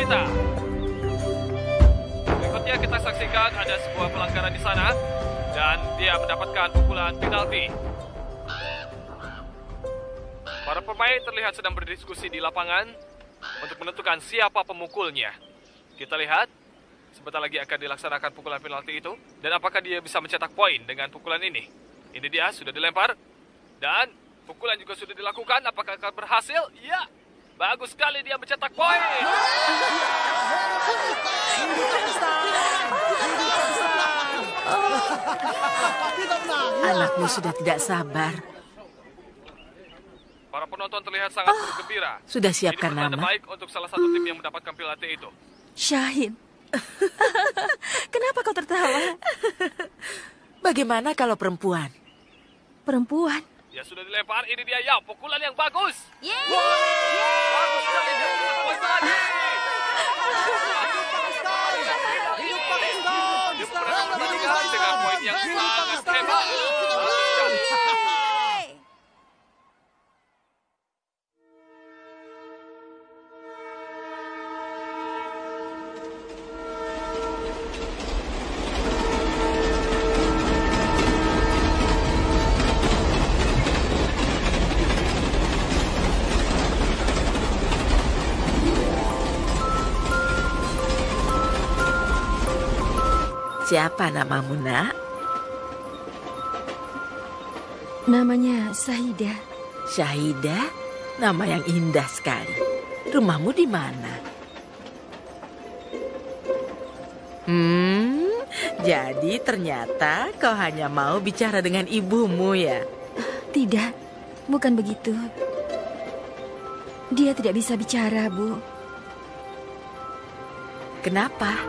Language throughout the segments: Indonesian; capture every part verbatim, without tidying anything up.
kita. Berikutnya kita saksikan ada sebuah pelanggaran di sana dan dia mendapatkan pukulan penalti. Para pemain terlihat sedang berdiskusi di lapangan untuk menentukan siapa pemukulnya. Kita lihat, sebentar lagi akan dilaksanakan pukulan penalti itu. Dan apakah dia bisa mencetak poin dengan pukulan ini? Ini dia, sudah dilempar. Dan pukulan juga sudah dilakukan. Apakah akan berhasil? Ya, bagus sekali dia mencetak poin. Anakmu sudah tidak sabar. Para penonton terlihat sangat oh, bergembira. Sudah siapkan nama? Ini baik untuk salah satu tim yang mendapatkan penalti itu. Syahid. Kenapa kau tertawa? Bagaimana kalau perempuan? Perempuan? Ya sudah dilempar, ini dia ya, pukulan yang bagus. Yeay! Bagus sekali dia berbuat lagi. Hidup Pakistan! Dia berhasil meninggal dengan poin yang sangat hebat. Siapa namamu, nak? Namanya Syahidah. Syahidah? Nama yang indah sekali. Rumahmu di mana? Hmm, jadi ternyata kau hanya mau bicara dengan ibumu ya? Tidak, bukan begitu. Dia tidak bisa bicara, Bu. Kenapa?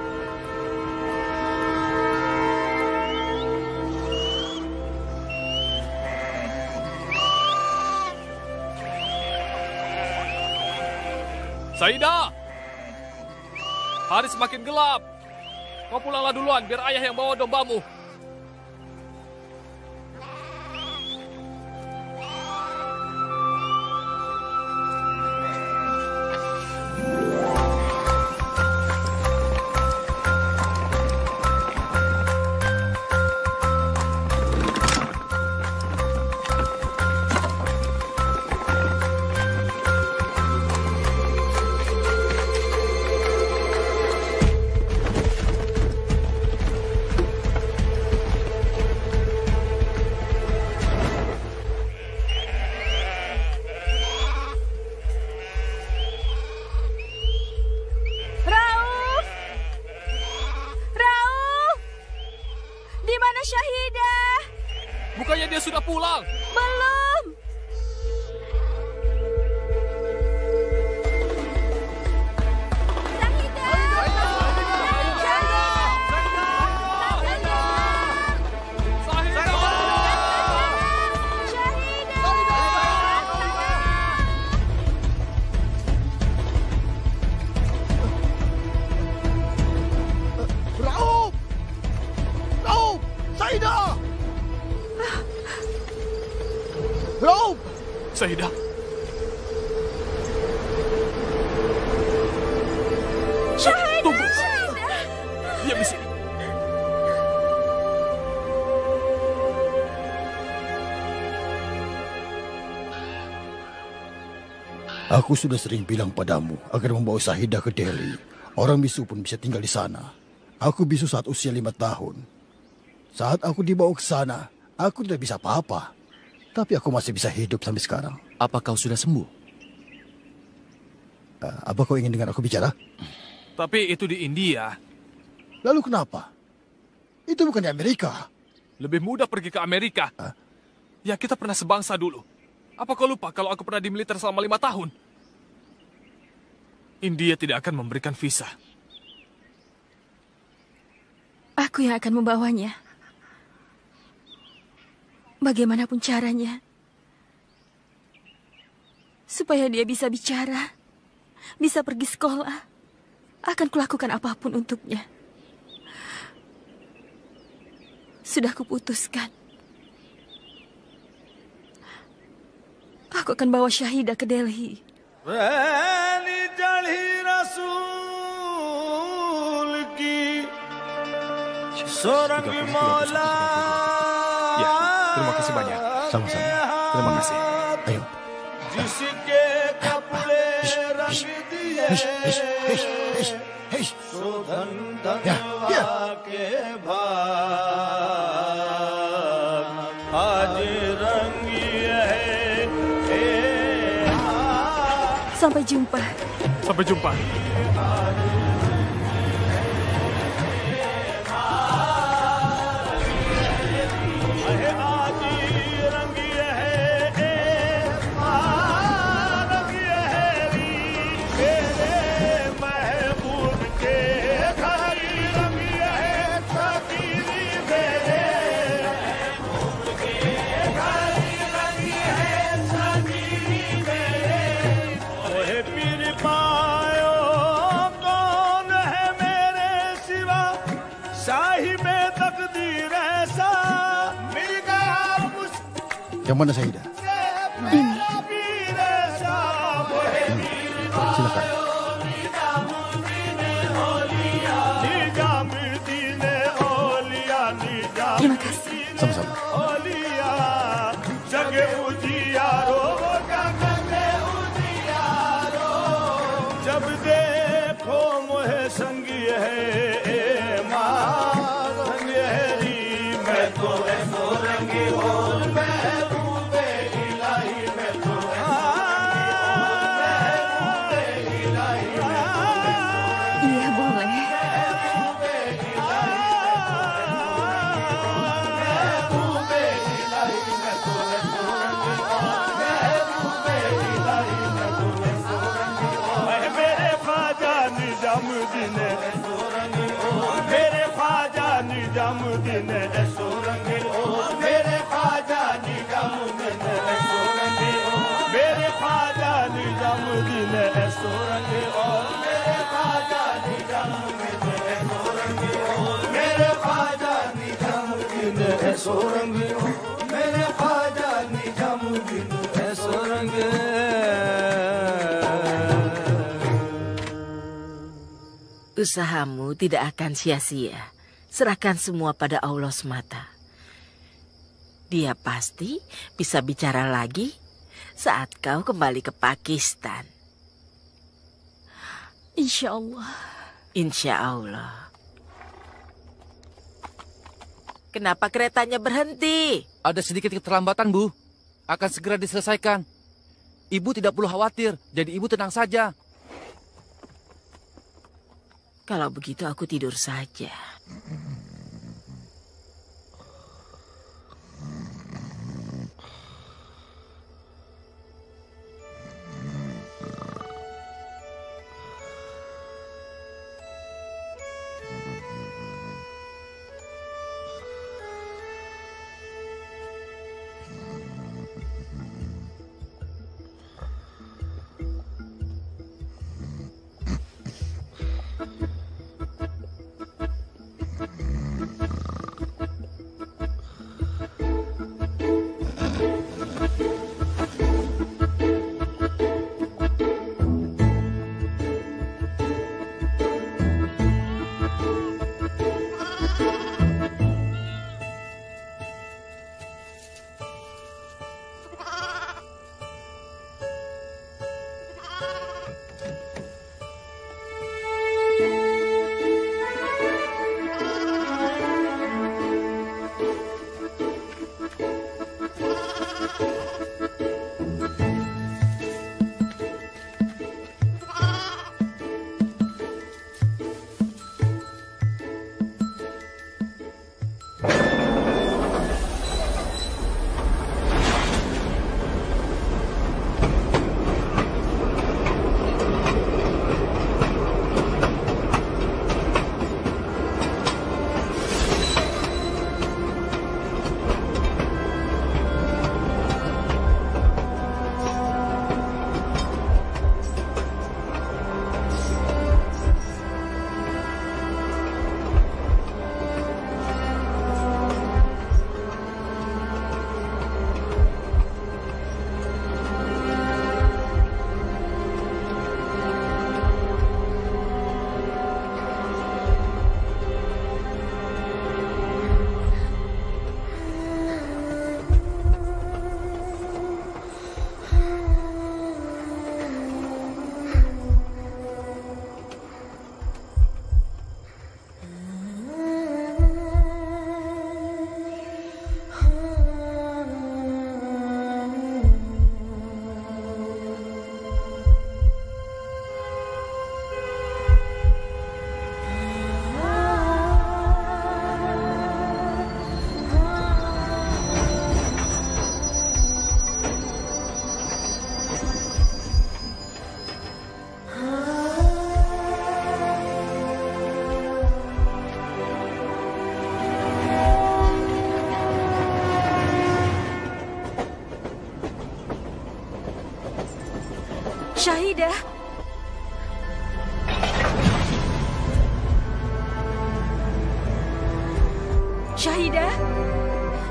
Syahidah! Hari semakin gelap. Kau pulanglah duluan, biar ayah yang bawa dombamu. Bukannya dia sudah pulang? Belum. Syahidah. Syahidah. Tunggu. Diam di sini. Aku sudah sering bilang padamu agar membawa Syahidah ke Delhi. Orang bisu pun bisa tinggal di sana. Aku bisu saat usia lima tahun. Saat aku dibawa ke sana, aku tidak bisa apa-apa. Tapi aku masih bisa hidup sampai sekarang. Apa kau sudah sembuh? Uh, apa kau ingin dengar aku bicara? Tapi itu di India. Lalu kenapa? Itu bukan di Amerika. Lebih mudah pergi ke Amerika. Huh? Ya, kita pernah sebangsa dulu. Apa kau lupa kalau aku pernah di militer selama lima tahun? India tidak akan memberikan visa. Aku yang akan membawanya. Bagaimanapun caranya. Supaya dia bisa bicara. Bisa pergi sekolah. Akan kulakukan apapun untuknya. Sudah kuputuskan. Aku akan bawa Syahidah ke Delhi. Seorang Mola. Ya, terima kasih banyak. Sama-sama. Terima kasih. Ayo. जिसके कपड़े रंग दिए Hish, hish, hish, hish, hish. सो धन Ya, ya. धनवा के भाग आज रंगी है ए Sampai jumpa. Sampai jumpa. आज रंगी है ए रंगी है मेरे महबूब के घर रंगी है सकीरी मेरे महबूब के घर रंगी है सकीरी मेरे ओहे पीर पायो कौन है मेरे सिवा साहिब तकदीर ऐसा मिल गया मुझसे Yang mana Saidah? Ini. पीर ऐसा ओहे Silakan. निजामुद्दीन औलिया निजाम Terima kasih. Sama-sama. औलिया जगे उजियारो जगते उजियारो जब देखो मोहे संगी है ए माँ रंग हरी मैं तो ऐसो रंगी हो महबूबे इलाही मैं तो महबूबे इलाही Iya, boleh. मेरे ख्वाजा निजामुद्दीन मेरे ख्वाजा निजामुद्दीन ऐसो रंग ओ मेरे ख्वाजा निजामुद्दीन ऐसो रंग ओ मेरे ख्वाजा निजामुद्दीन ऐसो रंग ओ मेरे ख्वाजा निजामुद्दीन ऐसो रंग ओ मेरे ख्वाजा निजामुद्दीन ऐसो रंग ओ मेरे ख्वाजा निजामुद्दीन ऐसो रंग Usahamu tidak akan sia-sia. Serahkan semua pada Allah semata. Dia pasti bisa bicara lagi saat kau kembali ke Pakistan. Insya Allah. Insya Allah. Kenapa keretanya berhenti? Ada sedikit keterlambatan, Bu. Akan segera diselesaikan. Ibu tidak perlu khawatir, jadi ibu tenang saja. Kalau begitu aku tidur saja.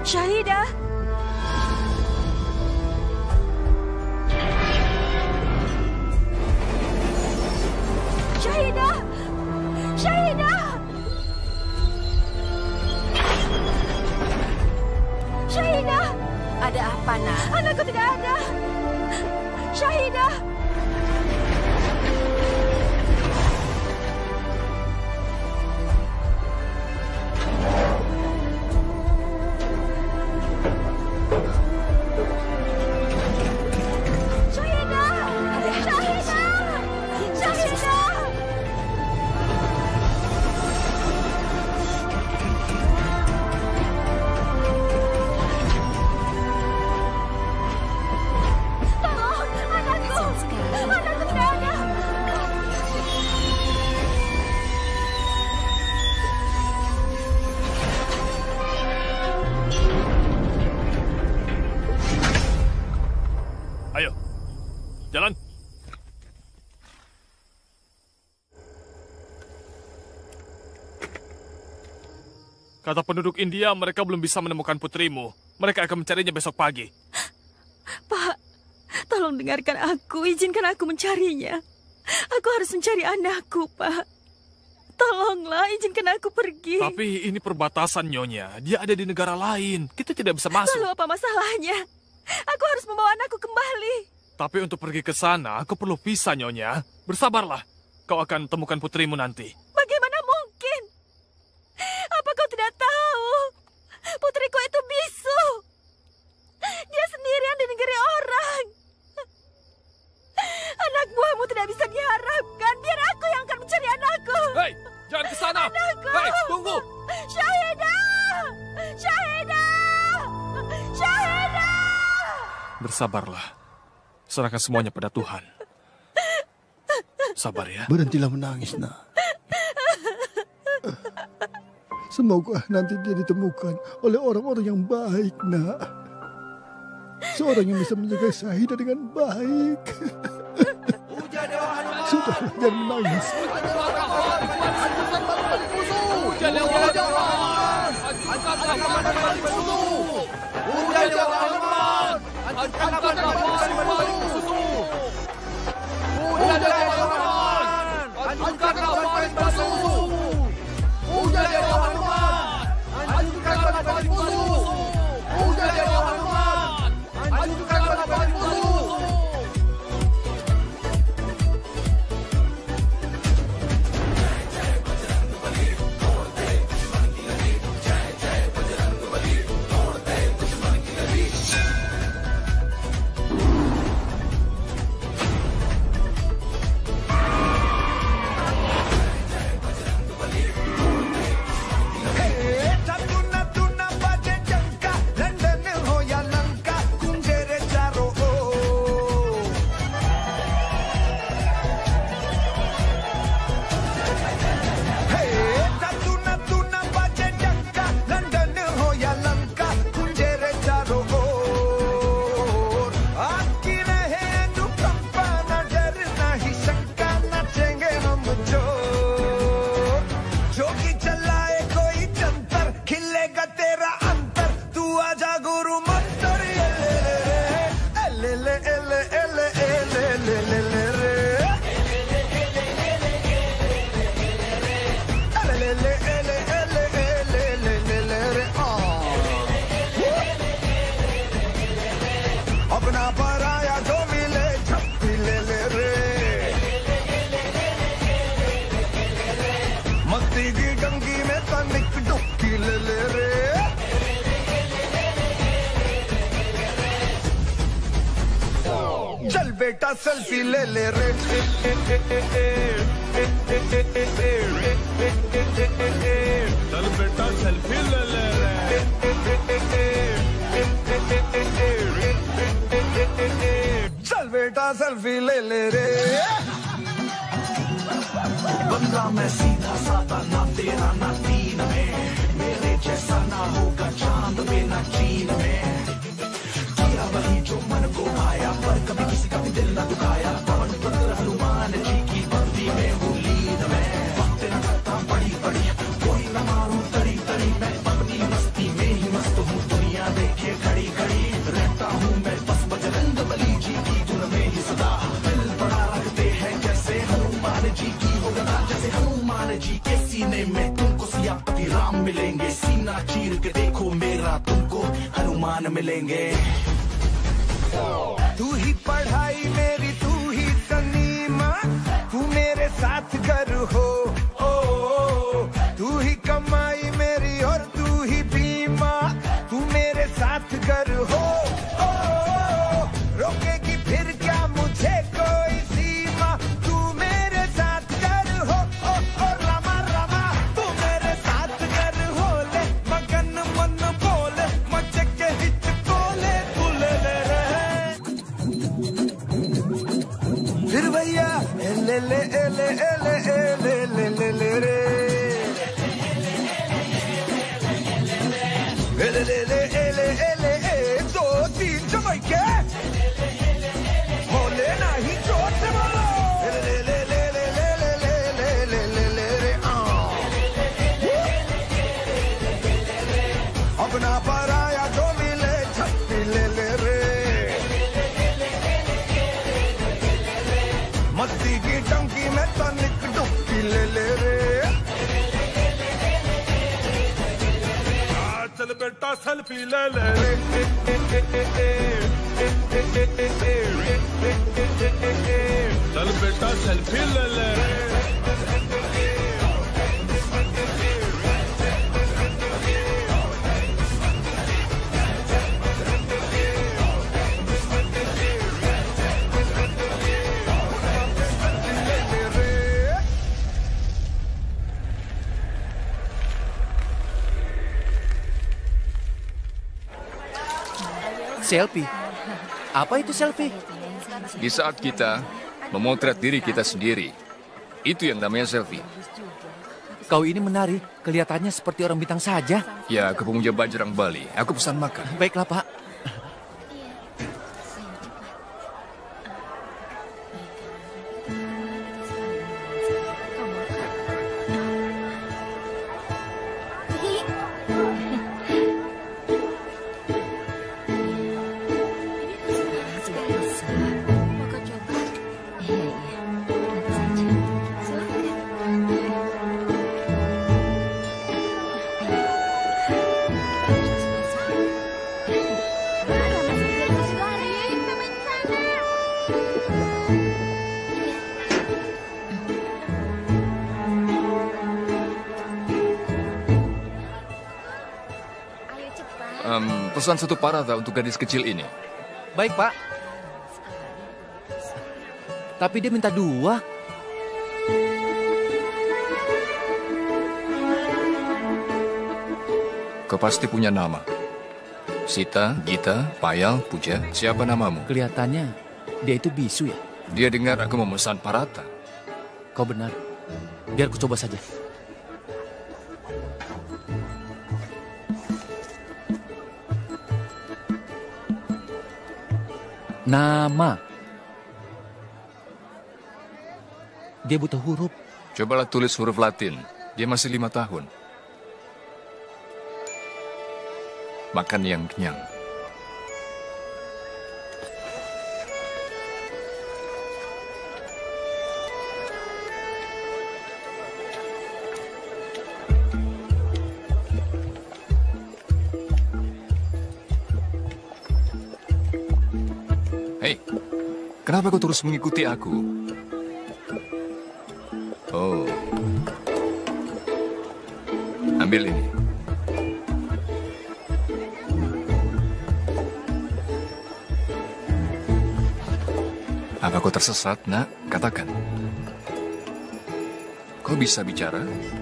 Syahidah. Syahidah. Syahidah. Syahidah. Ada apa, Nak? Anakku tidak ada. Syahidah. Jalan. Kata penduduk India, mereka belum bisa menemukan putrimu. Mereka akan mencarinya besok pagi. Pak, tolong dengarkan aku. Izinkan aku mencarinya. Aku harus mencari anakku, Pak. Tolonglah, izinkan aku pergi. Tapi ini perbatasan, Nyonya. Dia ada di negara lain. Kita tidak bisa masuk. Lalu apa masalahnya? Aku harus membawa anakku kembali. Tapi untuk pergi ke sana, aku perlu visa, Nyonya. Bersabarlah. Kau akan temukan putrimu nanti. Bagaimana mungkin? Apa kau tidak tahu? Putriku itu bisu. Dia sendirian di negeri orang. Anak buahmu tidak bisa diharapkan. Biar aku yang akan mencari anakku. Hei, jangan ke sana. Anakku. Hei, tunggu. Syahidah. Syahidah. Syahidah. Bersabarlah. Serahkan semuanya pada Tuhan. Sabar ya. Berhentilah menangis, Nak. Semoga nanti dia ditemukan oleh orang-orang yang baik, Nak. Seorang yang bisa menjaga Syahidah dengan baik. Sudah, jangan menangis. बेटा selfie ले ले रे चल बेटा selfie ले ले रे चल बेटा सेल्फी ले ले रे बंदा मैं सीधा साधा ना तेरा ना तीन में मेरे जैसा ना होगा चांद में ना चीन में किया वही जो मन को भाया पर कभी किसी का भी दिल ना दुखाया पवन पुत्र हनुमान जी की बंदी में हूँ लीन में वक्त न करता बड़ी बड़ी कोई न मारूं तड़ी तड़ी मैं अपनी मस्ती में ही मस्त हूँ दुनिया जी के सीने में तुमको सियापति राम मिलेंगे, सीना चीर के देखो मेरा तुमको हनुमान मिलेंगे। तू ही पढ़ाई मेरी, तू ही तनीमा, तू मेरे साथ घर हो, ओ, ओ, तू ही कमाई मेरी और तू ही बीमा, तू मेरे साथ घर हो, ओ, ओ, रोकेगी फिर क्या मुझे कोई सीमा, तू मेरे साथ घर हो, ओ, ओ, रमा रमा, तू मेरे साथ घर हो ले, मगन मन बोले, मचे के हिच बोले, तू ले ले रे, फिर भैया ले ले ले ले ले ले ले ले रे, ले ले ले ले ले ले दो तीन जमाइके बोले नहीं जोर से बोलो, ले ले ले ले ले ले ले ले ले ले रे, अपना पराया जो मिले छत्ती ले ले रे, मस्ती की टंकी में तनिक डुबकी ले ले रे, चल बेटा सेल्फी ले ले रे, चल बेटा सेल्फी ले ले रे, Selfie? Apa itu selfie? Di saat kita memotret diri kita sendiri, itu yang namanya selfie. Kau ini menari, kelihatannya seperti orang bintang saja. Ya, ke pemuja Bajrang Bali. Aku pesan makan. Baiklah, Pak. Um, pesan satu parada untuk gadis kecil ini. Baik, Pak. Tapi dia minta dua. Kau pasti punya nama. Sita, Gita, Payal, Puja. Siapa namamu? Kelihatannya dia itu bisu ya. Dia dengar aku memesan parata. Kau benar. Biar ku coba saja. Nama. Dia butuh huruf. Cobalah tulis huruf Latin. Dia masih lima tahun. Makan yang kenyang. Hei, kenapa kau terus mengikuti aku? Oh, ambil ini. Apa kau tersesat, nak? Katakan. Kau bisa bicara?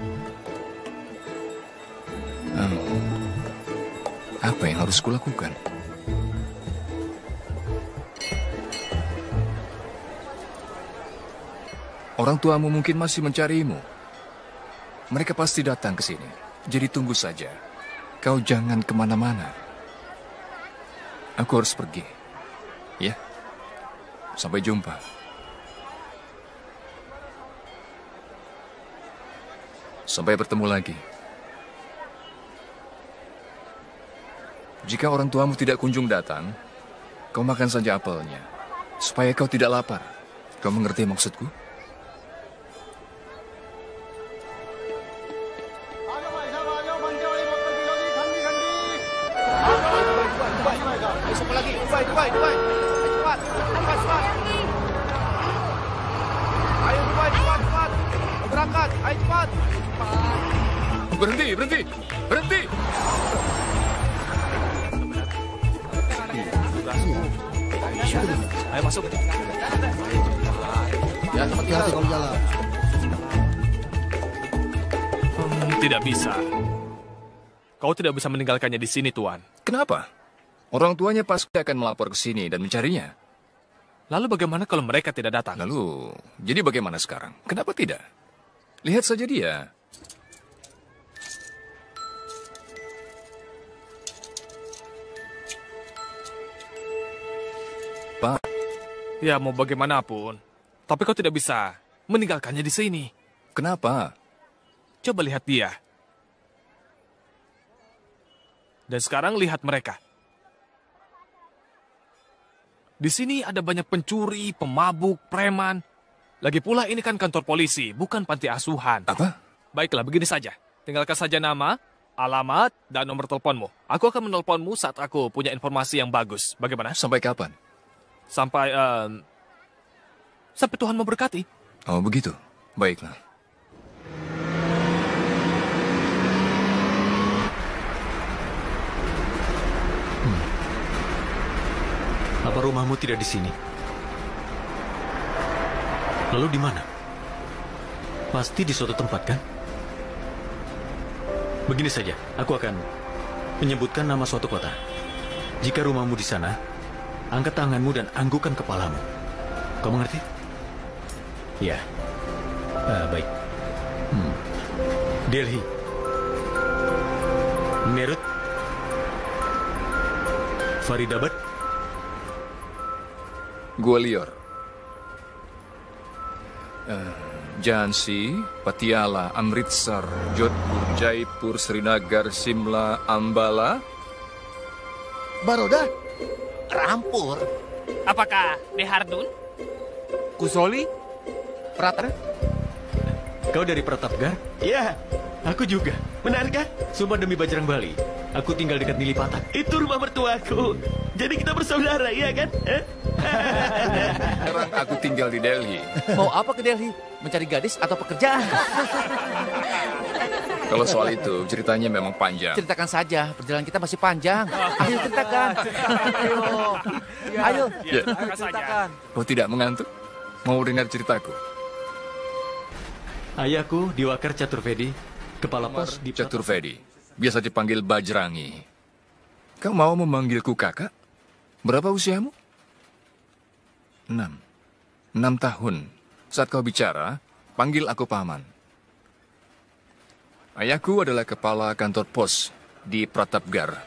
Hmm. Apa yang harus kulakukan? Orang tuamu mungkin masih mencarimu. Mereka pasti datang ke sini. Jadi tunggu saja. Kau jangan kemana-mana. Aku harus pergi. Ya. Sampai jumpa. Sampai bertemu lagi. Jika orang tuamu tidak kunjung datang, kau makan saja apelnya. Supaya kau tidak lapar. Kau mengerti maksudku? Dubai, Dubai, Dubai. Cepat, cepat, cepat. Ayo Dubai, cepat, cepat. Berangkat, ayo cepat. Berhenti, berhenti, berhenti. Ayo masuk. Ya, hati-hati kalau jalan. Hmm, tidak bisa. Kau tidak bisa meninggalkannya di sini, Tuan. Kenapa? Orang tuanya pasti akan melapor ke sini dan mencarinya. Lalu bagaimana kalau mereka tidak datang? Lalu, jadi bagaimana sekarang? Kenapa tidak? Lihat saja dia. Pak. Ya, mau bagaimanapun. Tapi kau tidak bisa meninggalkannya di sini. Kenapa? Coba lihat dia. Dan sekarang lihat mereka. Di sini ada banyak pencuri, pemabuk, preman. Lagi pula ini kan kantor polisi, bukan panti asuhan. Apa? Baiklah, begini saja. Tinggalkan saja nama, alamat, dan nomor teleponmu. Aku akan menelponmu saat aku punya informasi yang bagus. Bagaimana? Sampai kapan? Sampai, um, sampai Tuhan memberkati. Oh, begitu. Baiklah. Hmm. Apa rumahmu tidak di sini? Lalu di mana? Pasti di suatu tempat, kan? Begini saja, aku akan menyebutkan nama suatu kota. Jika rumahmu di sana, angkat tanganmu dan anggukan kepalamu. Kau mengerti? Ya. Uh, baik. Hmm. Delhi. Meerut. Faridabad. Gwalior. Uh, Jhansi, Patiala, Amritsar, Jodhpur, Jaipur, Srinagar, Simla, Ambala. Baroda. Rampur. Apakah Dehardun? Kusoli? Pratap? Kau dari Pratapgarh? Ya, aku juga. Benar kan? Sumpah demi Bajrangbali. Aku tinggal dekat Nilipatak. Itu rumah mertuaku. Jadi kita bersaudara, iya kan? Eh? Sekarang aku tinggal di Delhi. Mau apa ke Delhi? Mencari gadis atau pekerjaan? Kalau soal itu, ceritanya memang panjang. Ceritakan saja, perjalanan kita masih panjang. Ayo ceritakan. Ayo. Ayo. Ya. Ceritakan. Kau tidak mengantuk? Mau dengar ceritaku? Ayahku Diwakar Caturvedi, kepala pos di Caturvedi, biasa dipanggil Bajrangi. Kau mau memanggilku kakak? Berapa usiamu? Enam. Enam tahun. Saat kau bicara, panggil aku paman. Ayahku adalah kepala kantor pos di Pratapgarh.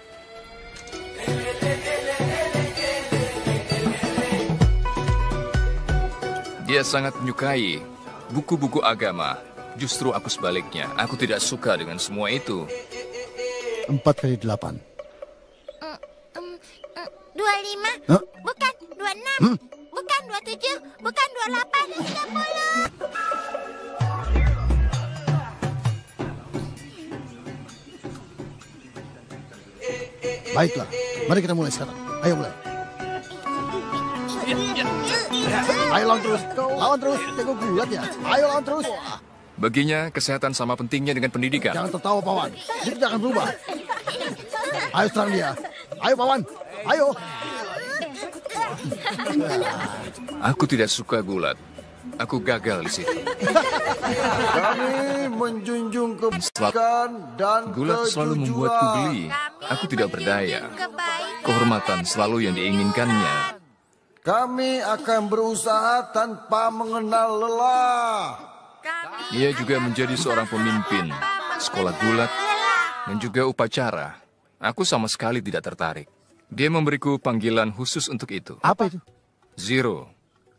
Dia sangat menyukai buku-buku agama. Justru aku sebaliknya. Aku tidak suka dengan semua itu. Empat kali delapan. Dua lima. Huh? Bukan dua enam. Hmm? Bukan dua tujuh. Bukan dua delapan. Tiga puluh. Baiklah, mari kita mulai sekarang. Ayo mulai. Ayo lawan terus, lawan terus. Jago gulat ya. Ayo lawan terus. Baginya, kesehatan sama pentingnya dengan pendidikan. Jangan tertawa, Pawan. Itu jangan berubah. Ayo serang dia. Ayo, Pawan. Ayo. Aku tidak suka gulat. Aku gagal di situ. Kami menjunjung kebajikan dan Gulat selalu membuatku geli. Aku tidak berdaya. Kehormatan selalu yang diinginkannya. Kami akan berusaha tanpa mengenal lelah. Ia juga menjadi seorang pemimpin, sekolah gulat, dan juga upacara. Aku sama sekali tidak tertarik. Dia memberiku panggilan khusus untuk itu. Apa itu? Zero.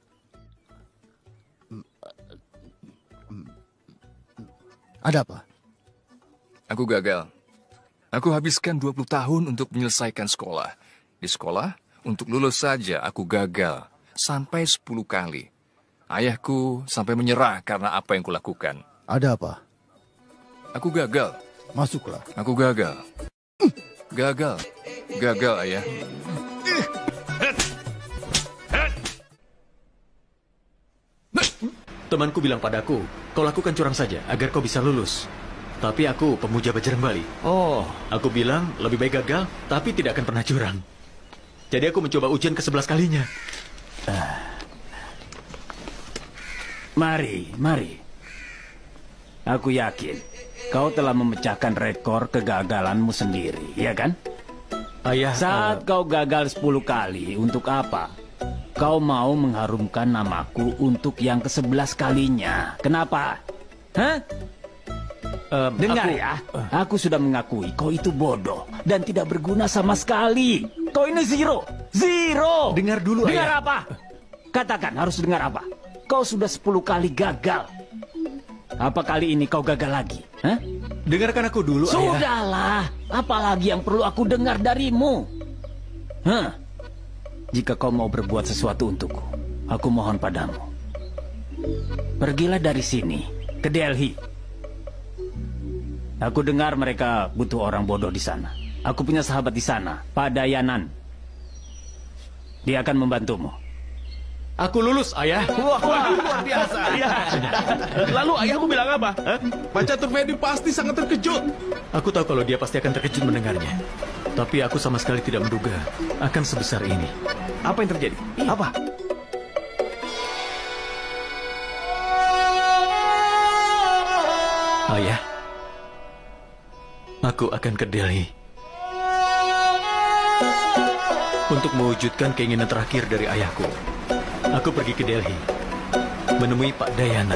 Ada apa? Aku gagal. Aku habiskan dua puluh tahun untuk menyelesaikan sekolah. Di sekolah, untuk lulus saja aku gagal. Sampai sepuluh kali. Ayahku sampai menyerah karena apa yang kulakukan. Ada apa? Aku gagal. Masuklah. Aku gagal. Gagal. Gagal, ayah. Temanku bilang padaku, kau lakukan curang saja agar kau bisa lulus. Tapi aku pemuja Bajrangbali. Oh. Aku bilang lebih baik gagal, tapi tidak akan pernah curang. Jadi aku mencoba ujian ke sebelas kalinya. Uh. Mari, mari. Aku yakin kau telah memecahkan rekor kegagalanmu sendiri, ya kan? Ayah, saat uh... kau gagal sepuluh kali, untuk apa? Kau mau mengharumkan namaku untuk yang ke sebelas kalinya. Kenapa? Hah? Uh, Dengar aku, ya, aku sudah mengakui kau itu bodoh dan tidak berguna sama sekali. Kau ini zero, zero. Dengar dulu, dengar ayah. apa? Katakan, harus dengar apa? Kau sudah sepuluh kali gagal. Apa kali ini kau gagal lagi? Hah? Dengarkan aku dulu, Sudahlah, ayah. Sudahlah, apalagi yang perlu aku dengar darimu? Hah? Jika kau mau berbuat sesuatu untukku, aku mohon padamu. Pergilah dari sini ke Delhi. Aku dengar mereka butuh orang bodoh di sana. Aku punya sahabat di sana, Pak Dayanan. Dia akan membantumu. Aku lulus, ayah. Wah, wah luar biasa. Ya. Lalu ayahmu bilang apa? Hah? Pak Catur Vedi pasti sangat terkejut. Aku tahu kalau dia pasti akan terkejut mendengarnya. Tapi aku sama sekali tidak menduga akan sebesar ini. Apa yang terjadi? Apa? Ayah, aku akan ke Delhi untuk mewujudkan keinginan terakhir dari ayahku. Aku pergi ke Delhi menemui Pak Dayanan.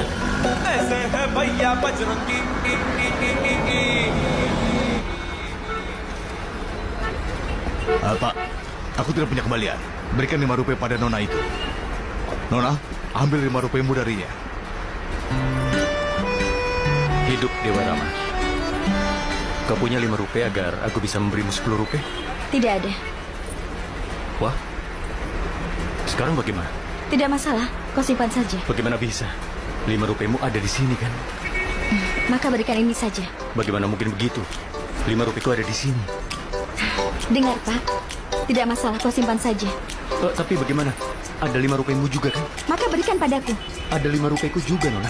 Uh, Pak, aku tidak punya kembalian. Berikan lima rupiah pada Nona itu. Nona, ambil lima rupiahmu darinya. Hidup Dewa Rama. Kau punya lima rupiah agar aku bisa memberimu sepuluh rupiah? Tidak ada. Wah, sekarang bagaimana? Tidak masalah, kau simpan saja. Bagaimana bisa? Lima rupiahmu ada di sini kan? Maka berikan ini saja. Bagaimana mungkin begitu? Lima rupiahku ada di sini. Dengar, Pak. Tidak masalah, kau simpan saja. Oh, tapi bagaimana? Ada lima rupiahmu juga kan? Maka berikan padaku. Ada lima rupiahku juga, Nona.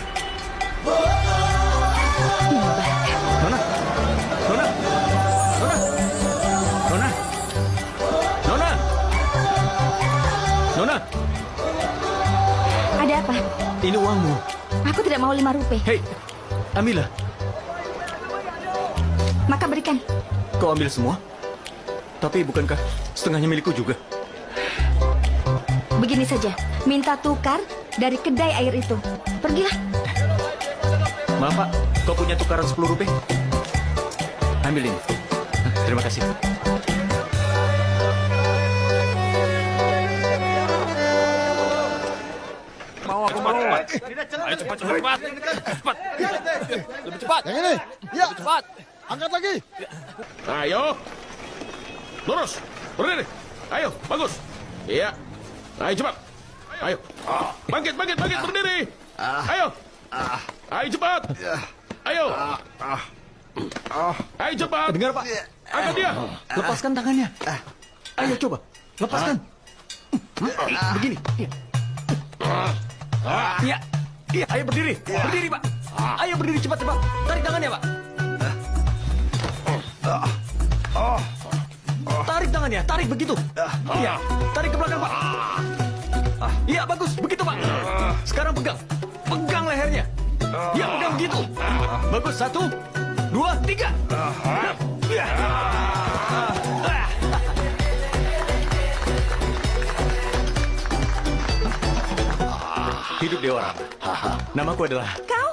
Nona, Nona, Nona, Nona, Nona, Nona. Ada apa? Ini uangmu. Aku tidak mau lima rupiah. Hei, ambillah. Maka berikan. Kau ambil semua? Tapi bukankah setengahnya milikku juga? Begini saja, minta tukar dari kedai air itu. Pergilah. Maaf, Pak. Kau punya tukaran sepuluh rupiah? Ambil ini. Terima kasih. Mau aku mau. Ayo cepat, cepat, cepat. Cepat. Lebih cepat. Yang ini. Ya. Lebih cepat. Angkat lagi. Ayo. Lurus. Berdiri. Ayo, bagus. Iya. Ayo cepat. Ayo. Bangkit, bangkit, bangkit. Berdiri. Ayo. Ayo cepat. Ayo. Ayo cepat. Dengar, Pak. Angkat dia. Lepaskan tangannya. Ayo coba. Lepaskan. Begini. Iya. Iya. Ayo berdiri. Berdiri, Pak. Ayo berdiri cepat, cepat. Tarik tangannya, Pak. Tarik tangannya. Tarik begitu. Iya. Tarik ke belakang, Pak. Iya, bagus. Begitu, Pak. Sekarang pegang. Pegang lehernya. Iya, pegang begitu. Bagus. Satu, dua, tiga. Hidup Dewa Rama. Namaku adalah... Kau?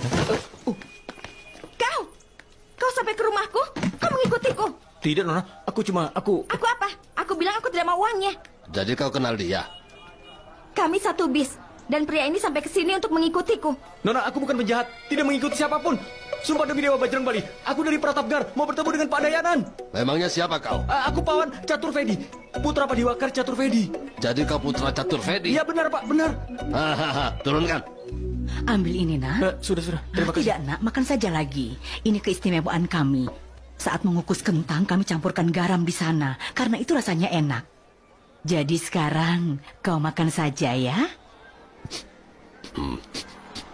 Kau? Kau sampai ke rumahku? Kau mengikutiku? Tidak, Nona. Aku cuma... Aku... Aku apa? Aku bilang aku tidak mau uangnya. Jadi kau kenal dia? Kami satu bis. Dan pria ini sampai ke sini untuk mengikutiku. Nona, aku bukan penjahat. Tidak mengikuti siapapun. Sumpah demi Dewa Bajrangbali. Aku dari Pratapgar. Mau bertemu dengan Pak Dayanan. Memangnya siapa kau? Uh, aku Pawan Catur Vedi. Putra Padiwakar Catur Vedi. Jadi kau putra Catur Vedi? Iya benar, Pak. Benar. Hahaha. Turunkan. Ambil ini, nak. Uh, sudah, sudah. Terima kasih. Tidak, nak. Makan saja lagi. Ini keistimewaan kami. Saat mengukus kentang, kami campurkan garam di sana. Karena itu rasanya enak. Jadi sekarang kau makan saja ya. Hmm.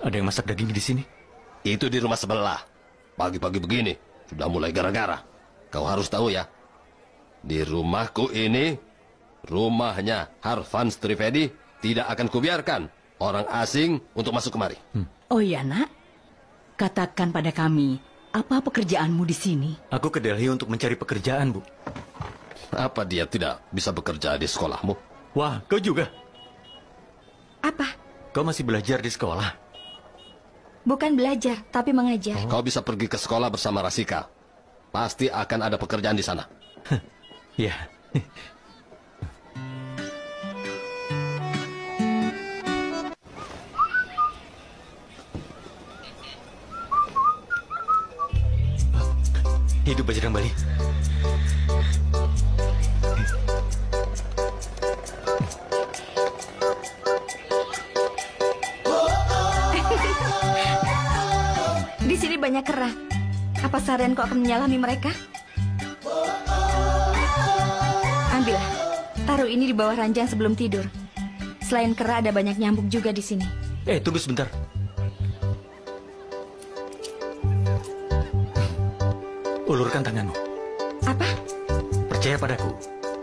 Ada yang masak daging di sini? Itu di rumah sebelah. Pagi-pagi begini, sudah mulai gara-gara. Kau harus tahu ya, di rumahku ini, rumahnya Harvan Trivedi, tidak akan kubiarkan orang asing untuk masuk kemari. Hmm. Oh iya, nak. Katakan pada kami, apa pekerjaanmu di sini? Aku ke Delhi untuk mencari pekerjaan, Bu. Apa dia tidak bisa bekerja di sekolahmu? Wah, kau juga? Apa? Kau masih belajar di sekolah? Bukan belajar, tapi mengajar. Kau bisa pergi ke sekolah bersama Rasika. Pasti akan ada pekerjaan di sana. Ya. Hidup Bajrang Bali. Di sini banyak kera. Apa seharian kau akan menyalami mereka? Ambillah. Taruh ini di bawah ranjang sebelum tidur. Selain kera ada banyak nyamuk juga di sini. Eh, tunggu sebentar. Ulurkan tanganmu. Apa? Percaya padaku.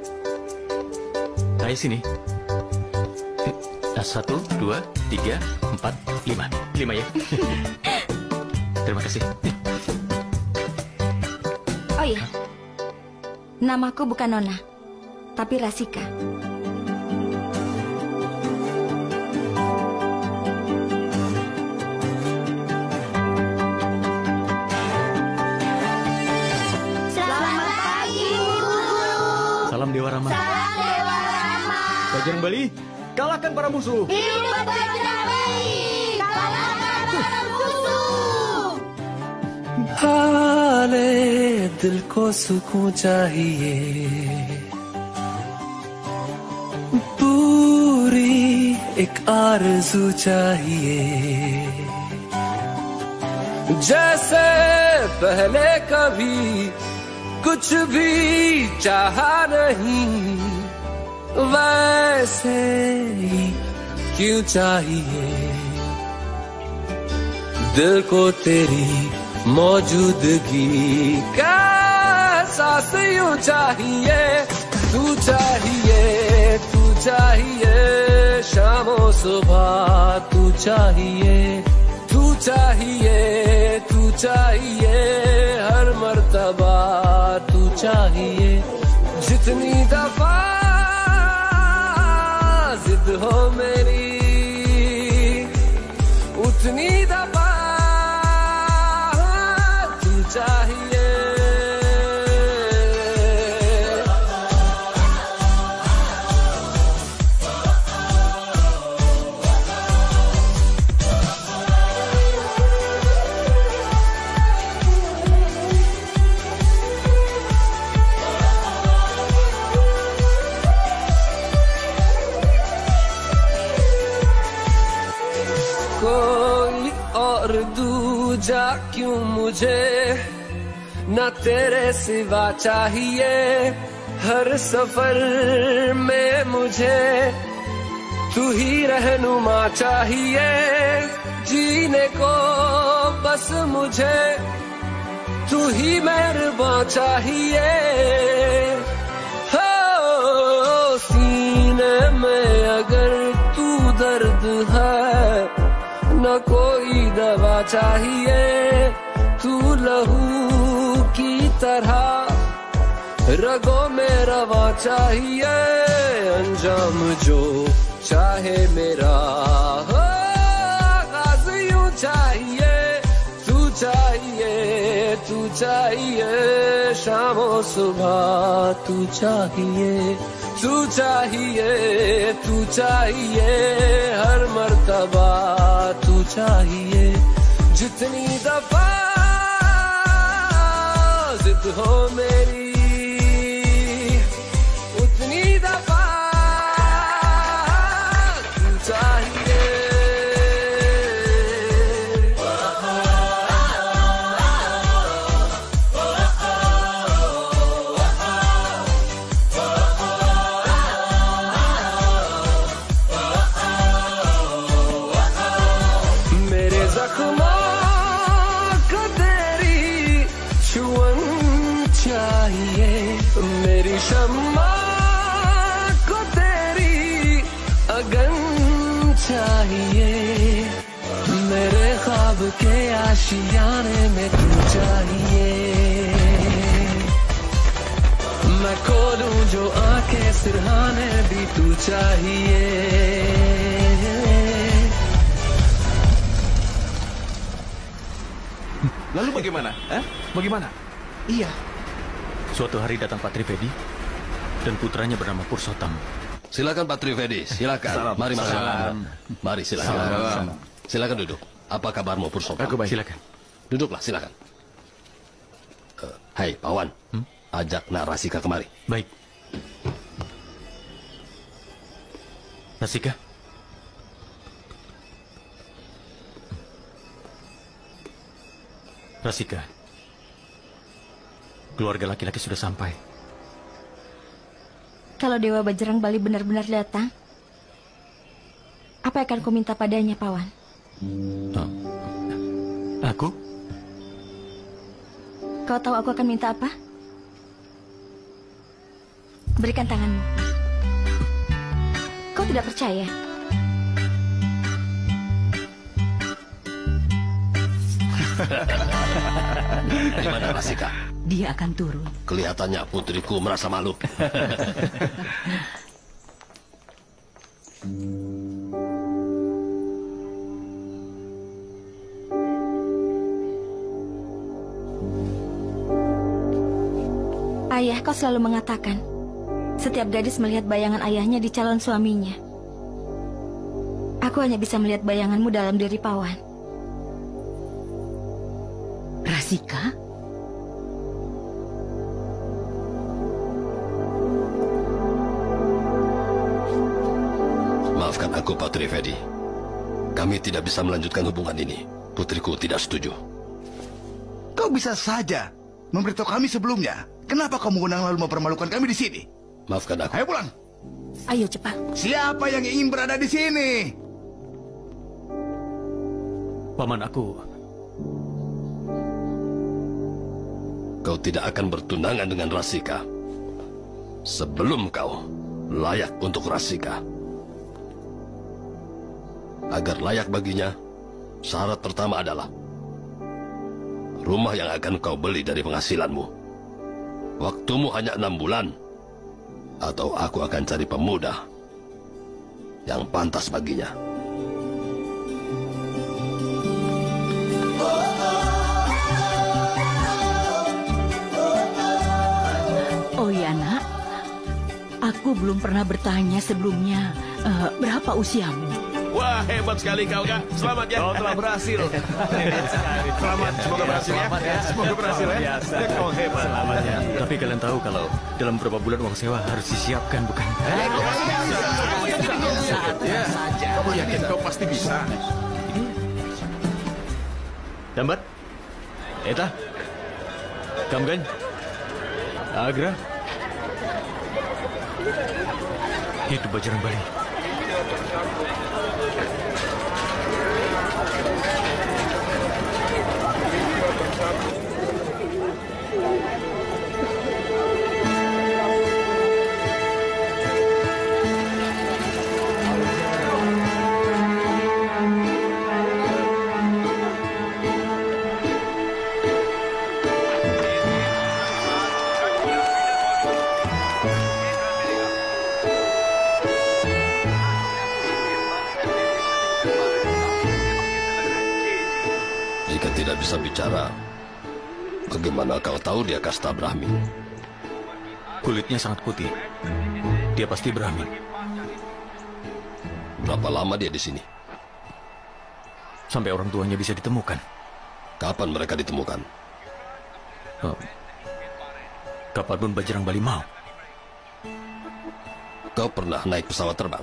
Ayo sini. Satu, dua, tiga, empat, lima. Lima ya. Terima kasih. Oh iya. Namaku bukan Nona, tapi Rasika. Selamat pagi, Bu Guru. Salam Dewa Rama. Salam Dewa Rama. Bajrang Bali, kalahkan para musuh. Hidup Bajrang Bali. Kalahkan para musuh. हाले दिल को सुकून चाहिए, पूरी एक आरज़ू चाहिए, जैसे पहले कभी कुछ भी चाहा नहीं, वैसे ही क्यों चाहिए दिल को तेरी मौजूदगी का एहसास यूं चाहिए, तू चाहिए, तू चाहिए, शामों सुबह तू चाहिए, तू चाहिए, तू चाहिए, हर मर्तबा तू चाहिए, जितनी दफा जिद हो मेरी उतनी दफा चाहिए। कोई और दूजा क्यों मुझे न तेरे सिवा चाहिए, हर सफर में मुझे तू ही रहनुमा चाहिए, जीने को बस मुझे तू ही मेहरबान चाहिए, हो सीने में अगर तू दर्द है न कोई दवा चाहिए, तू लहू की तरह रगों में रवा चाहिए, अंजाम जो चाहे मेरा हो आगाज यूं चाहिए, तू चाहिए, तू चाहिए, शामों सुबह तू चाहिए, तू चाहिए, तू चाहिए, हर मर्तबा तू चाहिए, जितनी दफा जिद हो मेरी उतनी दफा तू चाहिए। मेरे जख्मा को तेरी छुअन चाहिए, मेरी शम्मा को तेरी अगन चाहिए, मेरे ख्वाब के आशियाने में तू चाहिए। मैं खोलूं जो आंखें सिरहाने भी तू चाहिए। Lalu bagaimana? Eh? Bagaimana? Iya. Suatu hari datang Pak Trivedi dan putranya bernama Pursottam. Silakan Pak Trivedi, silakan. Salam. Mari masuk. Salam. Mari silakan. Salam. Silakan duduk. Apa kabarmu Pursottam? Aku baik. Silakan. Duduklah, silakan. Uh, hai, Pawan. Hmm? Ajak Nak Rasika kemari. Baik. Rasika? Rasika, keluarga laki-laki sudah sampai. Kalau Dewa Bajrang Bali benar-benar datang, apa yang akan kau minta padanya, Pawan? Oh. Aku? Kau tahu aku akan minta apa? Berikan tanganmu. Kau tidak percaya? Di mana Rasika? Dia akan turun. Kelihatannya putriku merasa malu. Ayah, kau selalu mengatakan, setiap gadis melihat bayangan ayahnya di calon suaminya. Aku hanya bisa melihat bayanganmu dalam diri Pawan. Rasika? Maafkan aku, Pak Trivedi. Kami tidak bisa melanjutkan hubungan ini. Putriku tidak setuju. Kau bisa saja memberitahu kami sebelumnya. Kenapa kau mengundang lalu mempermalukan kami di sini? Maafkan aku. Ayo pulang. Ayo cepat. Siapa yang ingin berada di sini? Paman aku. Kau tidak akan bertunangan dengan Rasika sebelum kau layak untuk Rasika. Agar layak baginya, syarat pertama adalah rumah yang akan kau beli dari penghasilanmu. Waktumu hanya enam bulan, atau aku akan cari pemuda yang pantas baginya. Oh ya nak, aku belum pernah bertanya sebelumnya uh, berapa usiamu. Wah, hebat sekali kau, Kak. Selamat ya. Kau telah berhasil. Selamat, semoga berhasil ya. Semoga berhasil ya. Kau hebat. Selamat ya. Tapi kalian tahu kalau dalam beberapa bulan uang sewa harus disiapkan, bukan? Ya, kamu yakin kau pasti bisa? Dambat? Eta? Kamgan? Agra? Hidup Bajrang Bali. Tidak bisa bicara. Bagaimana kau tahu dia kasta Brahmin? Kulitnya sangat putih. Dia pasti Brahmin. Berapa lama dia di sini? Sampai orang tuanya bisa ditemukan. Kapan mereka ditemukan? Oh. Kapanpun Bajrang Bali mau. Kau pernah naik pesawat terbang?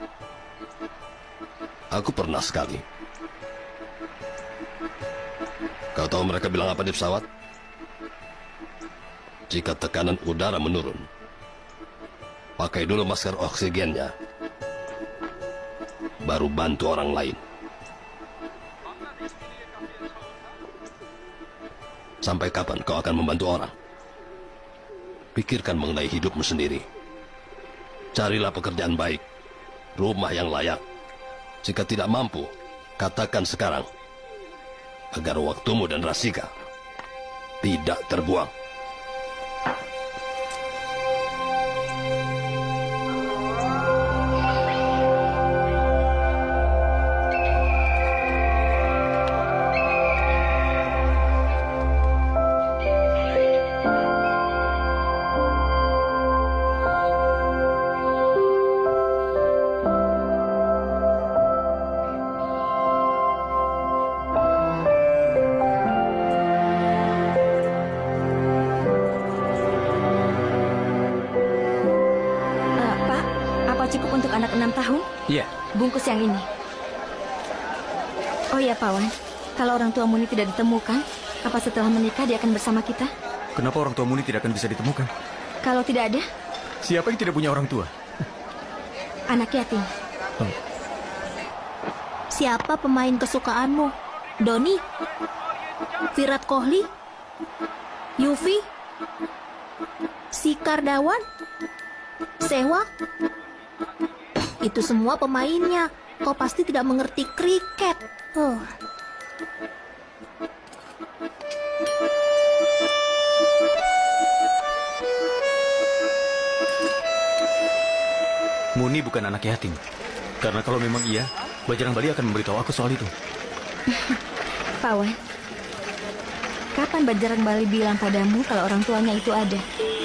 Aku pernah sekali. Kau tahu mereka bilang apa di pesawat? Jika tekanan udara menurun, pakai dulu masker oksigennya, baru bantu orang lain. Sampai kapan kau akan membantu orang? Pikirkan mengenai hidupmu sendiri. Carilah pekerjaan baik, rumah yang layak. Jika tidak mampu, katakan sekarang, agar waktumu dan Rasika tidak terbuang. Iya. Bungkus yang ini. Oh ya, Pawan. Kalau orang tua Muni tidak ditemukan, apa setelah menikah dia akan bersama kita? Kenapa orang tua Muni tidak akan bisa ditemukan? Kalau tidak ada? Siapa yang tidak punya orang tua? Anak yatim. Oh. Siapa pemain kesukaanmu? Doni? Virat Kohli? Yuvi? Sikar Dawan? Sehwag? Itu semua pemainnya. Kau pasti tidak mengerti kriket. Oh. Muni bukan anak yatim. Karena kalau memang iya, Bajrang Bali akan memberitahu aku soal itu. Pawan, kapan Bajrang Bali bilang padamu kalau orang tuanya itu ada?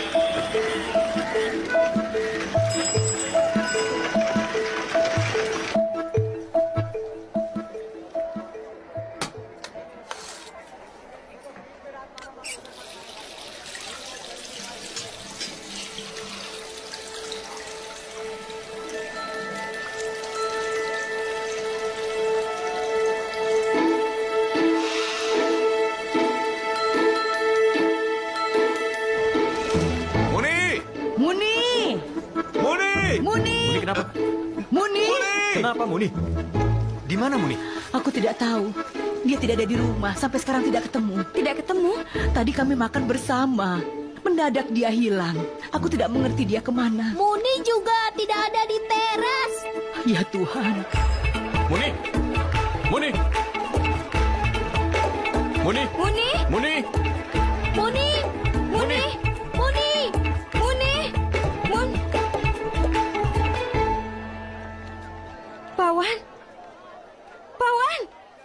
Kenapa, Muni? Di mana, Muni? Aku tidak tahu. Dia tidak ada di rumah. Sampai sekarang tidak ketemu. Tidak ketemu? Tadi kami makan bersama. Mendadak dia hilang. Aku tidak mengerti dia kemana. Muni juga tidak ada di teras. Ya Tuhan. Muni! Muni! Muni! Muni! Muni! Muni! Muni! Muni! Muni! Mun! Pawan! Pawan!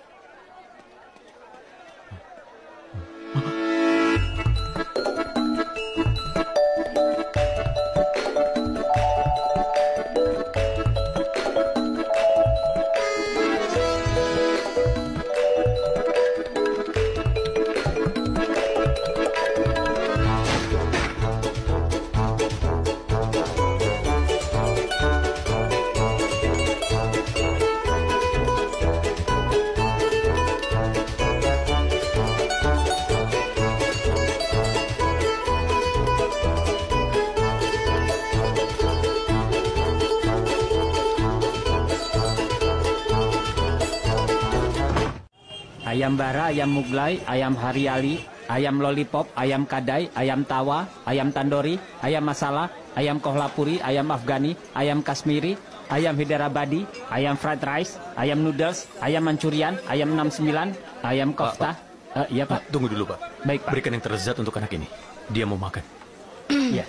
Ayam bara, ayam muglai, ayam hariali, ayam lollipop, ayam kadai, ayam tawa, ayam tandori, ayam masala, ayam kohlapuri, ayam afghani, ayam kasmiri, ayam hyderabadi, ayam fried rice, ayam noodles, ayam mancurian, ayam enam sembilan, ayam kofta. Uh, iya, Pak. Tunggu dulu, Pak. Baik, Pak. Berikan yang terlezat untuk anak ini. Dia mau makan. Iya.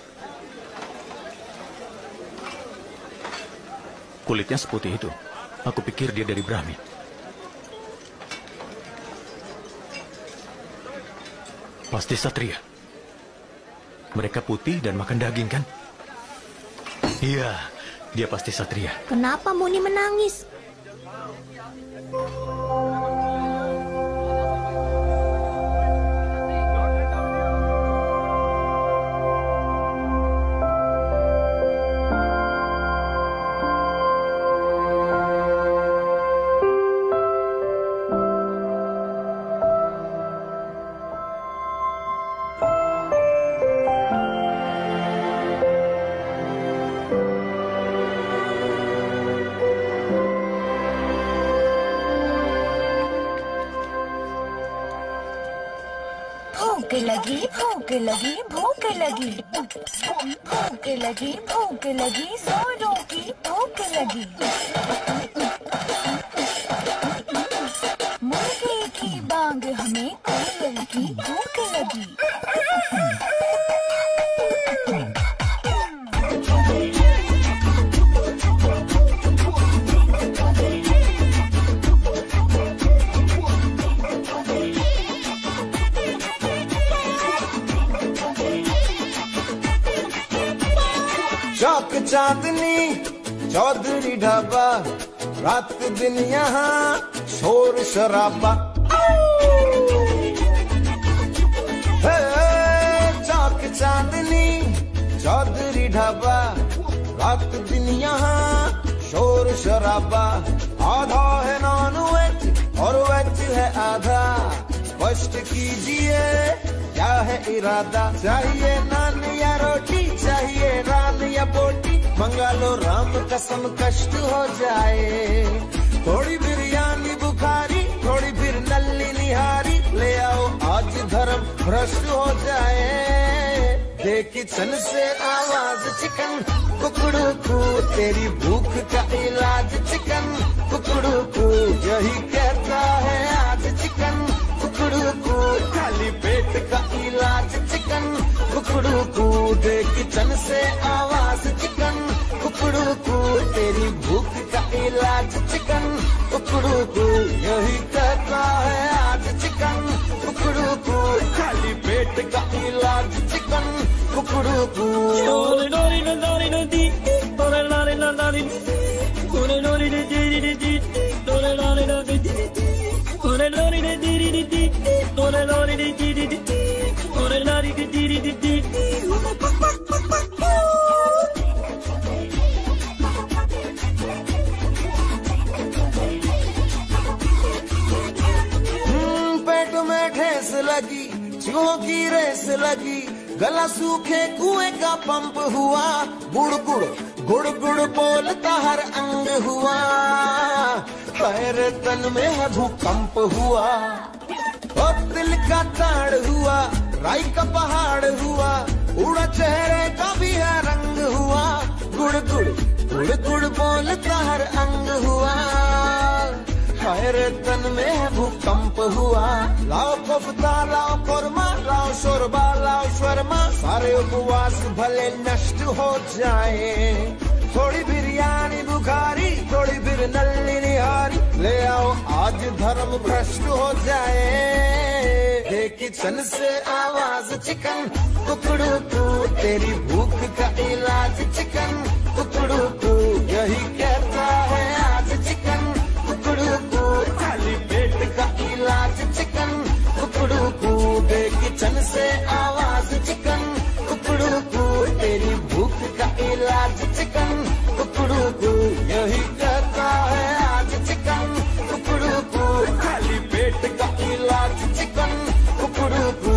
Kulitnya seputih itu. Aku pikir dia dari Brahmin. Pasti Satria. Mereka putih dan makan daging, kan? Iya, dia pasti Satria. Kenapa Muni menangis? लगी भूख लगी भूख लगी भूख लगी भूख लगी सोनों की भूख लगी मुर्गे की बांग हमें कोयल की भूख लगी चौक चांदनी चौधरी ढाबा रात दिन यहाँ शोर शराबा चौक चांदनी चौधरी ढाबा रात दिन यहाँ शोर शराबा आधा है नॉन वेज और वेज है आधा स्पष्ट कीजिए क्या है इरादा चाहिए नान या रोटी चाहिए रान या बोटी मंगा लो राम कसम कष्ट हो जाए थोड़ी बिरयानी बुखारी थोड़ी फिर नल्ली निहारी ले आओ आज धर्म भ्रष्ट हो जाए दे किचन से आवाज चिकन कुकड़ू को तेरी भूख का इलाज चिकन कुकड़ू को यही कहता है आज चिकन कुकड़ू को खाली पेट का इलाज चिकन कुकड़ू को दे किचन से आवाज चिकन कुकड़ू को तेरी भूख का इलाज चिकन कुकड़ू को यही कहता है आज चिकन कुकड़ू को खाली पेट का इलाज चिकन कुकड़ू को पेट में ठेस लगी चूहों की रेस लगी गला सूखे कुएं का पंप हुआ गुड़ गुड़ गुड़ गुड़ बोलता हर अंग हुआ पैर तन में है भूकंप हुआ और दिल का ताड़ हुआ राई का पहाड़ हुआ उड़ा चेहरे का भी है रंग हुआ गुड़ गुड़ गुड़ गुड़ बोलता हर अंग हुआ पैर तन में है भूकंप हुआ लाओ कोफ्ता लाओ कोरमा लाओ शोरबा लाओ शर्मा सारे उपवास भले नष्ट हो जाए थोड़ी बिरयानी बुखारी थोड़ी फिर नल्ली निहारी ले आओ आज धर्म भ्रष्ट हो जाए दे किचन से आवाज चिकन कुकड़ू को तेरी भूख का इलाज चिकन कुकड़ू को यही कहता है आज चिकन कुकड़ू को खाली पेट का इलाज चिकन कुकड़ू को दे किचन से आवाज चिकन कुकड़ू को तेरी भूख का इलाज चिकन कुकड़ू को यही कहता है आज चिकन कुकड़ू को खाली पेट का इलाज चिकन कुकड़ू को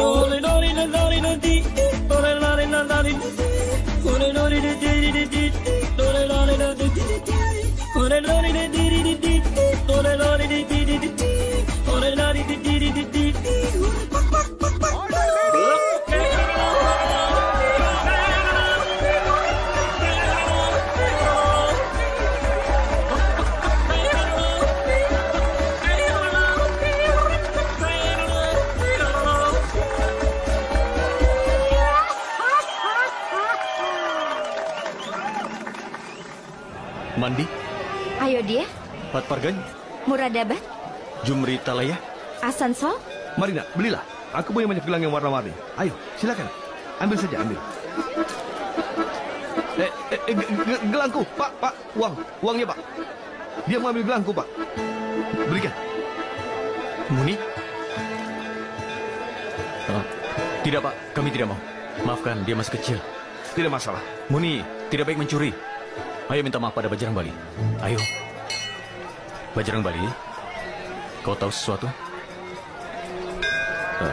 Mandi, Ayo dia, Pat Pargan, Muradabat, Jumri Talaya, Asansol. Mari nak, belilah. Aku punya banyak gelang yang warna-warni. Ayo, silakan. Ambil saja, ambil. Eh, eh, eh ge- ge- gelangku, Pak, Pak, uang, uangnya Pak. Dia mau ambil gelangku Pak. Berikan. Muni? Oh, tidak Pak, kami tidak mau. Maafkan, dia masih kecil. Tidak masalah. Muni, tidak baik mencuri. Ayo minta maaf pada Bajrang Bali. Ayo. Bajrang Bali, kau tahu sesuatu? Uh.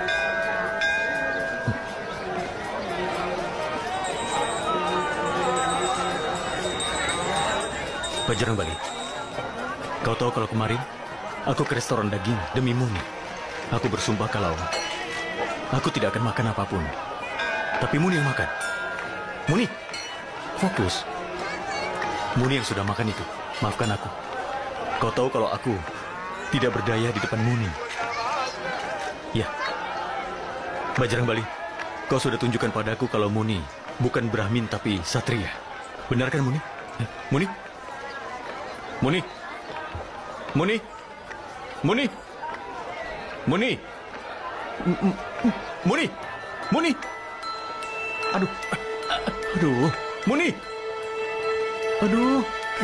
Bajrang Bali, kau tahu kalau kemarin aku ke restoran daging demi Muni. Aku bersumpah kalau Aku tidak akan makan apapun. Tapi Muni yang makan. Muni, fokus. Muni yang sudah makan itu. Maafkan aku. Kau tahu kalau aku tidak berdaya di depan Muni. Ya. Bajrangbali, kau sudah tunjukkan padaku kalau Muni bukan Brahmin tapi Satria. Benar kan Muni? Eh, Muni? Muni? Muni? Muni? Muni? M- M- Muni? Muni? Aduh. Aduh. Muni? Aduh.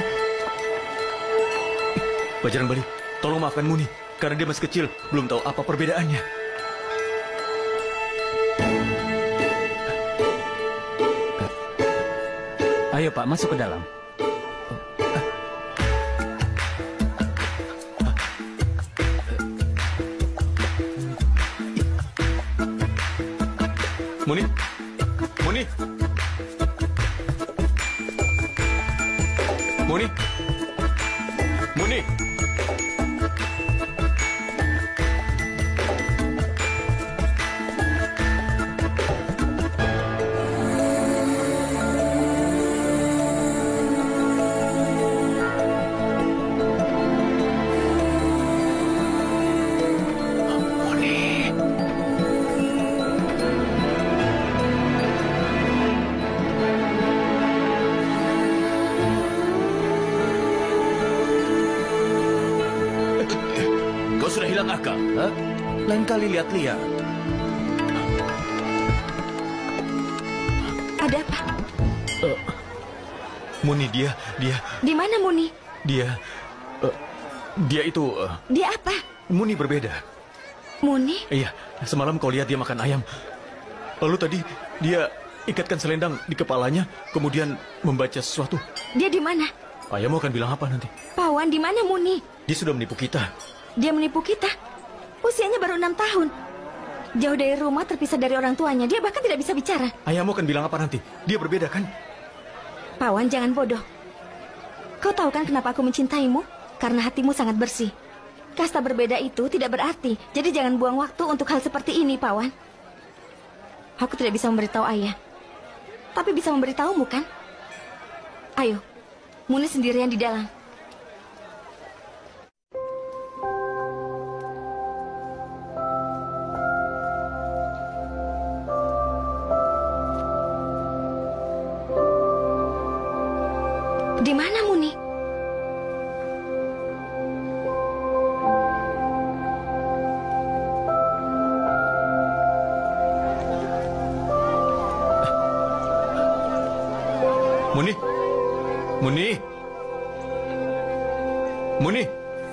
Bajrangbali, tolong maafkan Muni. Karena dia masih kecil, belum tahu apa perbedaannya. Ayo Pak, masuk ke dalam. Muni? Muni? Muni? Muni? Sudah hilang akal, ha? Lain kali lihat-lihat. Ada apa? Uh, Muni, dia, dia, Di mana Muni? dia, uh, dia itu. Uh, Dia apa? Muni berbeda. Muni? Iya, semalam kau lihat dia makan ayam. Lalu tadi dia ikatkan selendang di kepalanya, kemudian membaca sesuatu. Dia di mana? Ayahmu akan bilang apa nanti? Pawan, di mana Muni? Dia sudah menipu kita. Dia menipu kita. Usianya baru enam tahun. Jauh dari rumah, terpisah dari orang tuanya. Dia bahkan tidak bisa bicara. Ayahmu akan bilang apa nanti? Dia berbeda kan? Pawan, jangan bodoh. Kau tahu kan kenapa aku mencintaimu? Karena hatimu sangat bersih. Kasta berbeda itu tidak berarti. Jadi jangan buang waktu untuk hal seperti ini, Pawan. Aku tidak bisa memberitahu ayah. Tapi bisa memberitahumu kan? Ayo, Muni sendirian di dalam. Di mana Muni? Muni? Muni? Muni?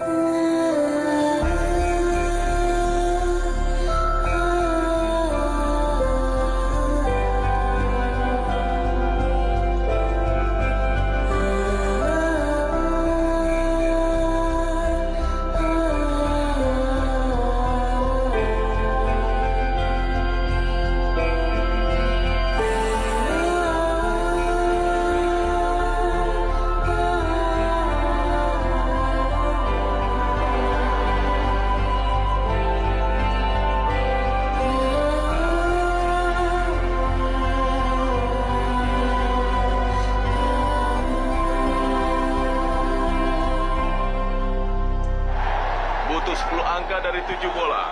sepuluh angka dari tujuh bola.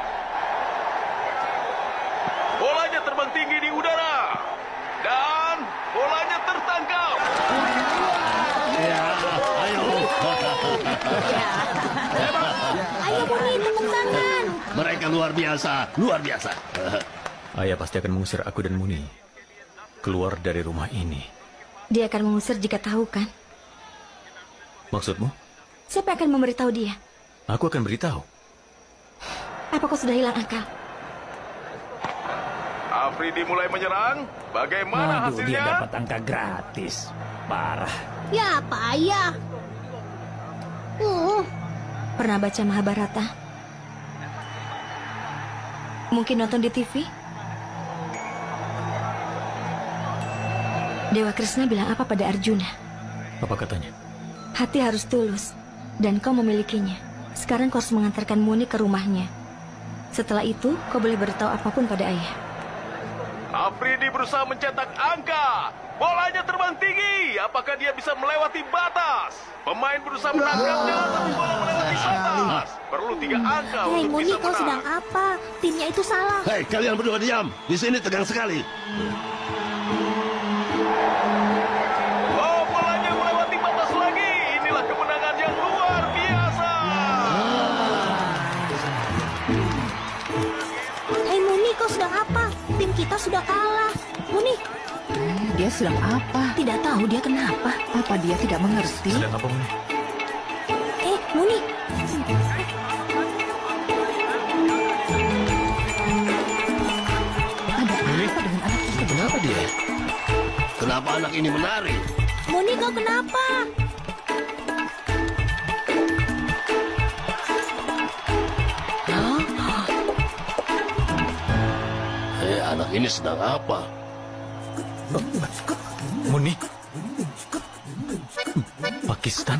Bolanya terbang tinggi di udara. Dan bolanya tertangkap. Ya, ayo. Ayo Muni, tepuk tangan. Mereka luar biasa, luar biasa. Ayah pasti akan mengusir aku dan Muni keluar dari rumah ini. Dia akan mengusir jika tahu kan? Maksudmu? Siapa akan memberitahu dia? Aku akan beritahu. Apa kau sudah hilang akal? Afridi mulai menyerang. Bagaimana Waduh, hasilnya? dia dapat angka gratis. Parah. Ya payah. Uh. Pernah baca Mahabharata? Mungkin nonton di T V? Dewa Krishna bilang apa pada Arjuna? Apa katanya? Hati harus tulus, dan kau memilikinya. Sekarang kau harus mengantarkan Muni ke rumahnya. Setelah itu, kau boleh beritahu apapun pada ayah. Afridi berusaha mencetak angka. Bolanya terbang tinggi. Apakah dia bisa melewati batas? Pemain berusaha menangkapnya, tapi bola melewati batas. Perlu tiga angka Hei, untuk Muni, bisa kau menang. sedang apa? Timnya itu salah. Hei, kalian berdua diam. Di sini tegang sekali. Oh, bolanya melewati batas lagi. Inilah kemenangan yang luar biasa. Hei, Muni, kau sedang apa? Tim kita sudah kalah. Muni. Dia sedang apa? Tidak tahu dia kenapa. Apa dia tidak mengerti? Sedang apa, Muni? Eh, Muni. Ada apa dengan anak itu? Kenapa dia? Kenapa anak ini menari? Muni, kau kenapa? Hei, anak ini sedang apa? Muni. Pakistan.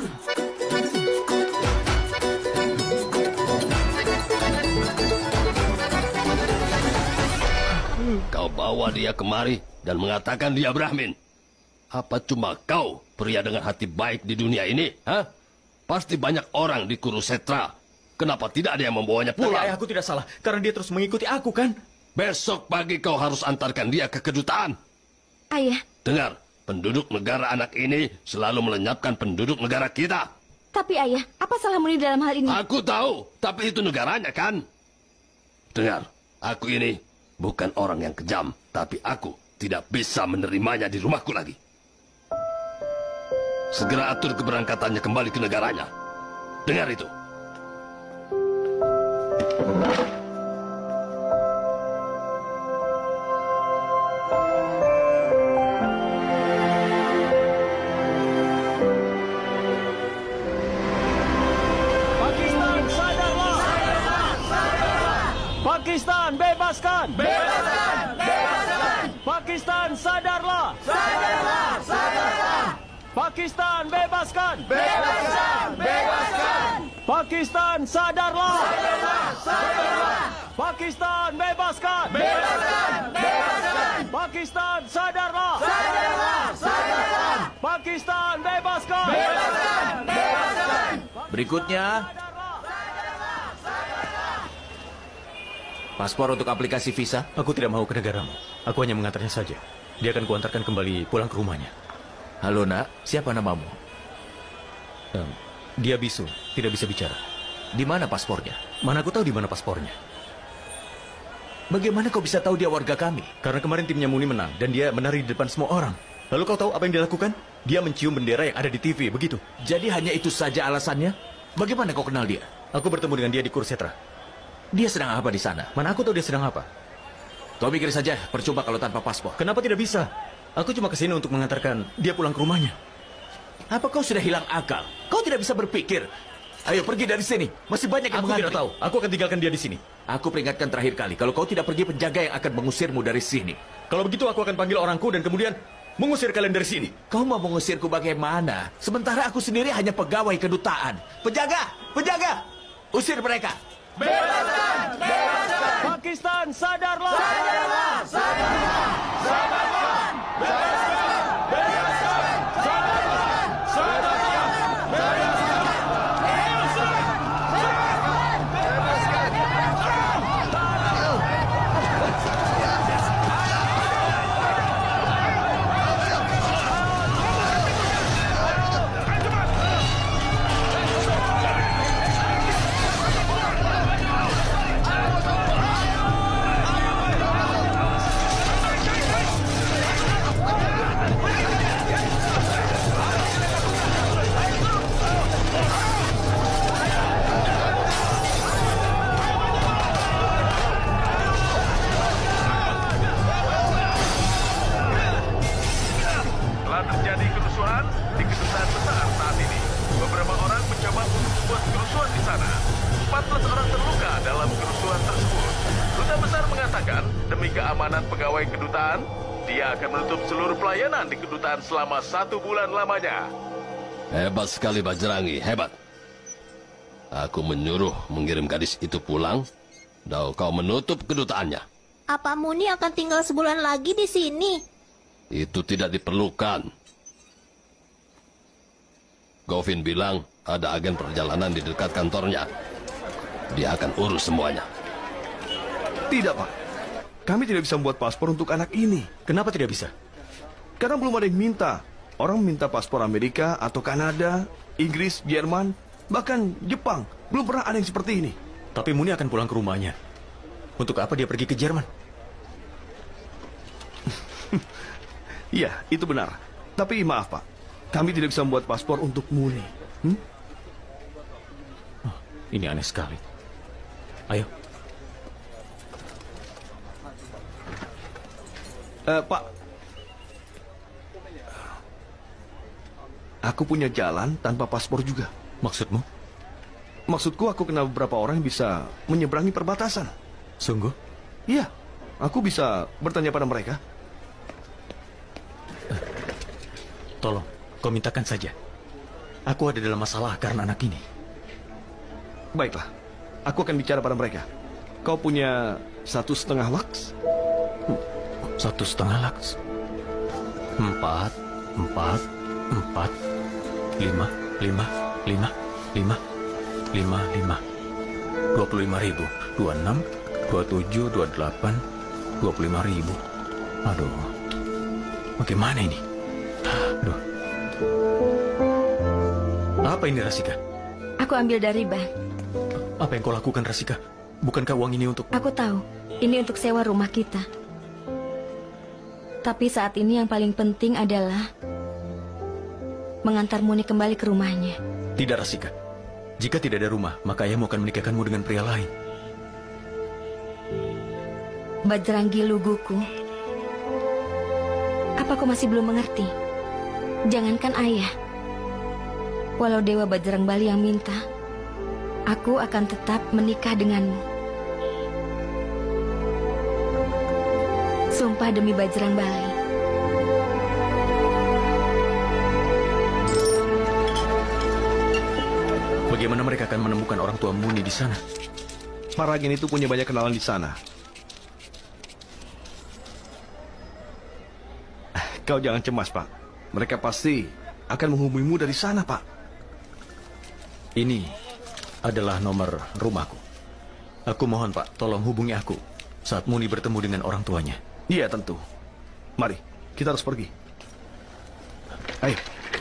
Kau bawa dia kemari dan mengatakan dia Brahmin. Apa cuma kau pria dengan hati baik di dunia ini? Hah? Pasti banyak orang di Kurusetra. Kenapa tidak ada yang membawanya Tapi pulang? ayahku tidak salah, karena dia terus mengikuti aku, kan? Besok pagi kau harus antarkan dia ke kedutaan. Ayah, Dengar, penduduk negara anak ini selalu melenyapkan penduduk negara kita. tapi ayah, apa salah Muni dalam hal ini? Aku tahu, tapi itu negaranya kan? Dengar, aku ini bukan orang yang kejam, tapi aku tidak bisa menerimanya di rumahku lagi. Segera atur keberangkatannya kembali ke negaranya. Dengar itu. Pakistan, sadarlah! Pakistan, bebaskan! Bebaskan! Bebaskan! Pakistan, sadarlah! Sadarlah! Sadarlah! Pakistan, bebaskan! Bebaskan! Bebaskan! Pakistan, sadarlah! Sadarlah! Sadarlah! Pakistan, bebaskan! Bebaskan! Bebaskan! Pakistan, sadarlah! Sadarlah! Sadarlah! Pakistan, bebaskan! Bebaskan! Bebaskan! Berikutnya, paspor untuk aplikasi visa. Aku tidak mau ke negaramu. Aku hanya mengantarnya saja. Dia akan kuantarkan kembali pulang ke rumahnya. Halo nak, siapa namamu? Um, dia bisu, tidak bisa bicara. Di mana paspornya? Mana aku tahu di mana paspornya. Bagaimana kau bisa tahu dia warga kami? Karena kemarin timnya Muni menang dan dia menari di depan semua orang. Lalu kau tahu apa yang dia lakukan? Dia mencium bendera yang ada di T V, begitu. Jadi hanya itu saja alasannya? Bagaimana kau kenal dia? Aku bertemu dengan dia di Kurusetra. Dia sedang apa di sana? Mana aku tahu dia sedang apa? Kau pikir saja, percuma kalau tanpa paspor. Kenapa tidak bisa? Aku cuma kesini untuk mengantarkan dia pulang ke rumahnya. Apa kau sudah hilang akal? Kau tidak bisa berpikir. Ayo pergi dari sini. Masih banyak yang Aku mengantri. tidak tahu. Aku akan tinggalkan dia di sini. Aku peringatkan terakhir kali. Kalau kau tidak pergi, penjaga yang akan mengusirmu dari sini. Kalau begitu aku akan panggil orangku dan kemudian mengusir kalian dari sini. Kau mau mengusirku bagaimana? Sementara aku sendiri hanya pegawai kedutaan. Penjaga! Penjaga! Usir mereka! Bebaskan! Bebaskan! Pakistan, sadarlah! Sadarlah! Sadarlah! Sadarlah! Bebaskan! Bebaskan! Sadarlah! Sadarlah! Bebaskan! Bebaskan! Bebaskan! Telah terjadi kerusuhan di kedutaan besar saat ini. Beberapa orang mencoba untuk membuat kerusuhan di sana. empat belas orang terluka dalam kerusuhan tersebut. Duta besar mengatakan, demi keamanan pegawai kedutaan, dia akan menutup seluruh pelayanan di kedutaan selama satu bulan lamanya. Hebat sekali Bajrangi, hebat. Aku menyuruh mengirim gadis itu pulang, Dan kau menutup kedutaannya. Apa Muni akan tinggal sebulan lagi di sini? Itu tidak diperlukan. Govin bilang ada agen perjalanan di dekat kantornya. Dia akan urus semuanya. Tidak, Pak. Kami tidak bisa membuat paspor untuk anak ini. Kenapa tidak bisa? Karena belum ada yang minta. Orang minta paspor Amerika atau Kanada, Inggris, Jerman, bahkan Jepang. Belum pernah ada yang seperti ini. Tapi Muni akan pulang ke rumahnya. Untuk apa dia pergi ke Jerman? Iya, itu benar. Tapi maaf, Pak. Kami tidak bisa membuat paspor untuk Muni. Hmm? Oh, ini aneh sekali. Ayo. Uh, Pak. Aku punya jalan tanpa paspor juga. Maksudmu? Maksudku aku kenal beberapa orang yang bisa menyeberangi perbatasan. Sungguh? Iya, aku bisa bertanya pada mereka. Tolong, kau mintakan saja. Aku ada dalam masalah karena anak ini. Baiklah, aku akan bicara pada mereka. Kau punya satu setengah laks? Satu setengah laks? Empat, empat, empat, lima, lima, lima, lima, lima, lima. Dua puluh lima ribu, dua enam, dua tujuh, dua delapan, dua puluh lima ribu. Aduh, bagaimana ini? Aduh. Apa ini, Rasika? Aku ambil dari bank. Apa yang kau lakukan, Rasika? Bukankah uang ini untuk... Aku tahu, ini untuk sewa rumah kita. Tapi saat ini yang paling penting adalah mengantar Muni kembali ke rumahnya. Tidak, Rasika. Jika tidak ada rumah, maka ayahmu akan menikahkanmu dengan pria lain. Bajrangi Luguku, apa kau masih belum mengerti? Jangankan ayah, walau Dewa Bajrang Bali yang minta, aku akan tetap menikah denganmu. Sumpah demi Bajrang Bali. Bagaimana mereka akan menemukan orang tua Muni di sana? Para agen itu punya banyak kenalan di sana. Kau jangan cemas, Pak. Mereka pasti akan menghubungimu dari sana, Pak. Ini adalah nomor rumahku. Aku mohon, Pak, tolong hubungi aku saat Muni bertemu dengan orang tuanya. Iya, tentu. Mari, kita harus pergi. Ayo.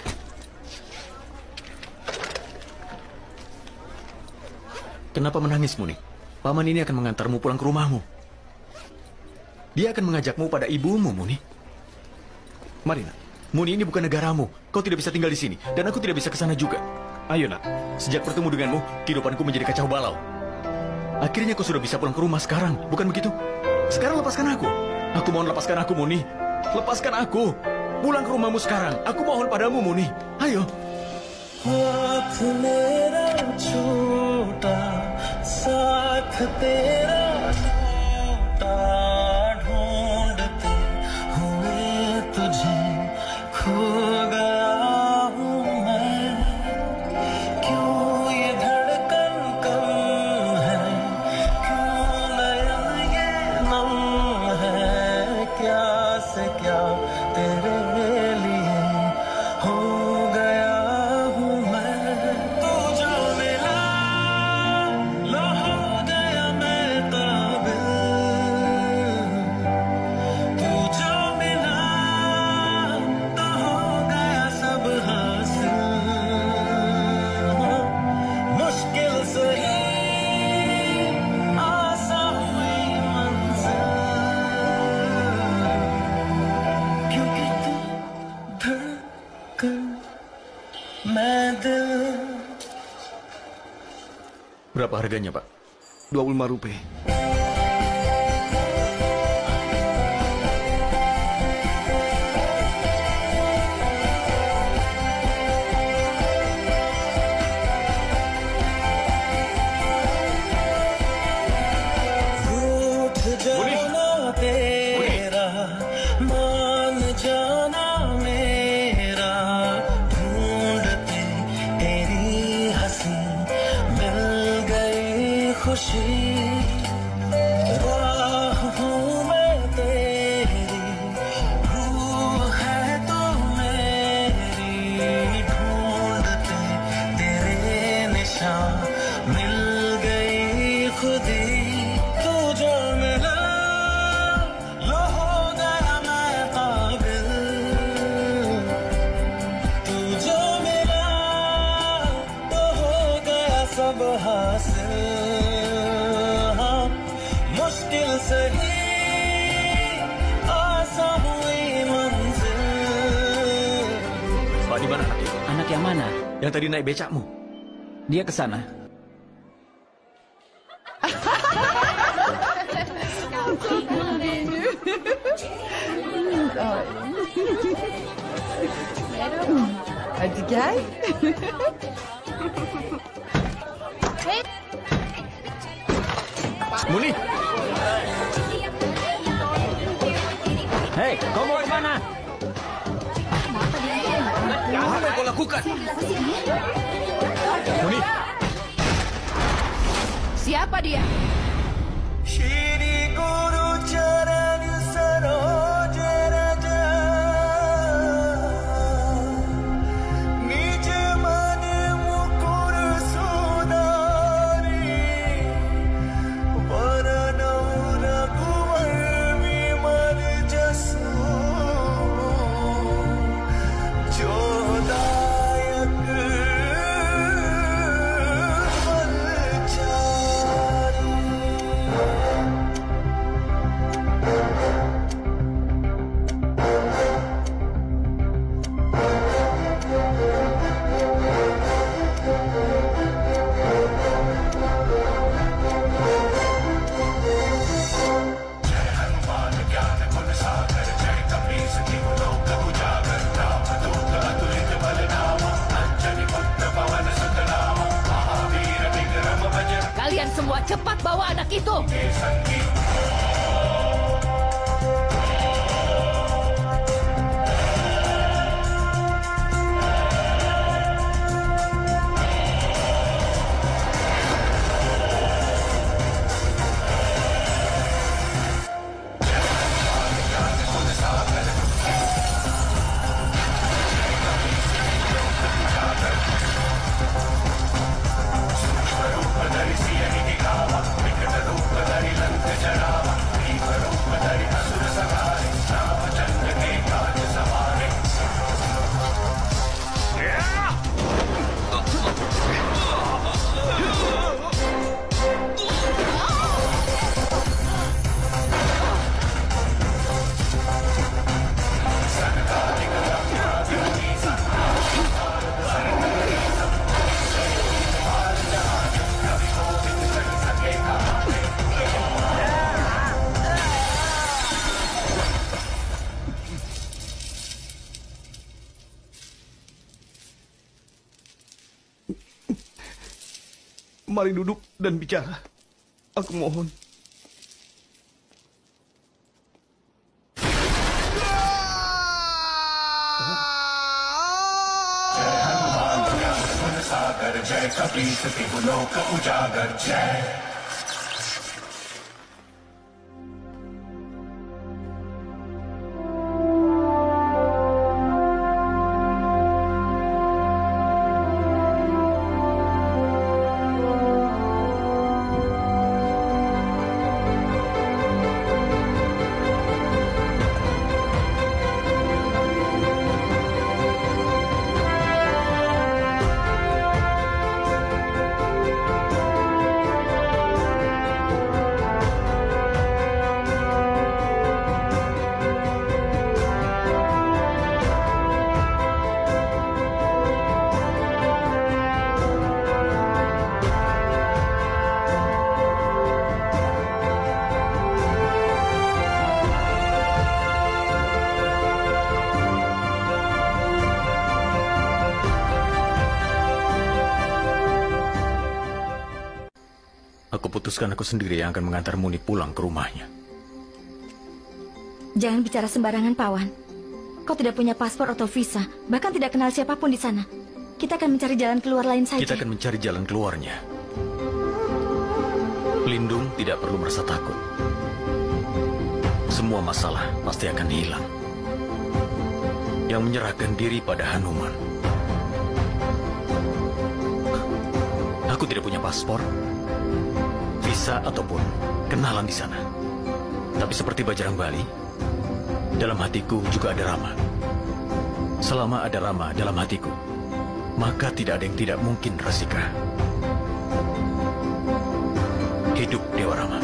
Kenapa menangis, Muni? Paman ini akan mengantarmu pulang ke rumahmu. Dia akan mengajakmu pada ibumu, Muni. Mari, nak. Muni, ini bukan negaramu. Kau tidak bisa tinggal di sini, dan aku tidak bisa ke sana juga. Ayo, nak. Sejak bertemu denganmu, kehidupanku menjadi kacau balau. Akhirnya kau sudah bisa pulang ke rumah sekarang, bukan begitu? Sekarang lepaskan aku. Aku mohon lepaskan aku, Muni. Lepaskan aku. Pulang ke rumahmu sekarang. Aku mohon padamu, Muni. Ayo. हाथ मेरा छोटा साथ तेरा छोटा ढूंढते हुए तुझे खो गया हूँ मैं क्यों ये धड़कन कम है क्यों नयन ये नम है क्या से क्या तेरे लिए हो गया Berapa harganya, Pak? dua puluh lima rupiah. mana? Yang tadi naik becakmu. Dia ke sana. Hadi gel. Muni. Hei, kau mau kemana? Apa yang kau lakukan? Muni. Siapa dia? Shri Guru Charan Saroj Raja Nij Man Mukur Sudari Varanau Raghuvar Vimal Jasu Jodayak Kalian semua cepat bawa anak itu. Mari duduk dan bicara. Aku mohon. जय कपी सती लोक उजागर जय Aku putuskan aku sendiri yang akan mengantar Muni pulang ke rumahnya. Jangan bicara sembarangan, Pawan. Kau tidak punya paspor atau visa, bahkan tidak kenal siapapun di sana. Kita akan mencari jalan keluar lain saja. Kita akan mencari jalan keluarnya. Lindung tidak perlu merasa takut. Semua masalah pasti akan hilang. Yang menyerahkan diri pada Hanuman. Aku tidak punya paspor, visa ataupun kenalan di sana. Tapi seperti Bajrang Bali, dalam hatiku juga ada Rama. Selama ada Rama dalam hatiku, maka tidak ada yang tidak mungkin, Rasika. Hidup Dewa Rama.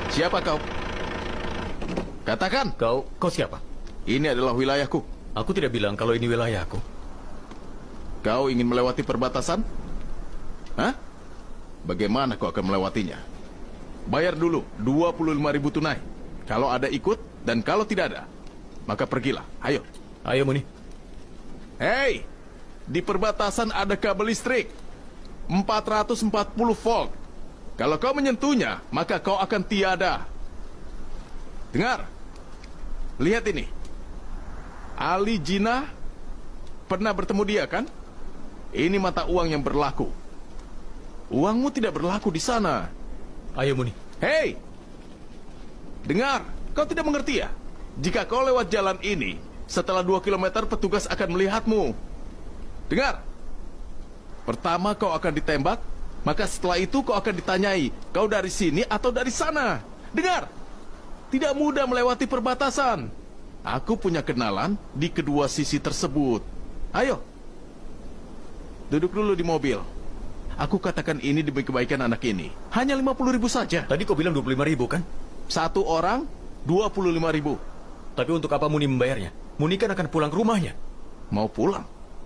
Siapa kau? Katakan. Kau, kau siapa? Ini adalah wilayahku. Aku tidak bilang kalau ini wilayahku. Kau ingin melewati perbatasan? Hah? Bagaimana kau akan melewatinya? Bayar dulu dua puluh lima ribu tunai. Kalau ada ikut, dan kalau tidak ada, maka pergilah. Ayo. Ayo, Muni. Hei, di perbatasan ada kabel listrik. empat ratus empat puluh volt. Kalau kau menyentuhnya, maka kau akan tiada. Dengar. Lihat ini. Ali Jinnah pernah bertemu dia, kan? Ini mata uang yang berlaku. Uangmu tidak berlaku di sana. Ayo, Muni. Hei! Dengar, kau tidak mengerti ya? Jika kau lewat jalan ini, setelah dua kilometer petugas akan melihatmu. Dengar. Pertama kau akan ditembak, maka setelah itu kau akan ditanyai, kau dari sini atau dari sana. Dengar. Tidak mudah melewati perbatasan. Aku punya kenalan di kedua sisi tersebut. Ayo. Duduk dulu di mobil. Aku katakan ini demi kebaikan anak ini. Hanya lima puluh ribu saja. Tadi kau bilang dua puluh lima ribu, kan? Satu orang, dua puluh lima ribu. Tapi untuk apa Muni membayarnya? Muni kan akan pulang ke rumahnya. Mau pulang?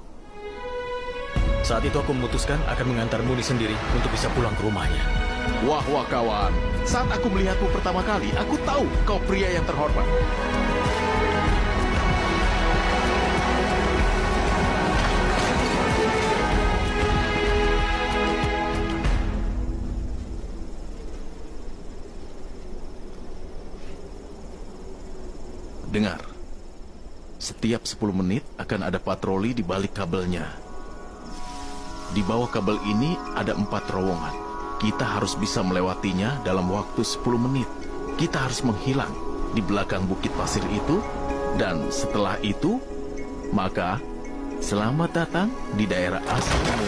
Saat itu aku memutuskan akan mengantar Muni sendiri untuk bisa pulang ke rumahnya. Wah, wah kawan. Saat aku melihatmu pertama kali, aku tahu kau pria yang terhormat. Dengar, setiap sepuluh menit akan ada patroli di balik kabelnya. Di bawah kabel ini ada empat terowongan. Kita harus bisa melewatinya dalam waktu sepuluh menit. Kita harus menghilang di belakang bukit pasir itu. Dan setelah itu, maka selamat datang di daerah asalmu.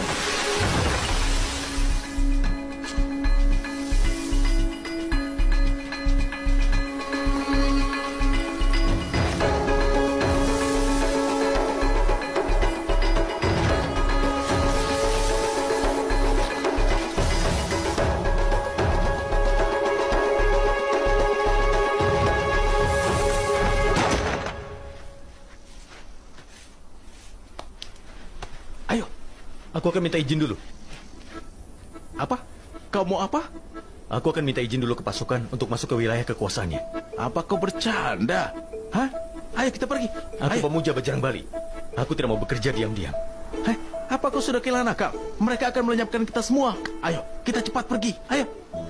Aku akan minta izin dulu. Apa? Kau mau apa? Aku akan minta izin dulu ke pasukan untuk masuk ke wilayah kekuasaannya. Apa kau bercanda? Hah? Ayo kita pergi. Aku Ayo. pemuja Bajrang Bali. Aku tidak mau bekerja diam-diam. Heh, apa kau sudah kehilangan akal? Mereka akan melenyapkan kita semua. Ayo, kita cepat pergi. Ayo.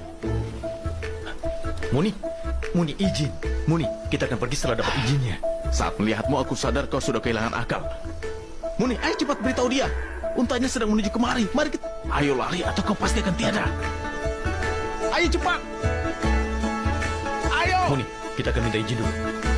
Muni, Muni izin. Muni, kita akan pergi setelah dapat izinnya. Saat melihatmu aku sadar kau sudah kehilangan akal. Muni, ayo cepat beritahu dia. Untanya sedang menuju kemari. Mari kita... Ayo lari atau kau pasti akan tiada. Ayo cepat. Ayo. Muni, kita akan minta izin dulu.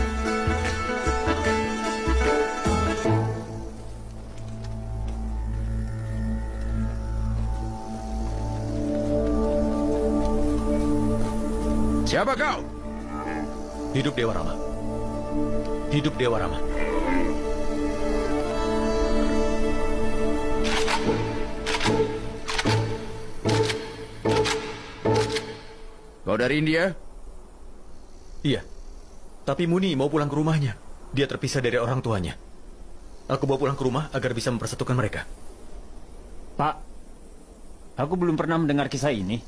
Siapa kau? Hidup Dewa Rama. Hidup Dewa Rama. Kau dari India? Iya. Tapi Muni mau pulang ke rumahnya. Dia terpisah dari orang tuanya. Aku bawa pulang ke rumah agar bisa mempersatukan mereka. Pak, aku belum pernah mendengar kisah ini.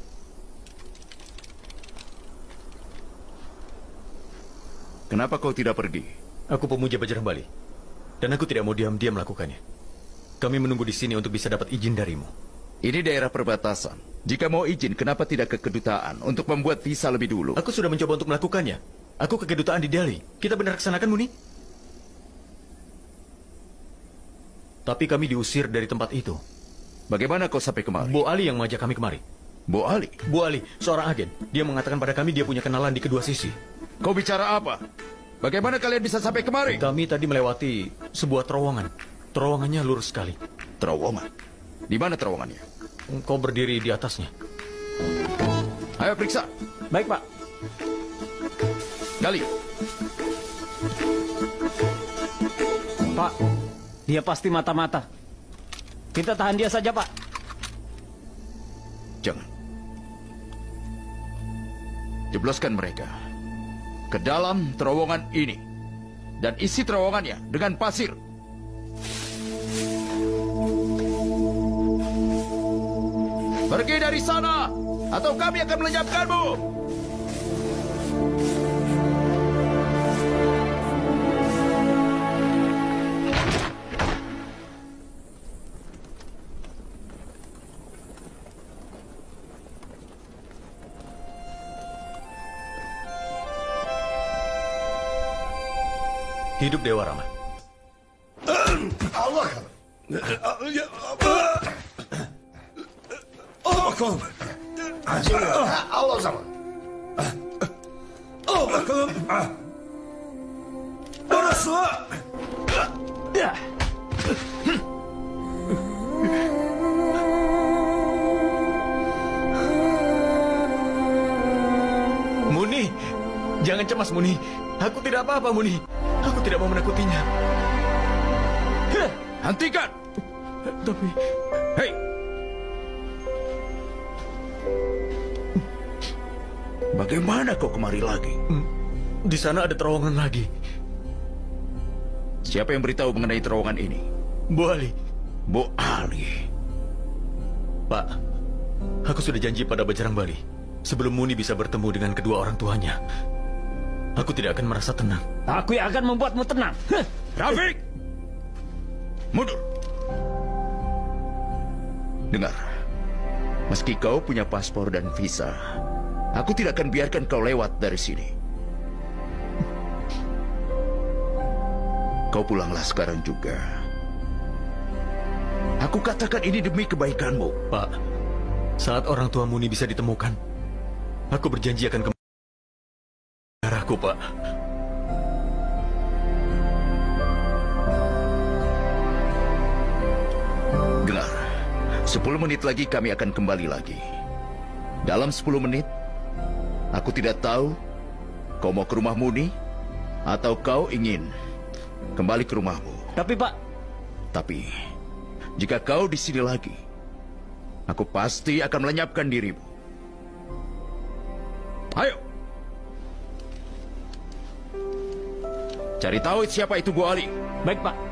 Kenapa kau tidak pergi? Aku pemuja Bajrang Bali. Dan aku tidak mau diam-diam melakukannya. Kami menunggu di sini untuk bisa dapat izin darimu. Ini daerah perbatasan. Jika mau izin, kenapa tidak ke kedutaan untuk membuat visa lebih dulu? Aku sudah mencoba untuk melakukannya. Aku ke kedutaan di Delhi. Kita benar kesanakan, Muni? Tapi kami diusir dari tempat itu. Bagaimana kau sampai kemari? Bu Ali yang mengajak kami kemari. Bu Ali? Bu Ali, seorang agen. Dia mengatakan pada kami dia punya kenalan di kedua sisi. Kau bicara apa? Bagaimana kalian bisa sampai kemari? Kami tadi melewati sebuah terowongan. Terowongannya lurus sekali. Terowongan? Di mana terowongannya? Kau berdiri di atasnya. Ayo periksa. Baik, Pak. Gali. Pak, dia pasti mata-mata. Kita tahan dia saja, Pak. Jangan. jebloskan mereka ke dalam terowongan ini dan isi terowongannya dengan pasir. Pergi dari sana, atau kami akan melenyapkanmu. Hidup Dewa Rama. Allah. Allah kom. Allah sama. Allah kom. Orası. Muni, jangan cemas Muni. Aku tidak apa-apa Muni. Aku tidak mau menakutinya. Hentikan! Tapi... Hei! Bagaimana kau kemari lagi? Di sana ada terowongan lagi. Siapa yang beritahu mengenai terowongan ini? Bu Ali. Bu Ali. Pak, aku sudah janji pada Bajrang Bali. Sebelum Muni bisa bertemu dengan kedua orang tuanya, aku tidak akan merasa tenang. Aku yang akan membuatmu tenang. Rafiq! Mundur. Dengar, meski kau punya paspor dan visa, aku tidak akan biarkan kau lewat dari sini. Kau pulanglah sekarang juga. Aku katakan ini demi kebaikanmu. Pak, saat orang tua Muni bisa ditemukan, aku berjanji akan kembali ke darahku, Pak. Dengar, sepuluh menit lagi kami akan kembali lagi. Dalam sepuluh menit, aku tidak tahu kau mau ke rumah Muni atau kau ingin kembali ke rumahmu. Tapi Pak, tapi jika kau di sini lagi, aku pasti akan melenyapkan dirimu. Ayo, cari tahu siapa itu Bu Ali. Baik Pak.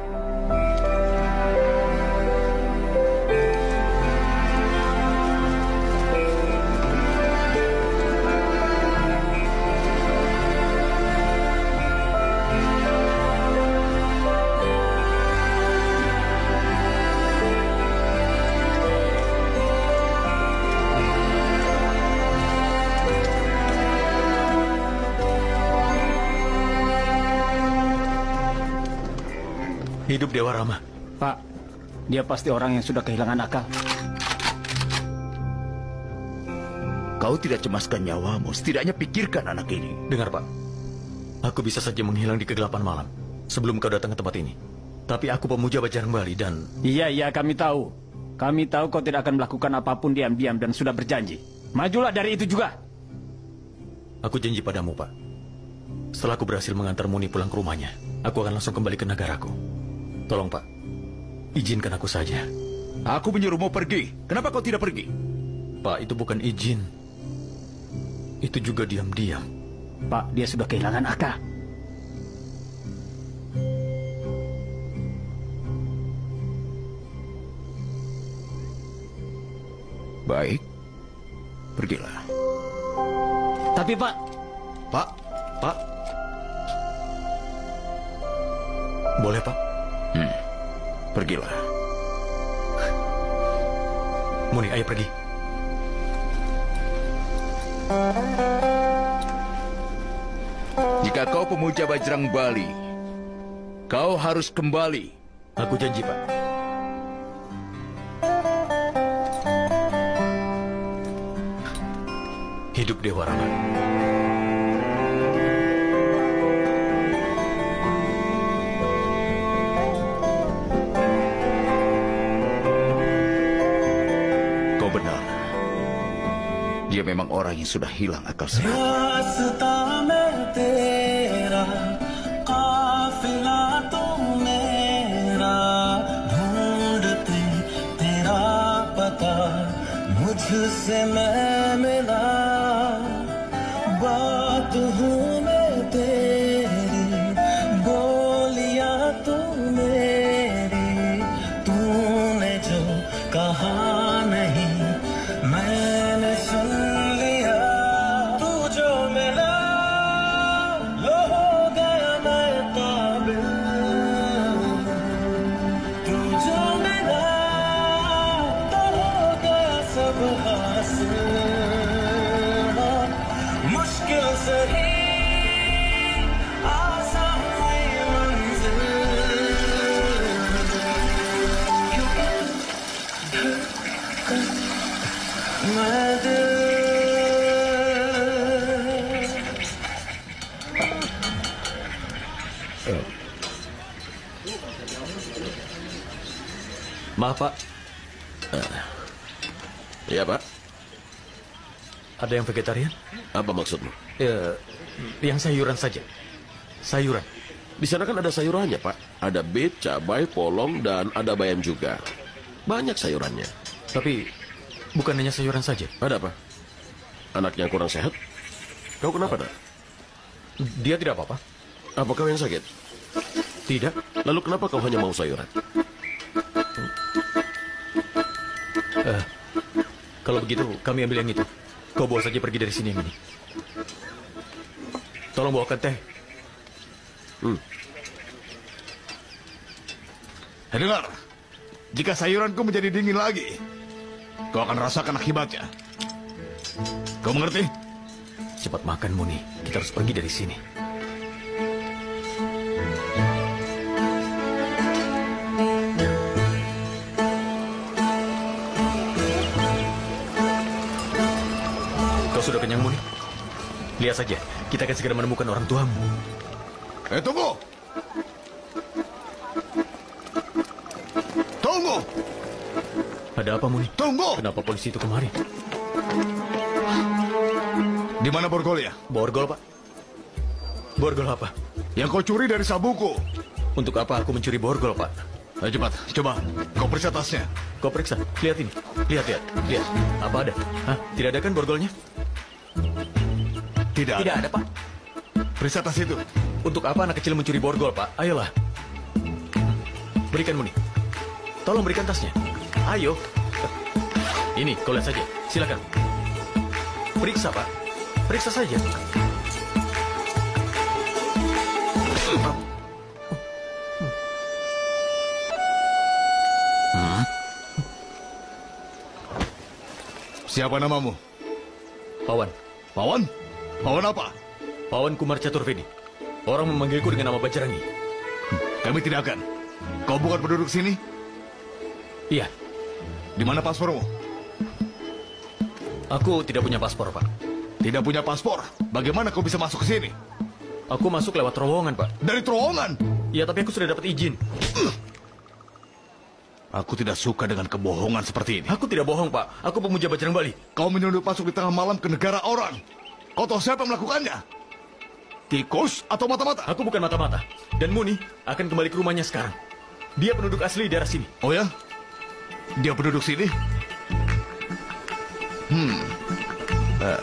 Hidup Dewa Rama. Pak, dia pasti orang yang sudah kehilangan akal. Kau tidak cemaskan nyawamu, setidaknya pikirkan anak ini. Dengar Pak, aku bisa saja menghilang di kegelapan malam sebelum kau datang ke tempat ini. Tapi aku pemuja Bajrang Bali dan... Iya, iya, kami tahu. Kami tahu kau tidak akan melakukan apapun diam-diam dan sudah berjanji. Majulah dari itu juga. Aku janji padamu, Pak. Setelah aku berhasil mengantar Muni pulang ke rumahnya, aku akan langsung kembali ke negaraku. Tolong, Pak. Izinkan aku saja. Aku menyuruhmu pergi. Kenapa kau tidak pergi? Pak, itu bukan izin. Itu juga diam-diam. Pak, dia sudah kehilangan akal. Baik. Pergilah. Tapi, Pak. Pak, Pak. Boleh, Pak? Hmm. Pergilah. Muni, ayo pergi. Jika kau pemuja Bajrang Bali, kau harus kembali. Aku janji, Pak. Hidup Dewa Rama. Kau benar. Dia memang orang yang sudah hilang akal sehat. रास्ता में तेरा काफिला तो मेरा ढूंढते तेरा पता मुझसे मैं मिला बात हूँ मैं तेरी, बोलियां तू मेरी, तूने जो कहा नहीं मैंने सुन लिया, तू जो मेरा लो हो गया मैं काबिल, तू जो मेरा तो हो गया सब हासिल, मुश्किल से ही आसान हुई मंजिल, मैं दिल Maaf, Pak. Iya, Pak. Ada yang vegetarian? Apa maksudmu? Ya, yang sayuran saja. Sayuran. Di sana kan ada sayurannya, Pak. Ada beet, cabai, polong, dan ada bayam juga. Banyak sayurannya. Tapi bukan hanya sayuran saja. Ada apa? Anaknya kurang sehat? Kau kenapa, Nak? Dia tidak apa-apa. Apa kau yang sakit? Tidak. Lalu kenapa kau hanya mau sayuran? Uh, kalau begitu, kami ambil yang itu. Kau bawa saja pergi dari sini yang ini. Tolong bawakan teh. Hmm. Hei, dengar. Jika sayuranku menjadi dingin lagi, kau akan rasakan akibatnya. Kau mengerti? Cepat makan, Muni. Kita harus pergi dari sini. Sudah kenyang, Muni? Lihat saja, kita akan segera menemukan orang tuamu. Eh, tunggu! Tunggu! Ada apa, Muni? Tunggu! Kenapa polisi itu kemari? Di mana borgolnya? Borgol, Pak. Borgol apa? Yang kau curi dari sabuku. Untuk apa aku mencuri borgol, Pak? Ayo cepat, coba. Kau periksa tasnya. Kau periksa. Lihat ini. Lihat, lihat. Lihat. Apa ada? Hah? Tidak ada kan borgolnya? Tidak ada. Tidak ada, Pak. Periksa tas itu. Untuk apa anak kecil mencuri borgol, Pak? Ayolah. Berikan, Muni. Tolong berikan tasnya. Ayo. Ini, kau lihat saja. Silakan. Periksa, Pak. Periksa saja. Siapa namamu? Pawan. Pawan? Pawan apa? Pawan Kumar Caturvedi. Orang memanggilku dengan nama Bajrangi. Kami tidak akan. Kau bukan penduduk sini? Iya. Di mana paspormu? Aku tidak punya paspor, Pak. Tidak punya paspor? Bagaimana kau bisa masuk ke sini? Aku masuk lewat terowongan, Pak. Dari terowongan? Iya, tapi aku sudah dapat izin. Aku tidak suka dengan kebohongan seperti ini. Aku tidak bohong, Pak. Aku pemuja Bajrang Bali. Kau menyelundup masuk di tengah malam ke negara orang. Kau tahu siapa yang melakukannya? Tikus atau mata-mata? Aku bukan mata-mata. Dan Muni akan kembali ke rumahnya sekarang. Dia penduduk asli daerah sini. Oh ya? Dia penduduk sini? Hmm. Uh.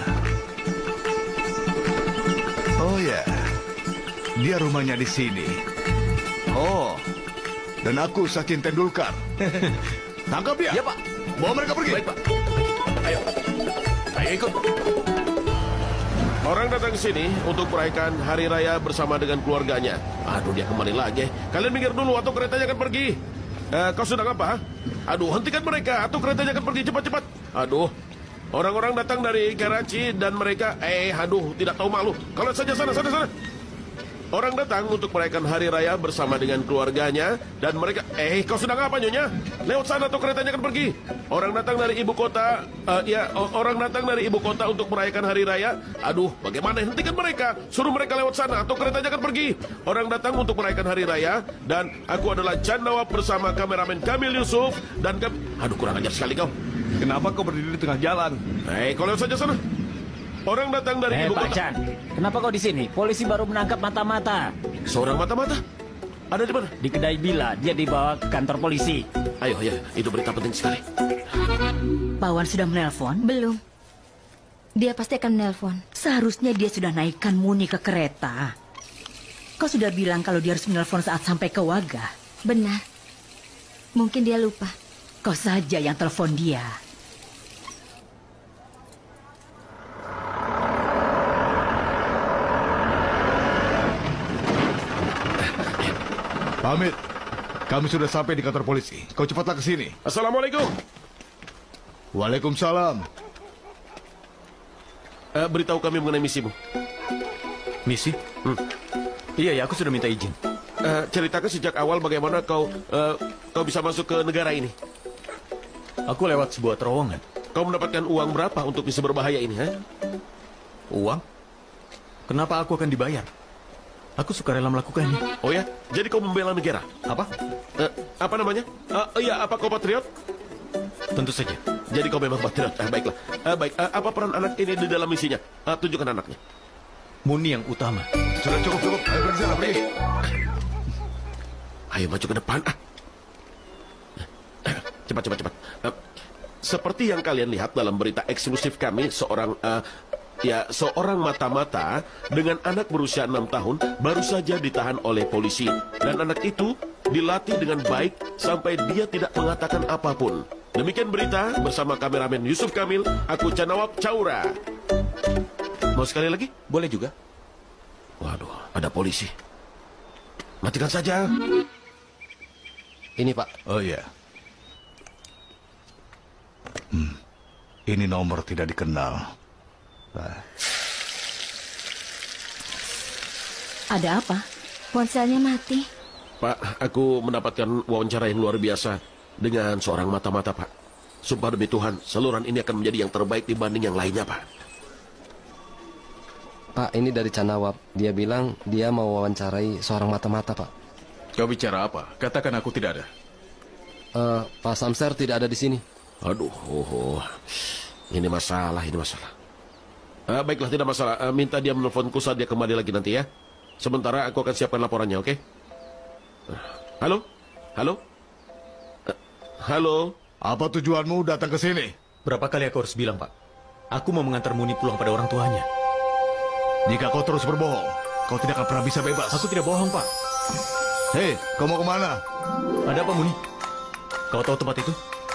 Oh ya. Dia rumahnya di sini. Oh. Dan aku Sachin Tendulkar. Tangkap dia. Ya, Pak. Bawa mereka pergi. Baik, Pak. Ayo. Ayo ikut. Orang datang ke sini untuk merayakan hari raya bersama dengan keluarganya. Aduh, dia kembali lagi. Kalian minggir dulu atau keretanya akan pergi. Eh, kau sedang apa? Aduh, hentikan mereka atau keretanya akan pergi cepat-cepat. Aduh, orang-orang datang dari Karachi dan mereka, eh, aduh, tidak tahu malu. Kalian saja sana, sana, sana. Orang datang untuk merayakan hari raya bersama dengan keluarganya dan mereka, eh, kau sedang apa, Nyonya? Lewat sana atau keretanya akan pergi. Orang datang dari ibu kota, uh, ya, orang datang dari ibu kota untuk merayakan hari raya. Aduh, bagaimana? Hentikan mereka. Suruh mereka lewat sana atau keretanya akan pergi. Orang datang untuk merayakan hari raya dan aku adalah Chandawap bersama kameramen Kamil Yusuf dan kam... Aduh, kurang ajar sekali kau. Kenapa kau berdiri di tengah jalan? Eh, kau lewat saja sana. Orang datang dari eh, ibu Pak kota. Chan, kenapa kau di sini? Polisi baru menangkap mata-mata. Seorang mata-mata? Ada di mana? Di kedai Bila. Dia dibawa ke kantor polisi. Ayo, ayo, itu berita penting sekali. Pawan sudah menelpon? Belum. Dia pasti akan menelpon. Seharusnya dia sudah naikkan Muni ke kereta. Kau sudah bilang kalau dia harus menelpon saat sampai ke Wagah. Benar. Mungkin dia lupa. Kau saja yang telepon dia. Pamit. Kami sudah sampai di kantor polisi. Kau cepatlah ke sini. Assalamualaikum. Waalaikumsalam. Uh, beritahu kami mengenai misimu. Misi? Hmm. Iya, ya, aku sudah minta izin. Uh, ceritakan sejak awal bagaimana kau uh, kau bisa masuk ke negara ini. Aku lewat sebuah terowongan. Kau mendapatkan uang berapa untuk bisa berbahaya ini, ha? Uang? Kenapa aku akan dibayar? Aku suka rela melakukannya. Oh ya? Jadi kau membela negara? Apa? Uh, apa namanya? Uh, iya, apa kau patriot? Tentu saja. Jadi kau memang patriot. Uh, baiklah. Uh, baik. Uh, apa peran anak ini di dalam misinya? Uh, tunjukkan anaknya. Muni yang utama. Sudah cukup, cukup. Ayo pergi sana, pergi. Ayo maju ke depan. Ah. Cepat, cepat, cepat. Uh, seperti yang kalian lihat dalam berita eksklusif kami, seorang uh, ya seorang mata-mata dengan anak berusia enam tahun baru saja ditahan oleh polisi, dan anak itu dilatih dengan baik sampai dia tidak mengatakan apapun. Demikian berita bersama kameramen Yusuf Kamil, aku Canawap Caura. Mau sekali lagi? Boleh juga. Waduh, ada polisi. Matikan saja. Ini, Pak. Oh iya. Hmm. Ini nomor tidak dikenal. Nah. Ada apa? Ponselnya mati. Pak, aku mendapatkan wawancara yang luar biasa dengan seorang mata-mata, Pak. Sumpah demi Tuhan, saluran ini akan menjadi yang terbaik dibanding yang lainnya, Pak. Pak, ini dari Canawap. Dia bilang dia mau wawancarai seorang mata-mata, Pak. Kau bicara apa? Katakan aku tidak ada. Uh, Pak Samser tidak ada di sini. Aduh, oh, oh. Ini masalah, ini masalah. Uh, baiklah, tidak masalah. Uh, minta dia menelponku saat dia kembali lagi nanti ya. Sementara aku akan siapkan laporannya, oke? Okay? Uh, halo? Halo? Uh, halo? Apa tujuanmu datang ke sini? Berapa kali aku harus bilang, Pak? Aku mau mengantar Muni pulang pada orang tuanya. Jika kau terus berbohong, kau tidak akan pernah bisa bebas. Aku tidak bohong, Pak. Hei, kau mau kemana? Ada apa, Muni? Kau tahu tempat itu?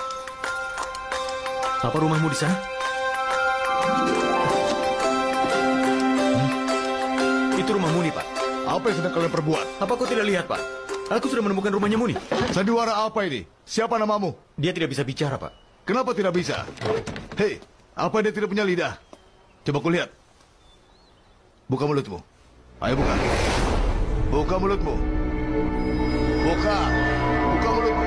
Apa rumahmu di sana? Hmm? Itu rumah Muni, Pak. Apa yang sedang kalian perbuat? Apa kau tidak lihat, Pak? Aku sudah menemukan rumahnya Muni. Sandiwara apa ini? Siapa namamu? Dia tidak bisa bicara, Pak. Kenapa tidak bisa? Hei, apa dia tidak punya lidah? Coba kulihat. Buka mulutmu. Ayo buka. Buka mulutmu. Buka. Buka mulutmu.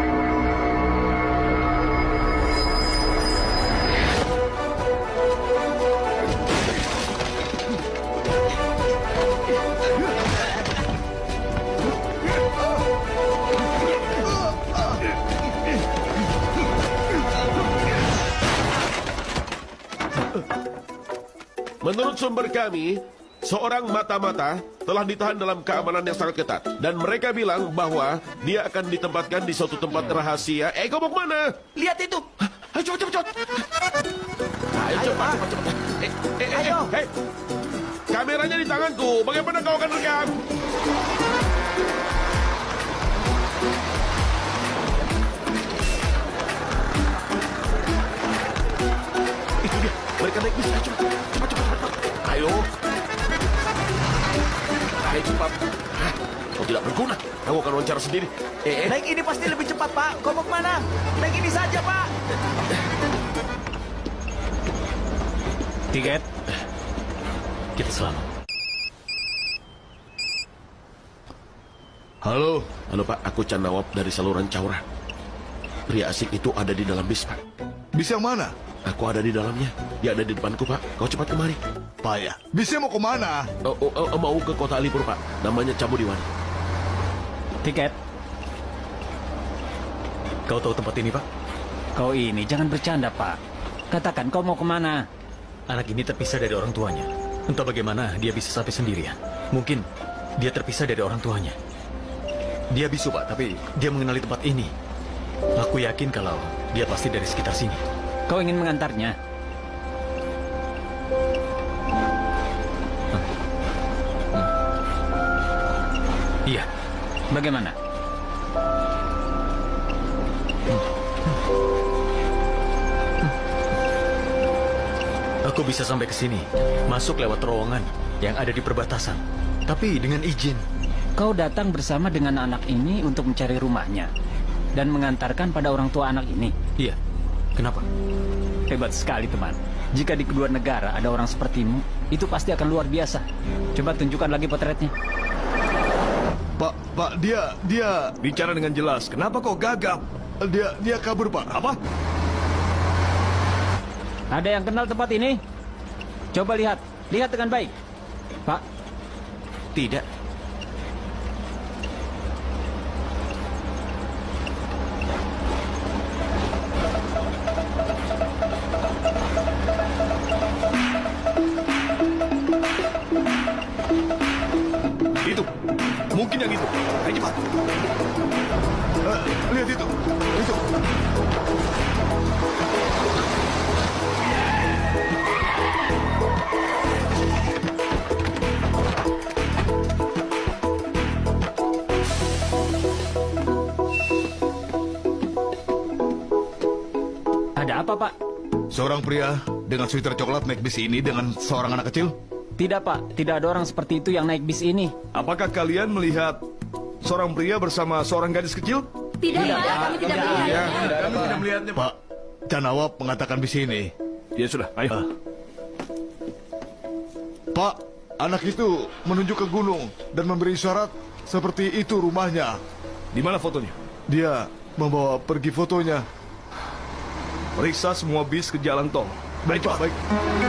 Menurut sumber kami, seorang mata-mata telah ditahan dalam keamanan yang sangat ketat. Dan mereka bilang bahwa dia akan ditempatkan di suatu tempat rahasia. Eh, kau mau kemana? Lihat itu. Ayo, cepat, cepat, cepat. Ayo, cepat, cepat, cepat. Eh, eh, eh, Ayo. eh. Kameranya di tanganku. Bagaimana kau akan rekam? Itu dia. Mereka naik bis. Ayo, cepat. Cepat, cepat, cepat. Ayo. Ayo, cepat. Hah, kau tidak berguna. Aku akan wawancara sendiri. Eh, eh. Naik ini pasti lebih cepat, Pak. Kau mau kemana? Naik ini saja, Pak. Tiket. Kita selamat. Halo. Halo, Pak. Aku Canawap dari saluran Caura. Pria asing itu ada di dalam bis, Pak. Bis yang mana? Aku ada di dalamnya. Dia ada di depanku, Pak. Kau cepat kemari. Payah. Bisnya mau kemana? Oh, oh, oh, mau ke kota Alipur, Pak. Namanya Cabudiwan. Tiket. Kau tahu tempat ini, Pak? Kau ini jangan bercanda, Pak. Katakan kau mau kemana? Anak ini terpisah dari orang tuanya. Entah bagaimana dia bisa sampai sendirian. Mungkin dia terpisah dari orang tuanya. Dia bisu, Pak, tapi dia mengenali tempat ini. Aku yakin kalau dia pasti dari sekitar sini. Kau ingin mengantarnya? Bagaimana? Aku bisa sampai ke sini, masuk lewat terowongan yang ada di perbatasan. Tapi dengan izin. Kau datang bersama dengan anak ini untuk mencari rumahnya dan mengantarkan pada orang tua anak ini. Iya. Kenapa? Hebat sekali, teman. Jika di kedua negara ada orang sepertimu, itu pasti akan luar biasa. Coba tunjukkan lagi potretnya. Pak, Pak, dia, dia... Bicara dengan jelas, kenapa kau gagap? Dia, dia kabur, Pak. Apa? Ada yang kenal tempat ini? Coba lihat, lihat dengan baik. Pak? Tidak. Itu, mungkin yang itu. Ayo cepat. Uh, lihat itu, itu. Ada apa, Pak? Seorang pria dengan sweater coklat naik bis ini dengan seorang anak kecil? Tidak, Pak. Tidak ada orang seperti itu yang naik bis ini. Apakah kalian melihat seorang pria bersama seorang gadis kecil? Tidak, Pak. Kami tidak melihat. Ya, kami tidak melihatnya, Pak. Canawap mengatakan bis ini. Ya sudah, ayo. Uh. Pak, anak itu menunjuk ke gunung dan memberi isyarat seperti itu rumahnya. Di mana fotonya? Dia membawa pergi fotonya. Periksa semua bis ke jalan tol. Baik, Pak. Baik.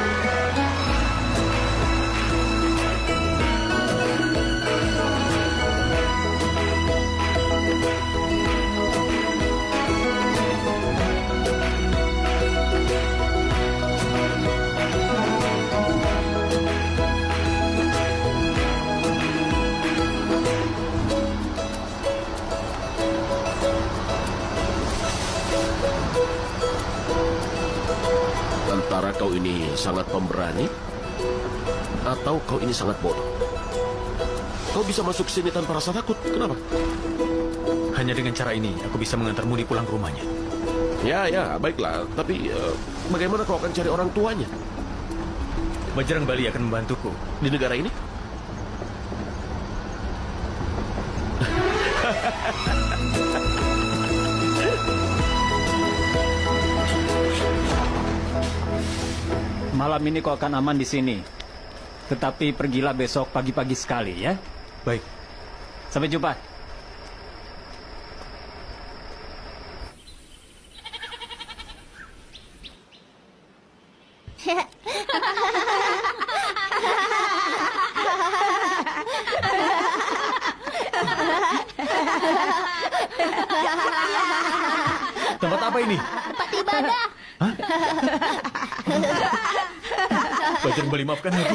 Antara kau ini sangat pemberani, atau kau ini sangat bodoh. Kau bisa masuk sini tanpa rasa takut. Kenapa? Hanya dengan cara ini, aku bisa mengantar Muni pulang ke rumahnya. Ya, ya, baiklah. Tapi uh, bagaimana kau akan cari orang tuanya? Bajrang Bali akan membantuku. Di negara ini? Malam ini kau akan aman di sini. Tetapi pergilah besok pagi-pagi sekali, ya? Baik. Sampai jumpa. Tempat apa ini? Tempat ibadah. Bajrang Bali, maafkan aku.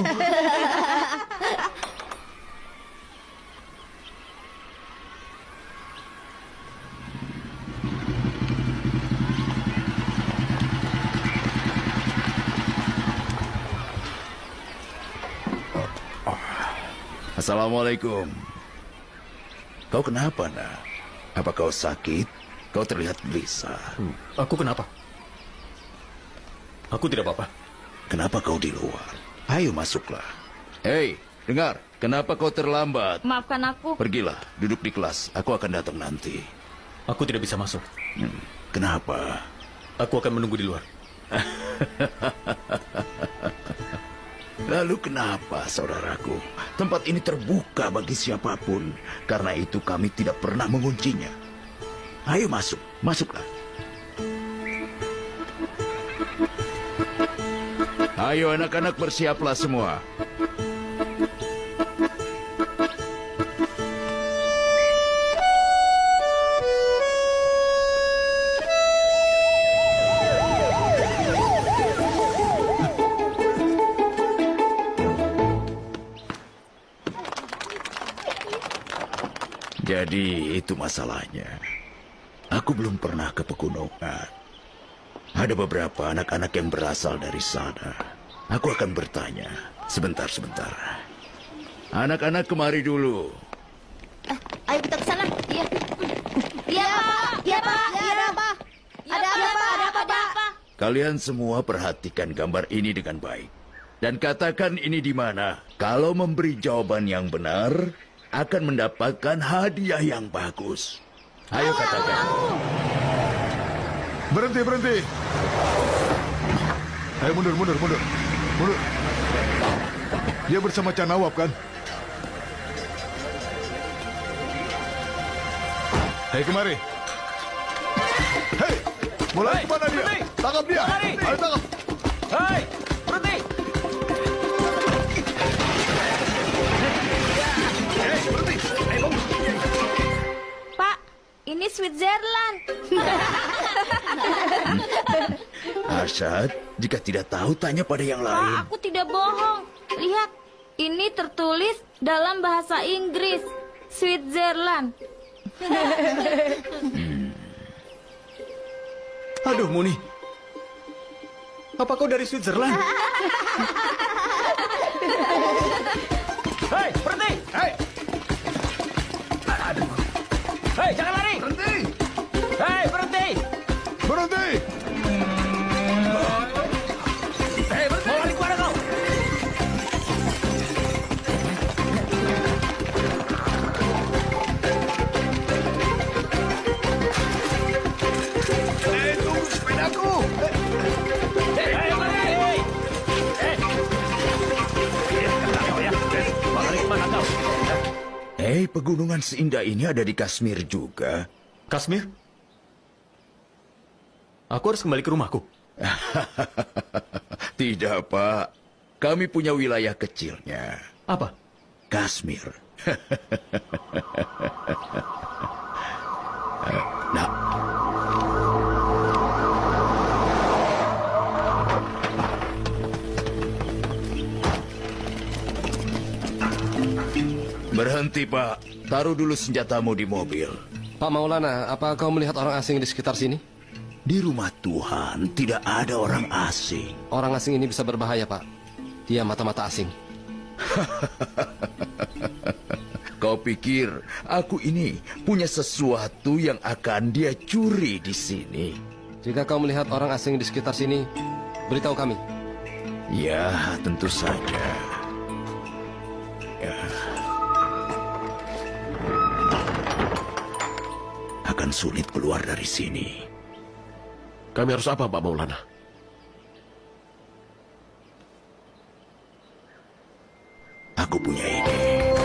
Assalamualaikum. Kau kenapa, nak? Apa kau sakit? Kau terlihat gelisah. Hmm. Aku kenapa? Aku tidak apa-apa. Kenapa kau di luar? Ayo masuklah. Hei, dengar. Kenapa kau terlambat? Maafkan aku. Pergilah, duduk di kelas. Aku akan datang nanti. Aku tidak bisa masuk. Hmm. Kenapa? Aku akan menunggu di luar. Lalu kenapa, saudaraku? Tempat ini terbuka bagi siapapun. Karena itu kami tidak pernah menguncinya. Ayo masuk, masuklah. Ayo anak-anak, bersiaplah semua. Jadi itu masalahnya. Aku belum pernah ke pegunungan. Ada beberapa anak-anak yang berasal dari sana. Aku akan bertanya. Sebentar, sebentar. Anak-anak kemari dulu. Eh, ayo kita ke sana. Iya, Pak. Iya, Pak. Iya, ada apa? Ada apa, Pak? Ada apa, Pak? Kalian semua perhatikan gambar ini dengan baik. Dan katakan ini di mana. Kalau memberi jawaban yang benar, akan mendapatkan hadiah yang bagus. Ayo katakan. Berhenti, berhenti. Ayo mundur, mundur, mundur. Mundur. Dia bersama Chan Nawab, kan? Hei, kemari. Hei, mulai hey, kemana dia? Berhenti. Tangkap dia. Lari. Ayo tangkap. Hei, berhenti. Hei, berhenti. Pak, ini Switzerland. Asad, jika tidak tahu tanya pada yang lain. Pak, aku tidak bohong. Lihat, ini tertulis dalam bahasa Inggris. Switzerland. Hmm. Aduh, Muni. Apa kau dari Switzerland? Hei, berhenti! Hei! Aduh. Hei, jangan lari! Berhenti! Hei, berhenti! Berhenti! Hei, berhenti! Mau lari kemana kau? Hei, tunggu sepedaku! Hei, hei, hei! Hei! Mau lari kemana kau? Hei, pegunungan seindah ini ada di Kashmir juga. Kashmir? Aku harus kembali ke rumahku. Tidak, Pak. Kami punya wilayah kecilnya. Apa? Kashmir. Nah. Berhenti, Pak. Taruh dulu senjatamu di mobil. Pak Maulana, apa kau melihat orang asing di sekitar sini? Di rumah Tuhan tidak ada orang asing. Orang asing ini bisa berbahaya, Pak. Dia mata-mata asing. Kau pikir aku ini punya sesuatu yang akan dia curi di sini? Jika kau melihat orang asing di sekitar sini, beritahu kami. Ya, tentu saja. Ya. Akan sulit keluar dari sini. Kami harus apa, Pak Maulana? Aku punya ide.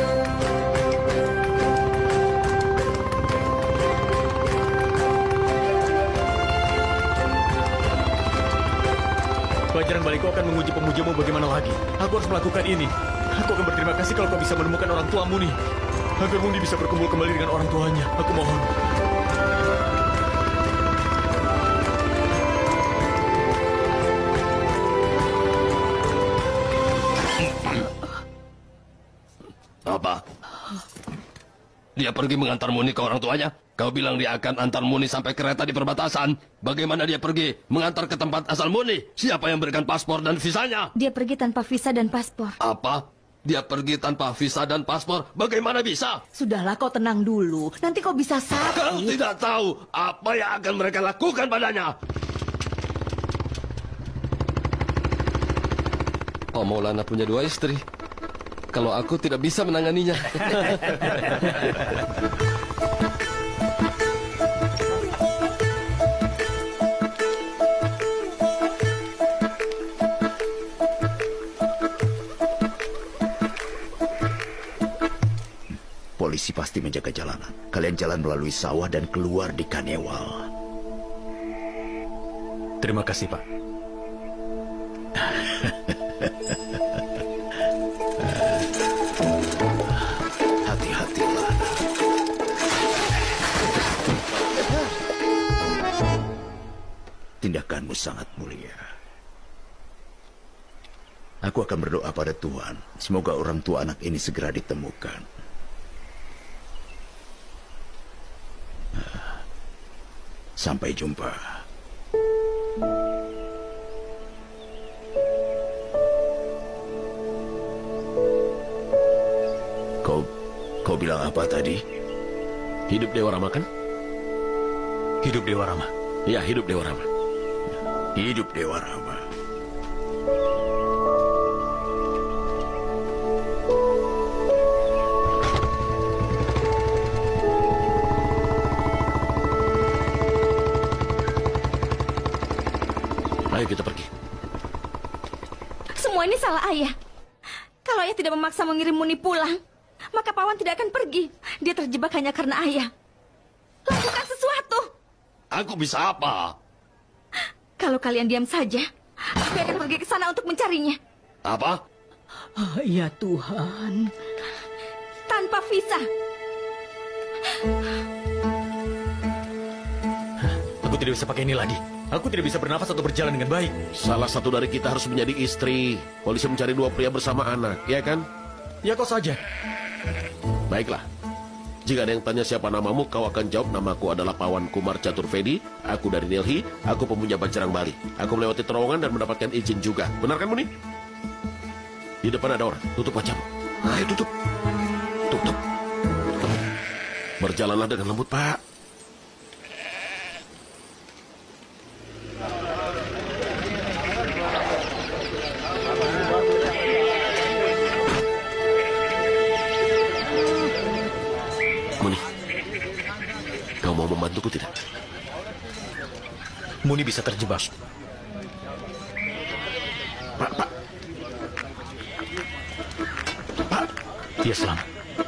Pelajaran balikku akan menguji pemujamu bagaimana lagi. Aku harus melakukan ini. Aku akan berterima kasih kalau kau bisa menemukan orang tua Muni. Agar Muni bisa berkumpul kembali dengan orang tuanya. Aku mohon. Apa? Dia pergi mengantar Muni ke orang tuanya? Kau bilang dia akan antar Muni sampai kereta di perbatasan. Bagaimana dia pergi mengantar ke tempat asal Muni? Siapa yang berikan paspor dan visanya? Dia pergi tanpa visa dan paspor. Apa? Dia pergi tanpa visa dan paspor? Bagaimana bisa? Sudahlah, kau tenang dulu. Nanti kau bisa sakit. Kau tidak tahu apa yang akan mereka lakukan padanya. Pak Maulana punya dua istri. Kalau aku tidak bisa menanganinya. Polisi pasti menjaga jalanan. Kalian jalan melalui sawah dan keluar di Kanewal. Terima kasih, Pak. Hati-hatilah. Tindakanmu sangat mulia. Aku akan berdoa pada Tuhan. Semoga orang tua anak ini segera ditemukan. Sampai jumpa. Kau, kau bilang apa tadi? Hidup Dewa Rama, kan? Hidup Dewa Rama. Ya, hidup Dewa Rama. Hidup Dewa Rama. Ayo kita pergi. Semua ini salah ayah. Kalau ayah tidak memaksa mengirim Muni pulang, maka Pawan tidak akan pergi. Dia terjebak hanya karena ayah. Lakukan sesuatu. Aku bisa apa? Kalau kalian diam saja, aku akan pergi ke sana untuk mencarinya. Apa? Oh, ya Tuhan. Tanpa visa. Aku tidak bisa pakai ini lagi. Aku tidak bisa bernafas atau berjalan dengan baik. Salah satu dari kita harus menjadi istri. Polisi mencari dua pria bersama anak, ya kan? Ya kau saja. Baiklah. Jika ada yang tanya siapa namamu, kau akan jawab namaku adalah Pawan Kumar Caturvedi. Aku dari Delhi. Aku pemuja Bajrang Bali. Aku melewati terowongan dan mendapatkan izin juga. Benar kan, Muni? Di depan ada orang. Tutup wajahmu. Ayo tutup. Tutup. Tutup. Berjalanlah dengan lembut, Pak. Membantuku tidak? Muni bisa terjebak. Pak, Pak. Pak. Dia selamat.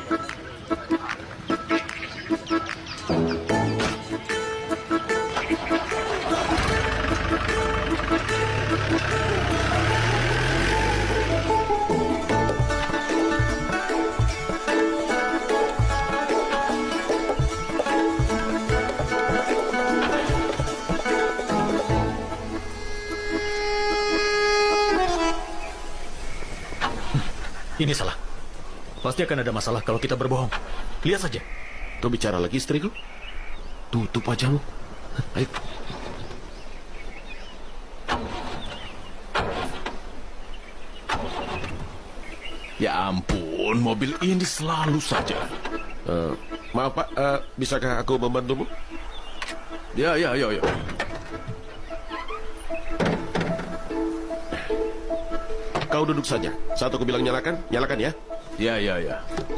Ini salah. Pasti akan ada masalah kalau kita berbohong. Lihat saja. Kau bicara lagi, istriku? Tutup wajahmu. Ayo. Ya ampun, mobil ini selalu saja. Uh, maaf, Pak. Uh, bisakah aku membantumu? Ya, ya, ya, ya. Kau duduk saja. Saat aku bilang nyalakan, nyalakan ya. Ya, ya, ya.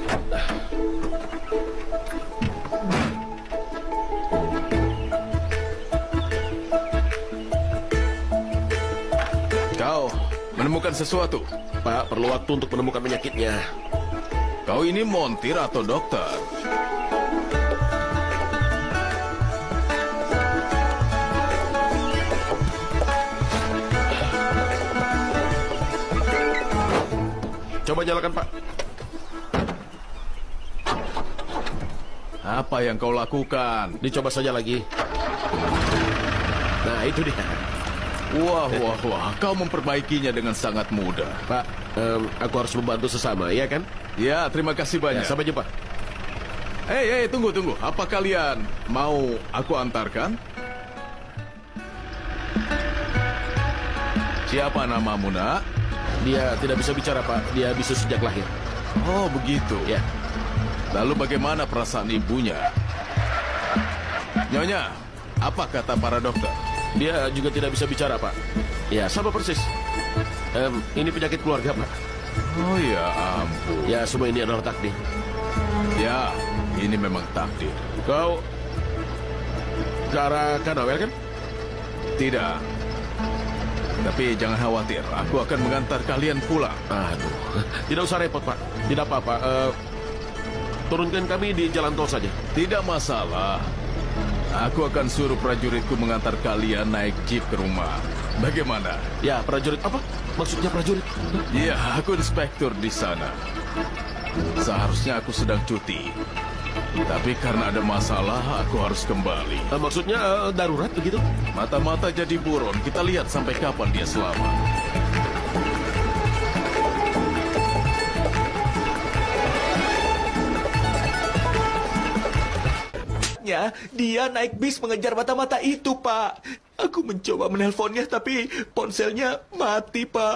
Kau menemukan sesuatu? Pak, perlu waktu untuk menemukan penyakitnya. Kau ini montir atau dokter? Coba nyalakan, Pak. Apa yang kau lakukan? Dicoba saja lagi. Nah, itu dia. Wah, wah, wah. Kau memperbaikinya dengan sangat mudah. Pak, um, aku harus membantu sesama, ya kan? Ya, terima kasih banyak. Ya, sampai jumpa. Hei, hei, tunggu, tunggu. Apa kalian mau aku antarkan? Siapa namamu, nak? Dia tidak bisa bicara, Pak. Dia bisu sejak lahir. Oh, begitu. Ya. Lalu bagaimana perasaan ibunya? Nyonya, apa kata para dokter? Dia juga tidak bisa bicara, Pak. Ya, sama persis. Um, ini penyakit keluarga, Pak. Oh ya ampun. Ya, semua ini adalah takdir. Ya, ini memang takdir. Kau ke arah Kanawel, kan? Tidak. Tapi jangan khawatir, aku akan mengantar kalian pulang. Aduh, tidak usah repot, Pak. Tidak apa-apa. Uh, turunkan kami di jalan tol saja. Tidak masalah. Aku akan suruh prajuritku mengantar kalian naik jeep ke rumah. Bagaimana? Ya, prajurit apa? Maksudnya prajurit? Iya, aku inspektur di sana. Seharusnya aku sedang cuti. Tapi karena ada masalah, aku harus kembali. Uh, maksudnya uh, darurat begitu? Mata-mata jadi buron. Kita lihat sampai kapan dia selamat. Ya, dia naik bis mengejar mata-mata itu, Pak. Aku mencoba menelponnya, tapi ponselnya mati, Pak.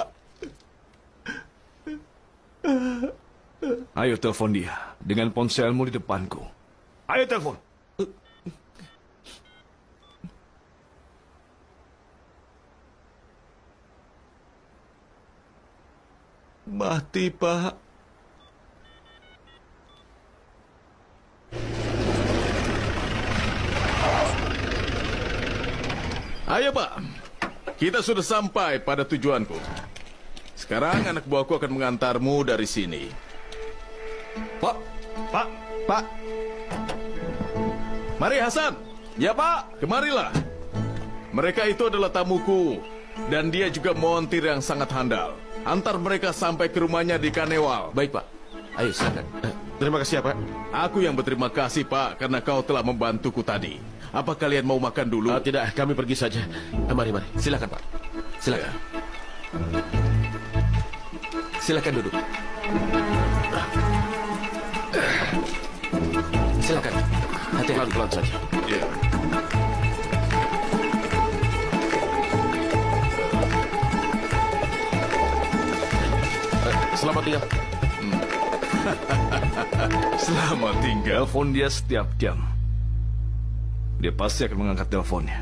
Ayo telepon dia dengan ponselmu di depanku. Ayo telepon. mati, Pak. Ayo, Pak. Kita sudah sampai pada tujuanku. Sekarang anak buahku akan mengantarmu dari sini. Pak, Pak, Pak. Mari, Hasan. Ya, Pak. Kemarilah. Mereka itu adalah tamuku. Dan dia juga montir yang sangat handal. Antar mereka sampai ke rumahnya di Kanewal. Baik, Pak. Ayo, silakan. Eh, terima kasih ya, Pak. Aku yang berterima kasih, Pak, karena kau telah membantuku tadi. Apa kalian mau makan dulu? Uh, tidak, kami pergi saja. Uh, mari, mari. Silakan, Pak. Silakan. Silakan duduk. Silakan. Hati-hati. Pelan-pelan saja. Ya. Uh, selamat tinggal. Hmm. Selamat tinggal. Telepon dia setiap jam. Dia pasti akan mengangkat teleponnya.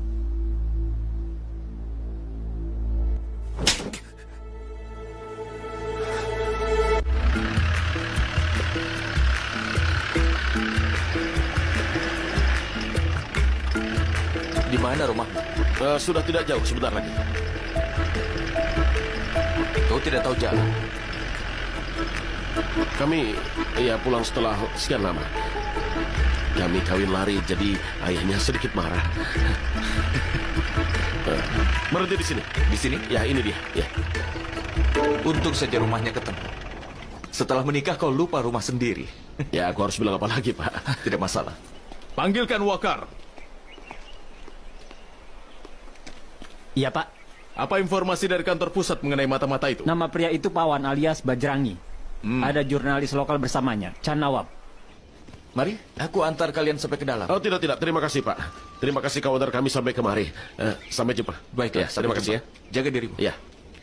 Di mana rumah? Uh, sudah tidak jauh, sebentar lagi. Kau tidak tahu jalan? Kami, ya pulang setelah sekian lama. Kami kawin lari, jadi ayahnya sedikit marah. uh, berhenti di sini. Di sini? Ya, ini dia. Ya. Untung saja rumahnya ketemu. Setelah menikah kau lupa rumah sendiri. Ya, aku harus bilang apa lagi, Pak? Tidak masalah. Panggilkan Wakar. Iya, Pak. Apa informasi dari kantor pusat mengenai mata-mata itu? Nama pria itu Pawan alias Bajrangi. Hmm. Ada jurnalis lokal bersamanya, Chan Nawab. Mari, aku antar kalian sampai ke dalam. Oh, tidak, tidak. Terima kasih, Pak. Terima kasih kau antar kami sampai kemari. Uh, sampai jumpa. Baiklah, ya, terima kasih ya. Jaga dirimu. Ya.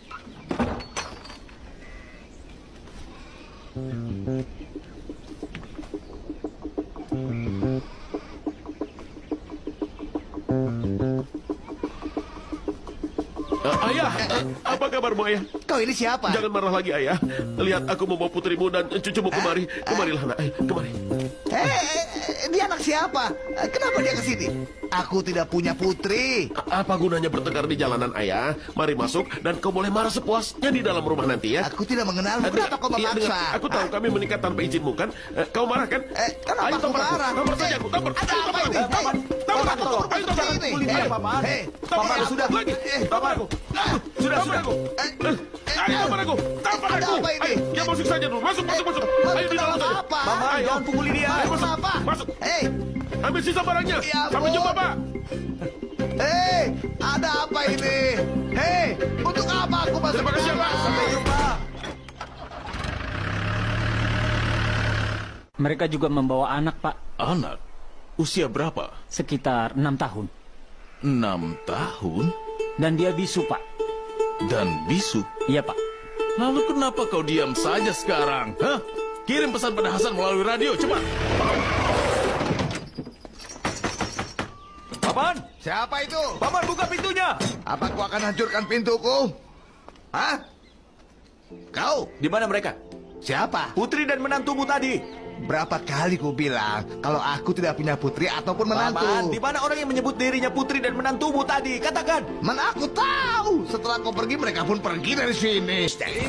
Uh, ayah, uh, apa kabarmu, ayah? Kau ini siapa? Jangan marah lagi, ayah. Lihat, aku membawa putrimu dan cucumu kemari. Kemarilah, nak. Eh, kemari. Eh, dia anak siapa? Kenapa dia ke sini? Aku tidak punya putri. Apa gunanya bertengkar di jalanan, ayah? Mari masuk dan kau boleh marah sepuasnya di dalam rumah nanti ya. Aku tidak mengenalmu. Kenapa kau Iya, memaksa? dengar. Aku tahu kami menikah tanpa izinmu kan? Eh, kau marah kan? Eh, kenapa Ayo aku tampar aku. marah? Tampar saja aku. Tampar. Ada Ayo, apa tampar ini? aku. Tampar. Tampar aku. Ayo tampar aku. Pukul dia. Ayo, Paman. Hei, tampar Paman, aku. sudah. Lagi. Eh, Tampar aku. Sudah, Tampar sudah. aku. Ayo, tampar aku. Tampar Ada aku. apa ini? Ayo, dia masuk saja dulu. Masuk, masuk, masuk. Ayo di dalam saja. Apa? Paman, Ayo. jangan pukuli dia. Ayo, masuk. Apa? Masuk. Hei, Ambil sisa barangnya. Ya Sampai ampun. jumpa, Pak. hei, ada apa ini? Hei, untuk apa aku masuk? Terima kasih, Pak. Sampai jumpa. Mereka juga membawa anak, Pak. Anak? Usia berapa? Sekitar enam tahun. Enam tahun? Dan dia bisu, Pak. Dan bisu? Iya, Pak. Lalu kenapa kau diam saja sekarang? Hah? Kirim pesan pada Hasan melalui radio, cepat. Paman! Siapa itu? Paman, buka pintunya! Apa aku akan hancurkan pintuku? Hah? Kau? Di mana mereka? Siapa? Putri dan menantumu tadi. Berapa kali ku bilang kalau aku tidak punya putri ataupun menantu? Paman, di mana orang yang menyebut dirinya putri dan menantumu tadi? Katakan. Mana aku tahu. Setelah kau pergi, mereka pun pergi dari sini.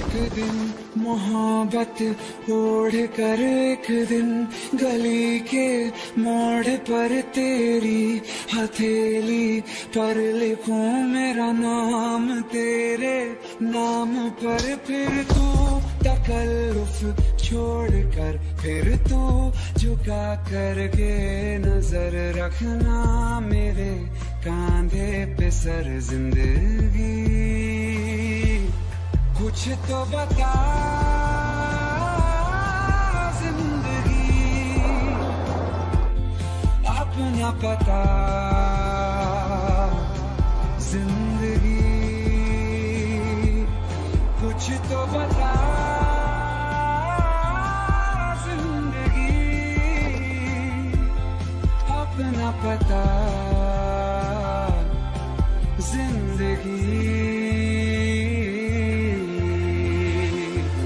मोहब्बत ओढ़ कर एक दिन गली के मोड़ पर तेरी हथेली पर लिखूं मेरा नाम तेरे नाम पर फिर तू तकल्लुफ छोड़ कर फिर तू झुका करके नजर रखना मेरे कांधे पे सर जिंदगी कुछ तो बता जिंदगी अपना पता जिंदगी कुछ तो बता जिंदगी अपना पता जिंदगी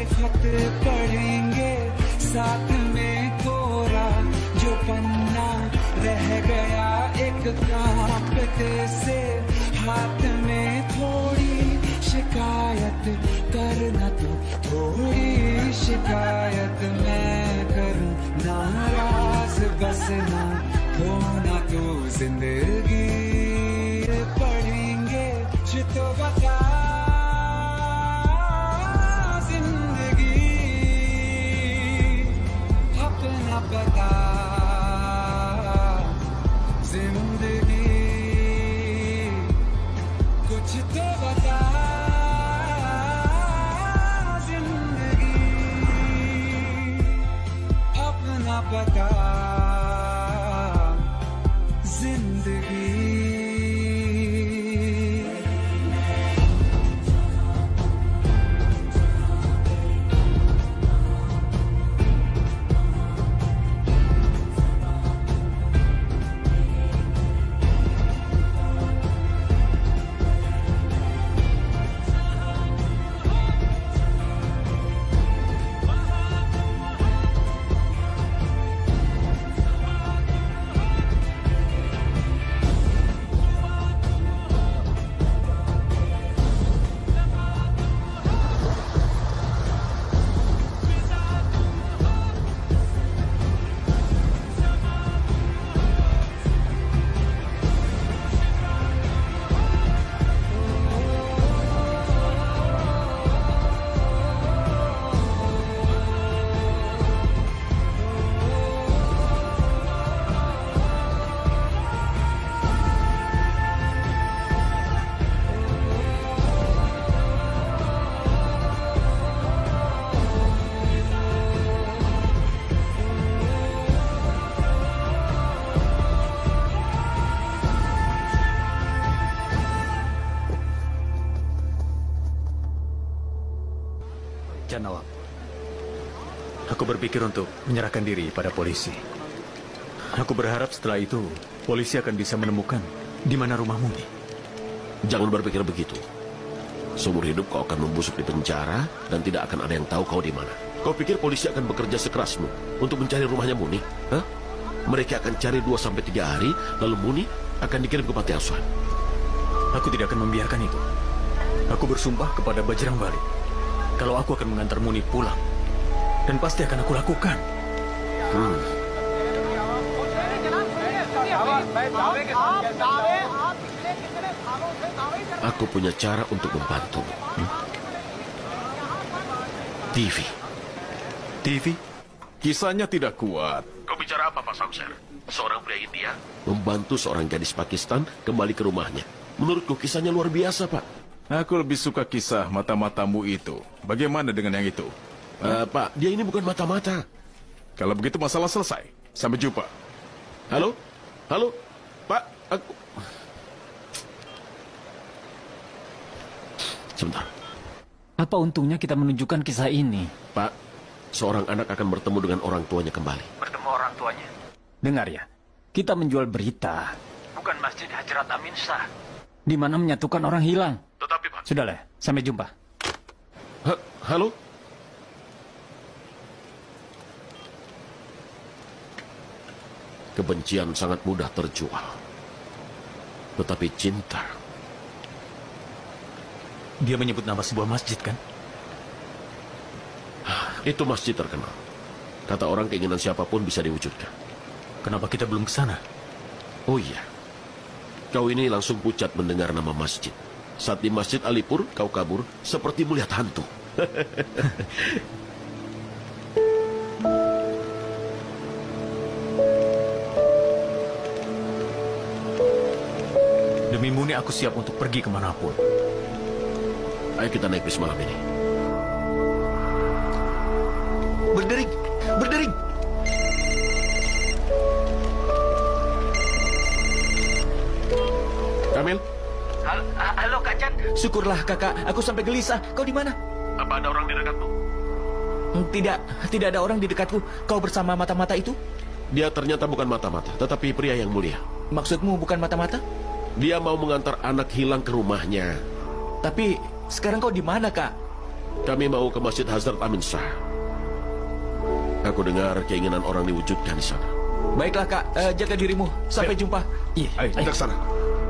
खत पढ़ेंगे साथ में कोरा जो पन्ना रह गया एक कांपते से हाथ में थोड़ी शिकायत करना तो थोड़ी शिकायत मैं करूं नाराज बस ना होना तो जिंदगी पढ़ेंगे जो तो बता जिंदगी अपना पता जिंदगी कुछ तो बता जिंदगी अपना पता जिंदगी Nawab, aku berpikir untuk menyerahkan diri pada polisi. Aku berharap setelah itu polisi akan bisa menemukan di mana rumahmu nih. Jangan berpikir begitu. Seumur hidup kau akan membusuk di penjara dan tidak akan ada yang tahu kau di mana. Kau pikir polisi akan bekerja sekerasmu untuk mencari rumahnya Muni? Hah? Mereka akan cari dua sampai tiga hari, lalu Muni akan dikirim ke panti asuhan. Aku tidak akan membiarkan itu. Aku bersumpah kepada Bajrangbali kalau aku akan mengantar Muni pulang. Dan pasti akan aku lakukan. Hmm. Aku punya cara untuk membantu. Hmm? T V. T V? Kisahnya tidak kuat. Kau bicara apa, Pak Samser? Seorang pria India membantu seorang gadis Pakistan kembali ke rumahnya. Menurutku kisahnya luar biasa, Pak. Aku lebih suka kisah mata-matamu itu. Bagaimana dengan yang itu? Uh, Pak, dia ini bukan mata-mata. Kalau begitu masalah selesai. Sampai jumpa. Halo? Halo? Pak, aku... Sebentar. Apa untungnya kita menunjukkan kisah ini? Pak, seorang anak akan bertemu dengan orang tuanya kembali. Bertemu orang tuanya? Dengar ya, kita menjual berita. Bukan Masjid Hajrat Amin Shah. Di mana menyatukan orang hilang. Tetapi, Pak... Sudahlah, sampai jumpa. Ha, halo? Kebencian sangat mudah terjual. Tetapi cinta... Dia menyebut nama sebuah masjid, kan? Itu masjid terkenal. Kata orang keinginan siapapun bisa diwujudkan. Kenapa kita belum ke sana? Oh iya. Kau ini langsung pucat mendengar nama masjid. Saat di Masjid Alipur, kau kabur seperti melihat hantu. Demi Muni, aku siap untuk pergi kemanapun. Ayo kita naik bis malam ini. Berdering! Berdering! Kamil? Halo, halo Kak Chan. Syukurlah kakak, aku sampai gelisah. Kau di mana? Apa ada orang di dekatmu? Tidak, tidak ada orang di dekatku. Kau bersama mata-mata itu? Dia ternyata bukan mata-mata, tetapi pria yang mulia. Maksudmu bukan mata-mata? Dia mau mengantar anak hilang ke rumahnya. Tapi sekarang kau di mana, Kak? Kami mau ke Masjid Hazrat Amin Shah. Aku dengar keinginan orang diwujudkan di sana. Baiklah kak, uh, jaga dirimu. Sampai Ayo. jumpa. Iya, ayo kita ke sana.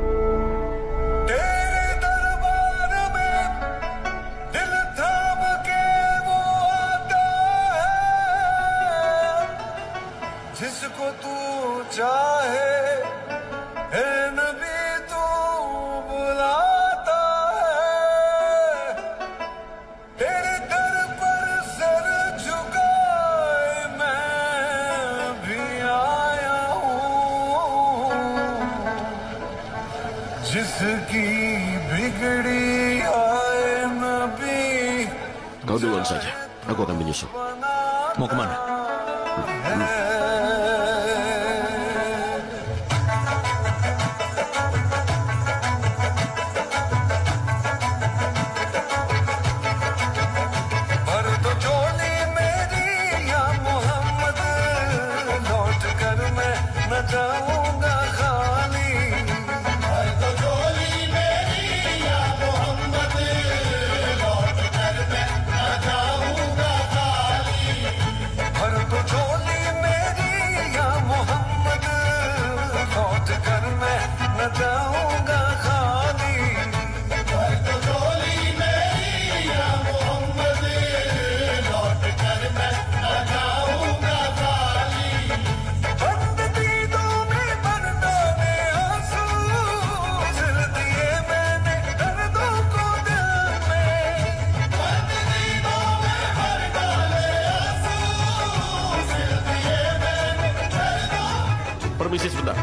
जिसको तू चाहे है नबी तू बुलाता है तेरे दर पर सर झुकाए मैं भी आया हूँ जिसकी बिगड़ी आए नबी Kau duluan saja. Aku akan menyusul. Mau kemana? भर दो झोली मेरी या मोहम्मद लौट कर मैं न जाऊंगा खाली भर दो झोली मेरी या मोहम्मद लौट कर मैं न जाऊंगा खाली भर दो झोली मेरी या मोहम्मद लौट कर मैं न जाऊंगा खाली भर दो झोली मेरी या मोहम्मद लौट कर मैं न जाऊंगा खाली बंद दीदों में बरदाने आंसू सिल दिए मैंने दर्दों को दिल में बंद दीदों में भर डाले आंसू सिल दिए मैंने दर्दों. Permisi sebentar.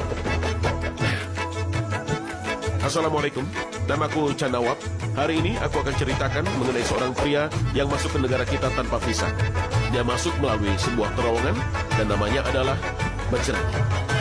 Assalamualaikum. Namaku Chandawap. Hari ini aku akan ceritakan mengenai seorang pria yang masuk ke negara kita tanpa visa. Dia masuk melalui sebuah terowongan dan namanya adalah Bajrangi.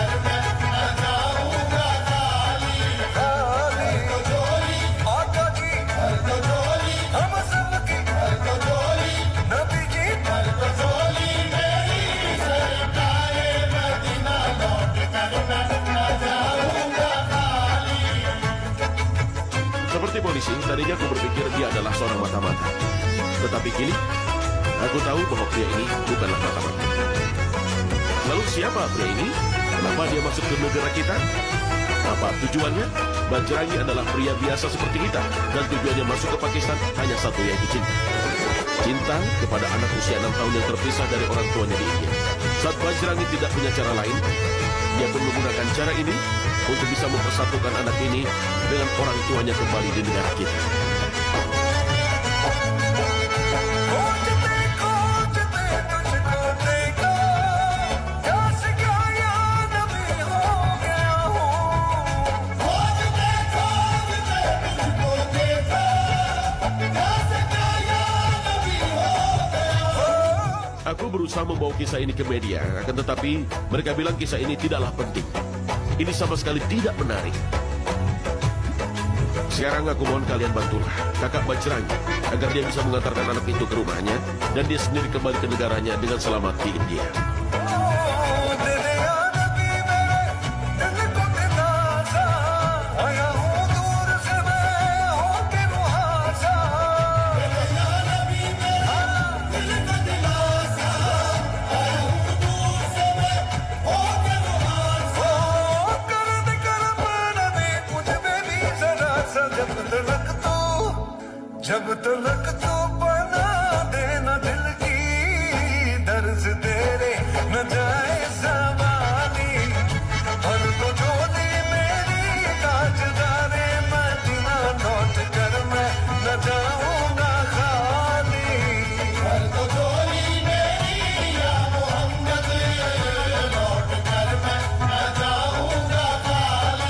Seperti polisi, tadinya aku berpikir dia adalah seorang mata-mata. Tetapi kini, aku tahu bahwa pria ini bukanlah mata-mata. Lalu siapa pria ini? Kenapa dia masuk ke negara kita? Apa tujuannya? Bajrangi adalah pria biasa seperti kita. Dan tujuannya masuk ke Pakistan hanya satu, yaitu cinta. Cinta kepada anak usia enam tahun yang terpisah dari orang tuanya di India. Saat Bajrangi tidak punya cara lain, dia pun menggunakan cara ini untuk bisa mempersatukan anak ini dengan orang tuanya kembali di negara kita. Aku berusaha membawa kisah ini ke media, akan tetapi mereka bilang kisah ini tidaklah penting. Ini sama sekali tidak menarik. Sekarang aku mohon kalian bantulah kakak Bajrangi agar dia bisa mengantarkan anak itu ke rumahnya dan dia sendiri kembali ke negaranya dengan selamat di India. जब तलक तो बना देना दिल की दर्द तेरे न जाए ज़बानी भर दो झोली मेरी ताजदारे मदीना लौट कर मैं न जाऊंगा खाली भर दो झोली मेरी या मोहम्मद लौट कर मैं न जाऊंगा खाली.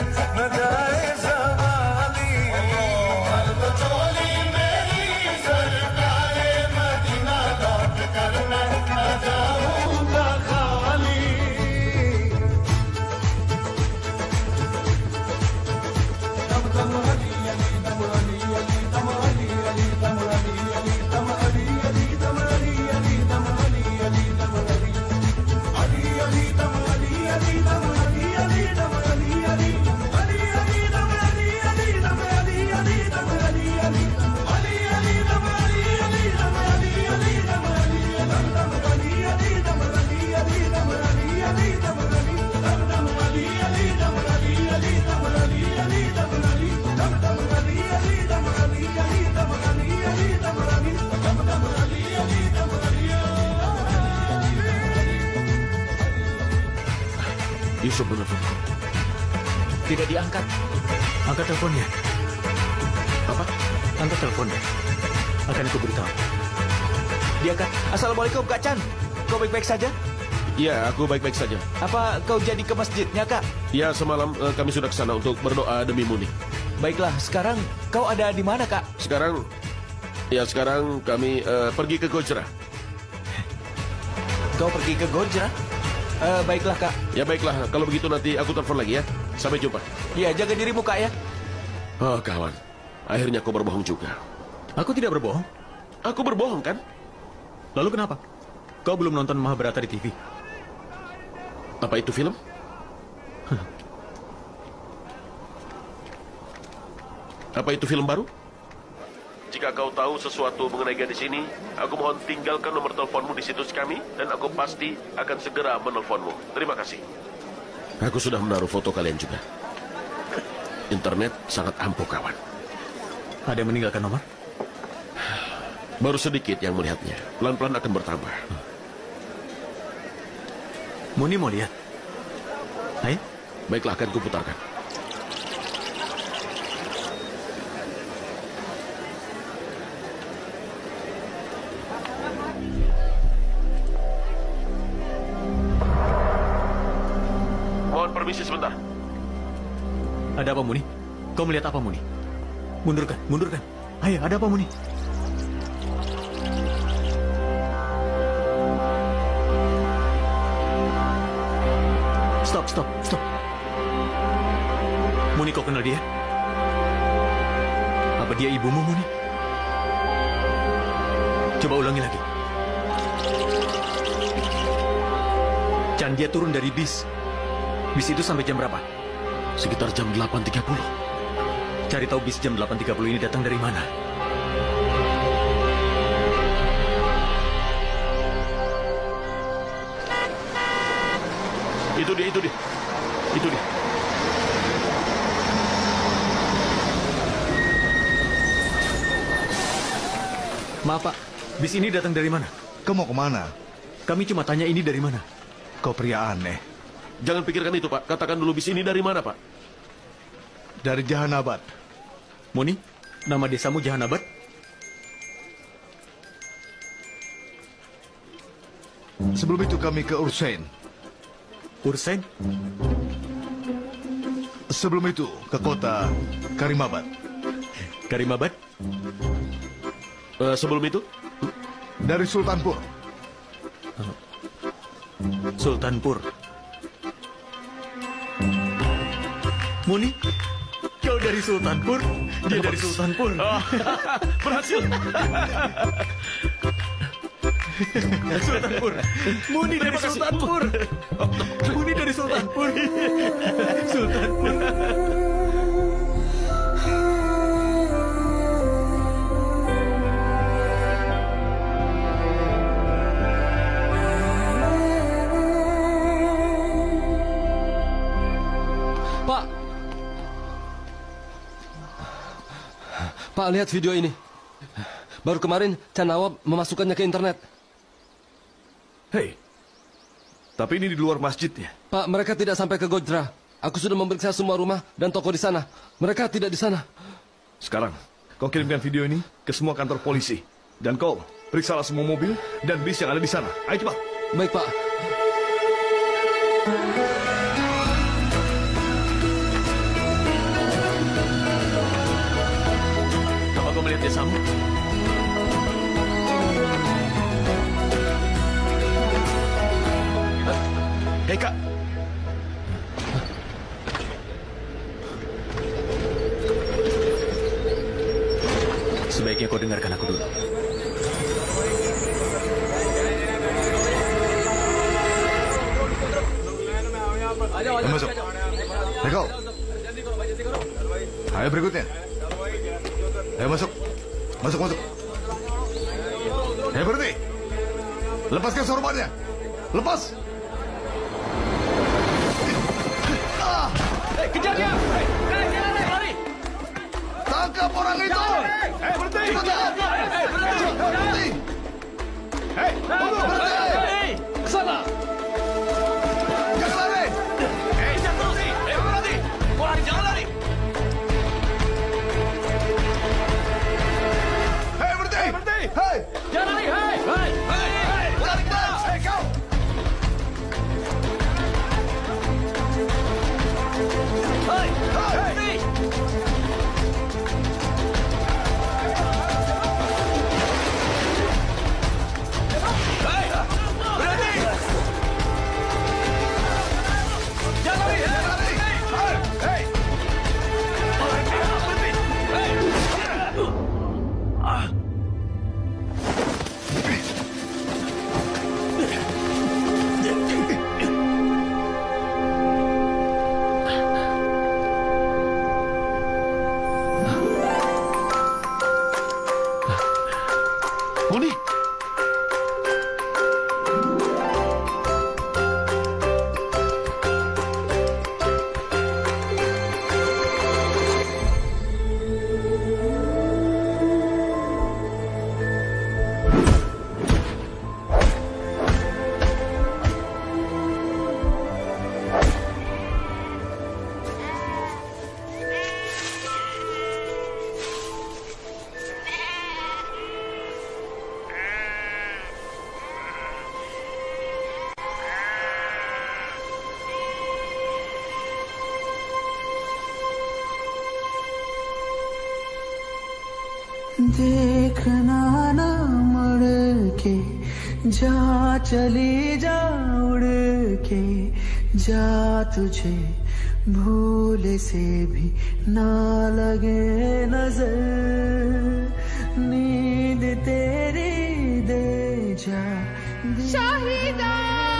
न जाए ज़वाली हर तो चोली मेरी सरकारे मदीना लौट कर मैं न जाऊंगा खाली दम दम अली अली दम अली अली दम अली अली दम अली अली दम अली अली दम अली अली दम अली अली दम अली अली अली दम अली अली दम अली अली दम अली अली अली अली दम अली अली दम अली अली दम अली अली अली अली दम अली अली दम अली अली दम अली दम दम अली अली दम अली अली दम अली अली दम अली दम दम अली अली दम अली अली दम अली अली दम अली दम दम अली अली दम अली अली दम अली अली दम अली दम दम अली अली दम Ali Yusuf menelpon. Tidak diangkat. Angkat teleponnya. Apa? Angkat teleponnya. Akan aku beritahu. Diangkat. Assalamualaikum, Kak Chan. Kau baik-baik saja? Ya, aku baik-baik saja. Apa kau jadi ke masjidnya, Kak? Ya, semalam eh, kami sudah ke sana untuk berdoa demi Muni. Baiklah, sekarang kau ada di mana, Kak? Sekarang, ya sekarang kami eh, pergi ke Gojra. Kau pergi ke Gojra? Uh, baiklah, Kak. Ya baiklah, kalau begitu nanti aku telepon lagi ya. Sampai jumpa. Iya, jaga dirimu, Kak ya. Oh, kawan. Akhirnya kau berbohong juga. Aku tidak berbohong. Aku berbohong, kan? Lalu kenapa? Kau belum nonton Mahabharata di T V? Apa itu film? Apa itu film baru? Jika kau tahu sesuatu mengenai gadis ini, aku mohon tinggalkan nomor teleponmu di situs kami dan aku pasti akan segera menelponmu. Terima kasih. Aku sudah menaruh foto kalian juga. Internet sangat ampuh, kawan. Ada yang meninggalkan nomor? Baru sedikit yang melihatnya. Pelan-pelan akan bertambah. Muni mau lihat? Ayo. Baiklah, akan kuputarkan. Permisi sebentar. Ada apa, Muni? Kau melihat apa, Muni? Mundurkan, mundurkan. Ayo, ada apa, Muni? Stop, stop, stop. Muni, kau kenal dia? Apa dia ibumu, Muni? Coba ulangi lagi. Chan, dia turun dari bis. Bis itu sampai jam berapa? Sekitar jam delapan tiga puluh. Cari tahu bis jam delapan tiga puluh ini datang dari mana. Itu dia, itu dia. Itu dia. Maaf, Pak. Bis ini datang dari mana? Kau mau kemana? Kami cuma tanya ini dari mana. Kau pria aneh. Jangan pikirkan itu, Pak. Katakan dulu bis ini dari mana, Pak? Dari Jahanabad. Muni, nama desamu Jahanabad? Sebelum itu kami ke Ursain. Ursain? Sebelum itu ke kota Karimabad. Karimabad? Uh, sebelum itu? Dari Sultanpur. Sultanpur. Muni, kau dari Sultanpur, dia dari Sultanpur. Oh, berhasil. Sultanpur. Muni dari Sultanpur. Muni dari Sultanpur. Sultanpur. Pak. Pak, lihat video ini. Baru kemarin Chan Nawab memasukkannya ke internet. Hei, tapi ini di luar masjidnya. Pak, mereka tidak sampai ke Gojra. Aku sudah memeriksa semua rumah dan toko di sana. Mereka tidak di sana. Sekarang, kau kirimkan video ini ke semua kantor polisi. Dan kau periksalah semua mobil dan bis yang ada di sana. Ayo cepat. Baik, Pak. desamu. Hei, Kak. Sebaiknya kau dengarkan aku dulu. Ayo masuk. Hei kau. Ayo berikutnya. Ayo masuk. Masuk, masuk. Ayo berhenti. Lepaskan sorbannya. Lepas. Ah. Hei, kejar dia! Hei, hei, hei, lari! Tangkap orang itu! Hei, berhenti! Cepat! Hei, berhenti! Berhenti! Hei, tunggu! Berhenti! Hei, ke sana! Jangan lari! Hei, jangan terus nih! Hei, berhenti! Kau lari, jangan lari! Hei, berhenti! Hei, berhenti! Hei! Jangan lari! Hei! Hei! Hei! Hei! Tarik gas! Hei, kau! Hei! Hei! Berhenti! Hei! Berhenti! Jangan lari! Jangan lari! Hei! Hei! Berhenti! Hei! Ah! Muni. देखना ना मुड़ के जा चली जा उड़ के जा तुझे भूल से भी ना लगे नजर नींद तेरी दे जा शाहिदा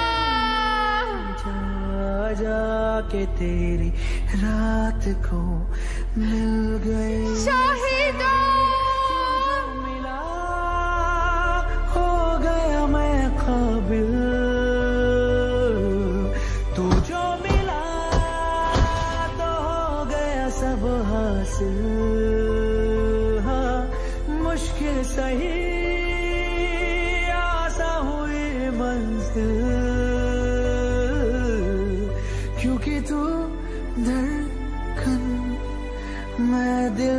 जा जा के तेरी रात को मिल गए शाहिदा काबिल तू जो मिला तो हो गया सब हासिल हाँ मुश्किल सही आसा हुई मंजिल क्योंकि तू धड़कन मैं दिल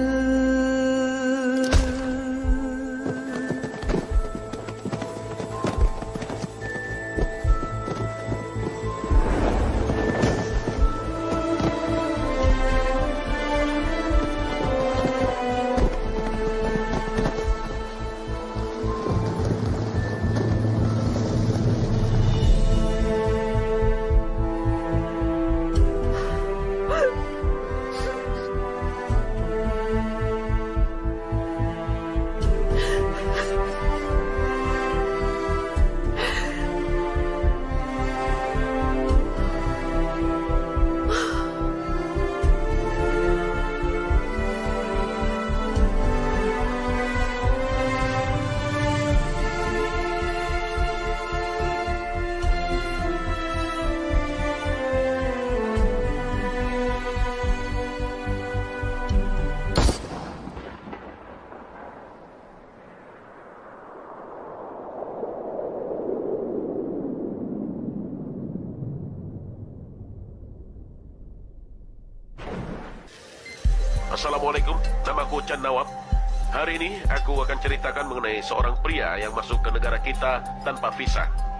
Assalamualaikum, namaku Chan Nawab. Hari ini aku akan ceritakan mengenai seorang pria yang masuk ke negara kita tanpa visa.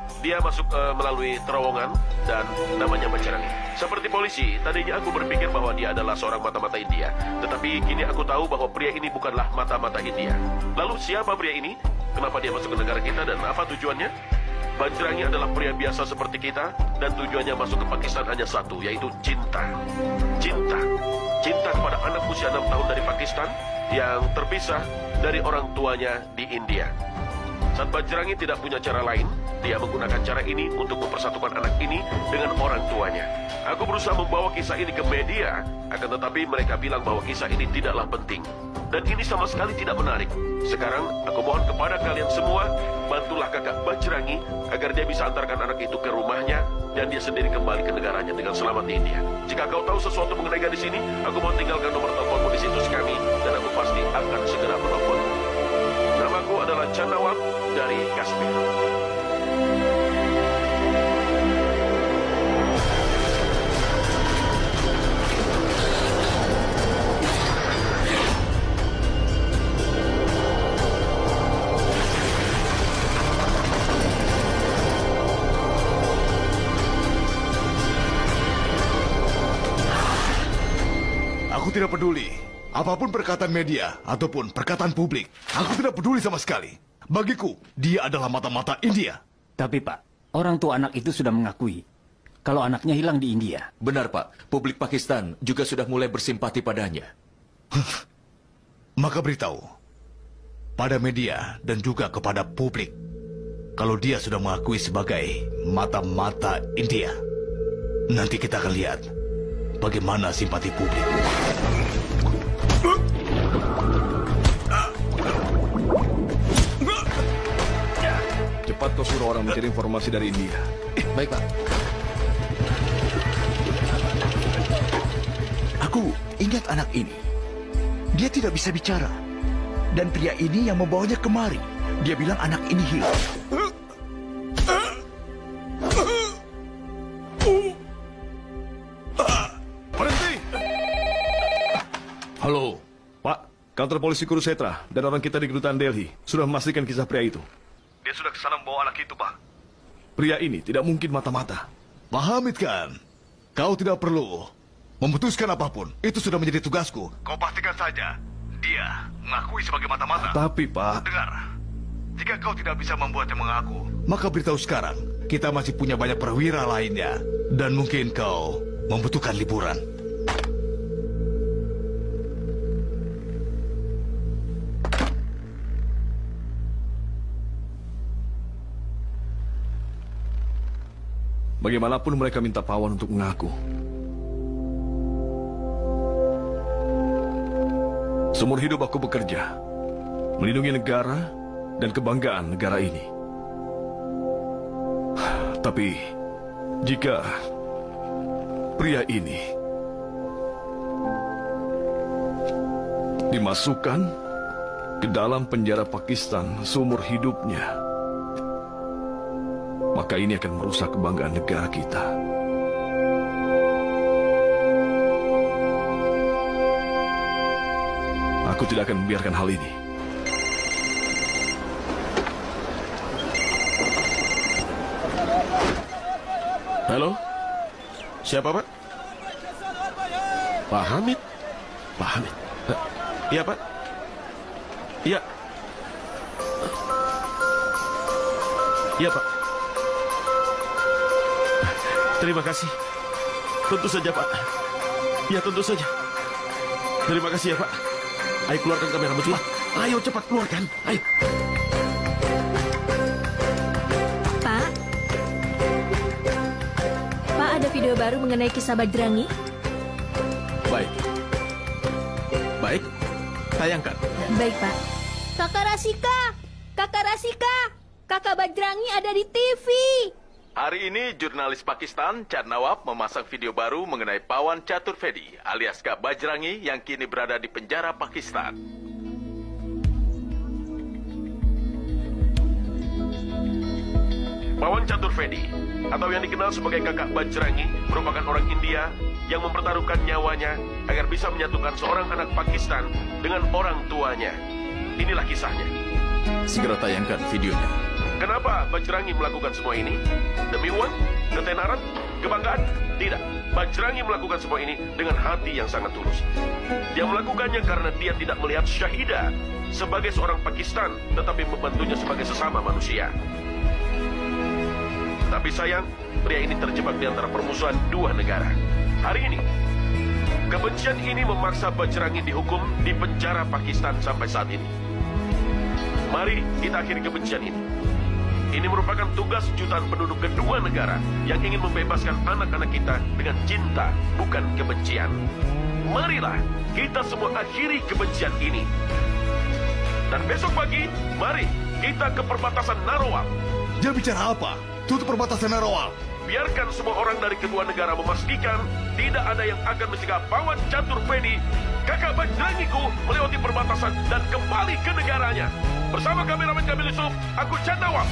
Dia masuk uh, melalui terowongan dan namanya Bajrangi. Seperti polisi, tadinya aku berpikir bahwa dia adalah seorang mata-mata India. Tetapi kini aku tahu bahwa pria ini bukanlah mata-mata India. Lalu siapa pria ini? Kenapa dia masuk ke negara kita dan apa tujuannya? Bajrangi adalah pria biasa seperti kita dan tujuannya masuk ke Pakistan hanya satu, yaitu cinta. Cinta. Cinta kepada anak usia enam tahun dari Pakistan yang terpisah dari orang tuanya di India. Saat Bajrangi tidak punya cara lain, dia menggunakan cara ini untuk mempersatukan anak ini dengan orang tuanya. Aku berusaha membawa kisah ini ke media, akan tetapi mereka bilang bahwa kisah ini tidaklah penting. Dan ini sama sekali tidak menarik. Sekarang, aku mohon kepada kalian semua, bantulah kakak Bajrangi agar dia bisa antarkan anak itu ke rumahnya dan dia sendiri kembali ke negaranya dengan selamat di India. Jika kau tahu sesuatu mengenai gadis ini, aku mau tinggalkan nomor teleponmu di situs kami dan aku pasti akan segera menelpon. Namaku adalah Chandawap dari Kashmir. Aku tidak peduli. Apapun perkataan media ataupun perkataan publik, aku tidak peduli sama sekali. Bagiku, dia adalah mata-mata India. Tapi Pak, orang tua anak itu sudah mengakui kalau anaknya hilang di India. Benar Pak, publik Pakistan juga sudah mulai bersimpati padanya. Maka beritahu pada media dan juga kepada publik kalau dia sudah mengakui sebagai mata-mata India. Nanti kita akan lihat bagaimana simpati publik. Cepat kau suruh orang mencari informasi dari India. Baik, Pak. Aku ingat anak ini. Dia tidak bisa bicara. Dan pria ini yang membawanya kemari. Dia bilang anak ini hilang. Berhenti! Halo. Pak, kantor polisi Kurukshetra dan orang kita di kedutaan Delhi sudah memastikan kisah pria itu. Dia sudah ke sana membawa anak itu, Pak. Pria ini tidak mungkin mata-mata. Pak Hamid kan? Kau tidak perlu memutuskan apapun. Itu sudah menjadi tugasku. Kau pastikan saja dia mengakui sebagai mata-mata. Tapi, Pak... Dengar, jika kau tidak bisa membuatnya mengaku, maka beritahu sekarang, kita masih punya banyak perwira lainnya. Dan mungkin kau membutuhkan liburan. Bagaimanapun mereka minta Pawan untuk mengaku. Seumur hidup aku bekerja, melindungi negara dan kebanggaan negara ini. Tapi, jika pria ini dimasukkan ke dalam penjara Pakistan seumur hidupnya, maka ini akan merusak kebanggaan negara kita. Aku tidak akan membiarkan hal ini. Halo? Siapa, Pak? Pak Hamid? Pak Hamid? Eh, Iya, Pak? Iya. Iya, Pak. Terima kasih. Tentu saja, Pak. Ya, tentu saja. Terima kasih ya, Pak. Ayo keluarkan kameramu cepat. Ayo cepat keluarkan. Ayo. Pak. Pak, ada video baru mengenai kisah Bajrangi. Baik. Baik. Tayangkan. Baik, Pak. Kakak Rasika. Kakak Rasika. Kakak Bajrangi ada di T V. Hari ini, jurnalis Pakistan, Chad Nawab, memasang video baru mengenai Pawan Chaturvedi, alias Kak Bajrangi, yang kini berada di penjara Pakistan. Pawan Chaturvedi, atau yang dikenal sebagai Kakak Bajrangi, merupakan orang India yang mempertaruhkan nyawanya agar bisa menyatukan seorang anak Pakistan dengan orang tuanya. Inilah kisahnya. Segera tayangkan videonya. Kenapa Bajrangi melakukan semua ini? Demi uang? Ketenaran? Kebanggaan? Tidak. Bajrangi melakukan semua ini dengan hati yang sangat tulus. Dia melakukannya karena dia tidak melihat Syahida sebagai seorang Pakistan, tetapi membantunya sebagai sesama manusia. Tapi sayang, pria ini terjebak di antara permusuhan dua negara. Hari ini, kebencian ini memaksa Bajrangi dihukum di penjara Pakistan sampai saat ini. Mari kita akhiri kebencian ini. Ini merupakan tugas jutaan penduduk kedua negara yang ingin membebaskan anak-anak kita dengan cinta, bukan kebencian. Marilah kita semua akhiri kebencian ini. Dan besok pagi, mari kita ke perbatasan Narowal. Dia bicara apa? Tutup perbatasan Narowal. Biarkan semua orang dari kedua negara memastikan tidak ada yang akan mencegah Pawan Catur Vedi, kakak Bajrangiku, melewati perbatasan dan kembali ke negaranya. Bersama kameramen Kamil Yusuf, aku Chandawal.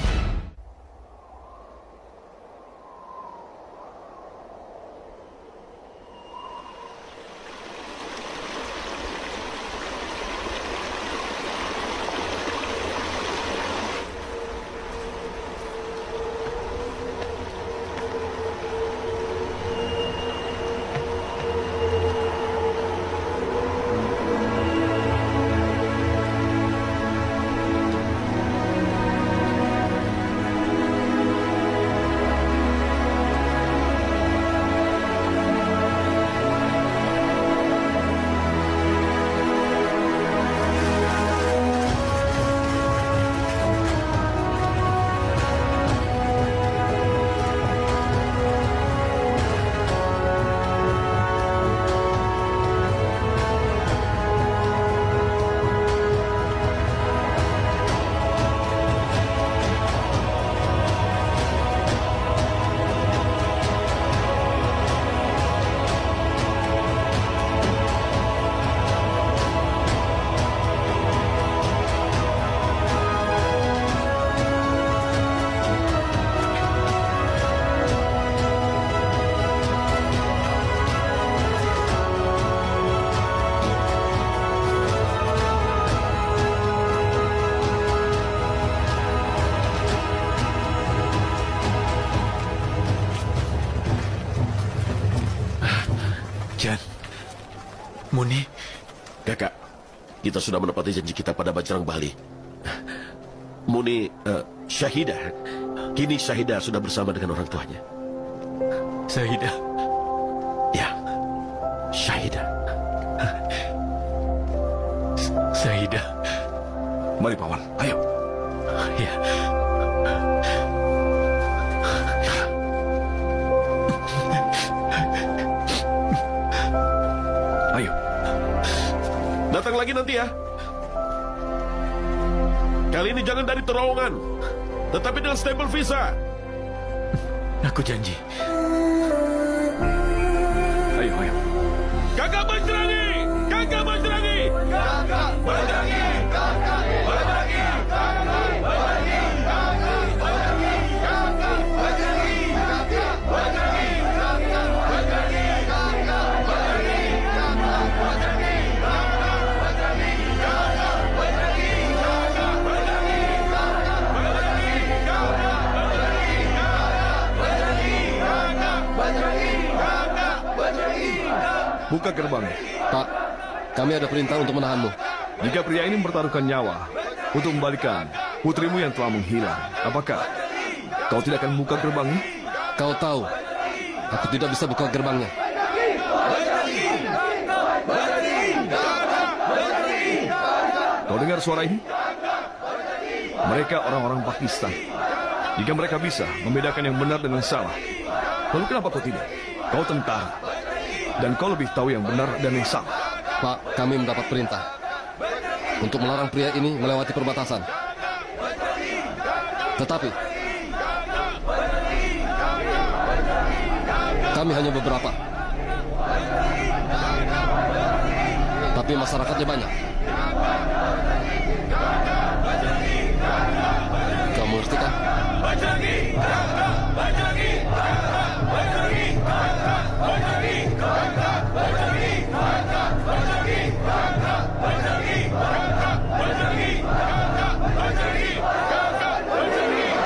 Muni? Kakak, kita sudah menepati janji kita pada Bajrang Bali. Muni, uh, Syahida. Kini Syahida sudah bersama dengan orang tuanya. Syahida? Ya, Syahida. Syahida. Mari, Pawan. Ayo. Ya. Ayo. Datang lagi nanti ya. Kali ini jangan dari terowongan, tetapi dengan stempel visa. Aku janji. Ayo, ayo. Kakak Bajrangi! Kakak Bajrangi! Kakak Bajrangi! Kakak Bajrangi! Kakak Bajrangi! Kakak Bajrangi! Kakak Bajrangi! Kakak Bajrangi! Kakak Bajrangi! Kakak Bajrangi! Kakak Bajrangi! Kakak Bajrangi! Kakak Bajrangi! Kakak Bajrangi! Kakak Bajrangi! Kakak Bajrangi! Kakak Bajrangi! Kakak Bajrangi! Kakak Bajrangi! Buka gerbang. Pak, kami ada perintah untuk menahanmu. Jika pria ini mempertaruhkan nyawa untuk membalikan putrimu yang telah menghilang, apakah kau tidak akan buka gerbangnya? Kau tahu, aku tidak bisa buka gerbangnya. Kau dengar suara ini? Mereka orang-orang Pakistan. Jika mereka bisa membedakan yang benar dan yang salah, lalu kenapa kau tidak? Kau tentara, dan kau lebih tahu yang benar dan yang salah. Pak, kami mendapat perintah untuk melarang pria ini melewati perbatasan. Tetapi kami hanya beberapa. Tapi masyarakatnya banyak. Kamu ngerti kan? Bajrangi! Bajrangi! Bajrangi! Bajrangi! Bajrangi! Bajrangi! Bajrangi!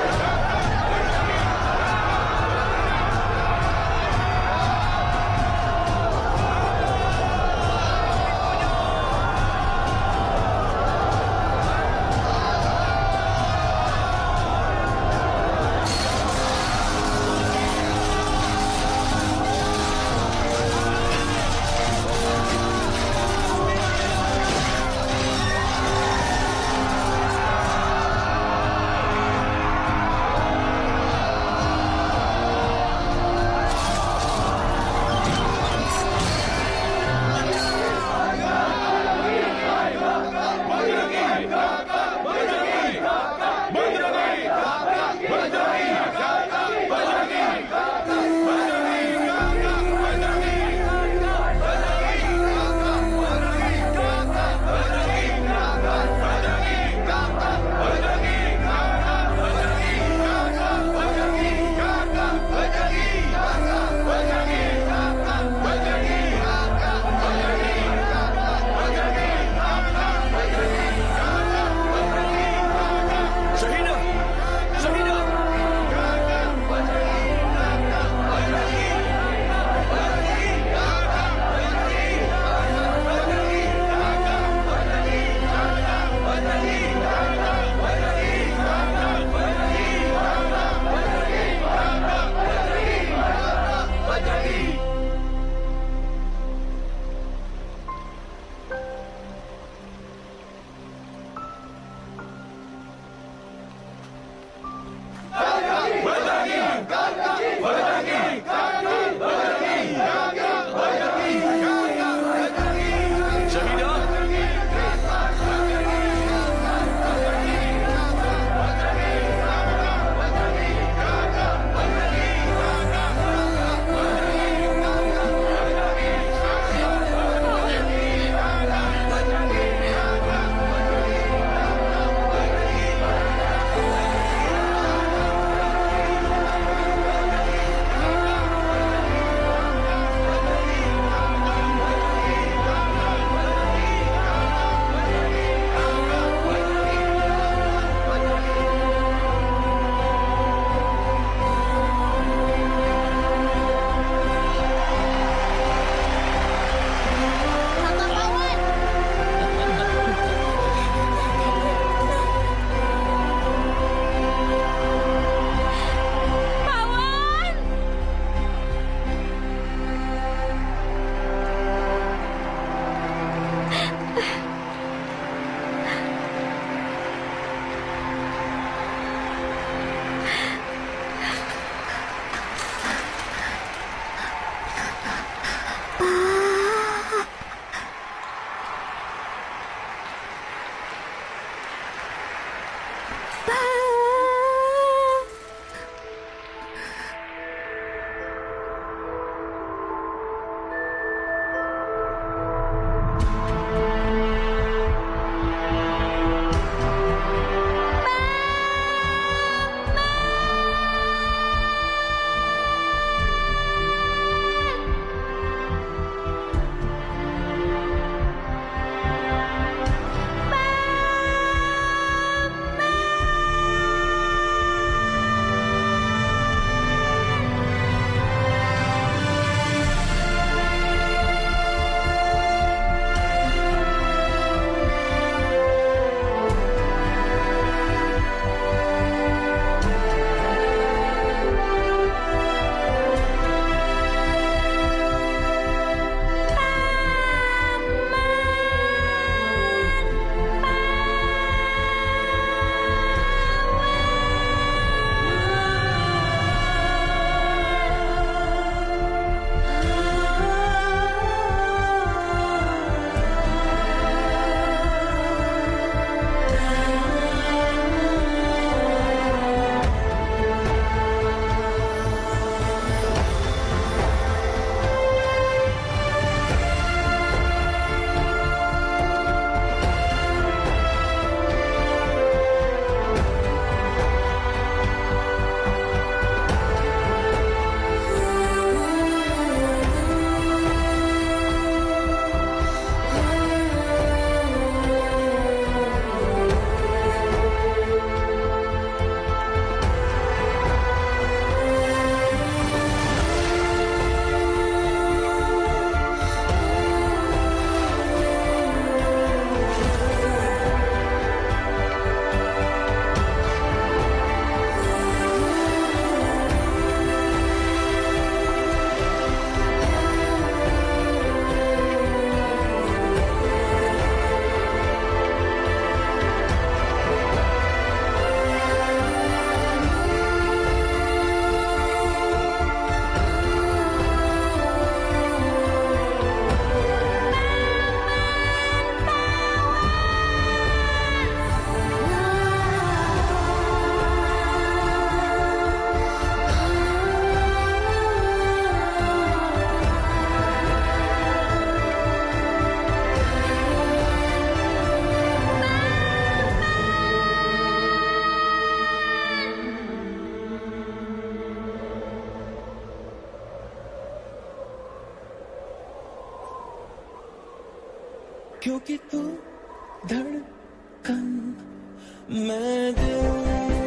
क्योंकि तू धड़कन मैं दिल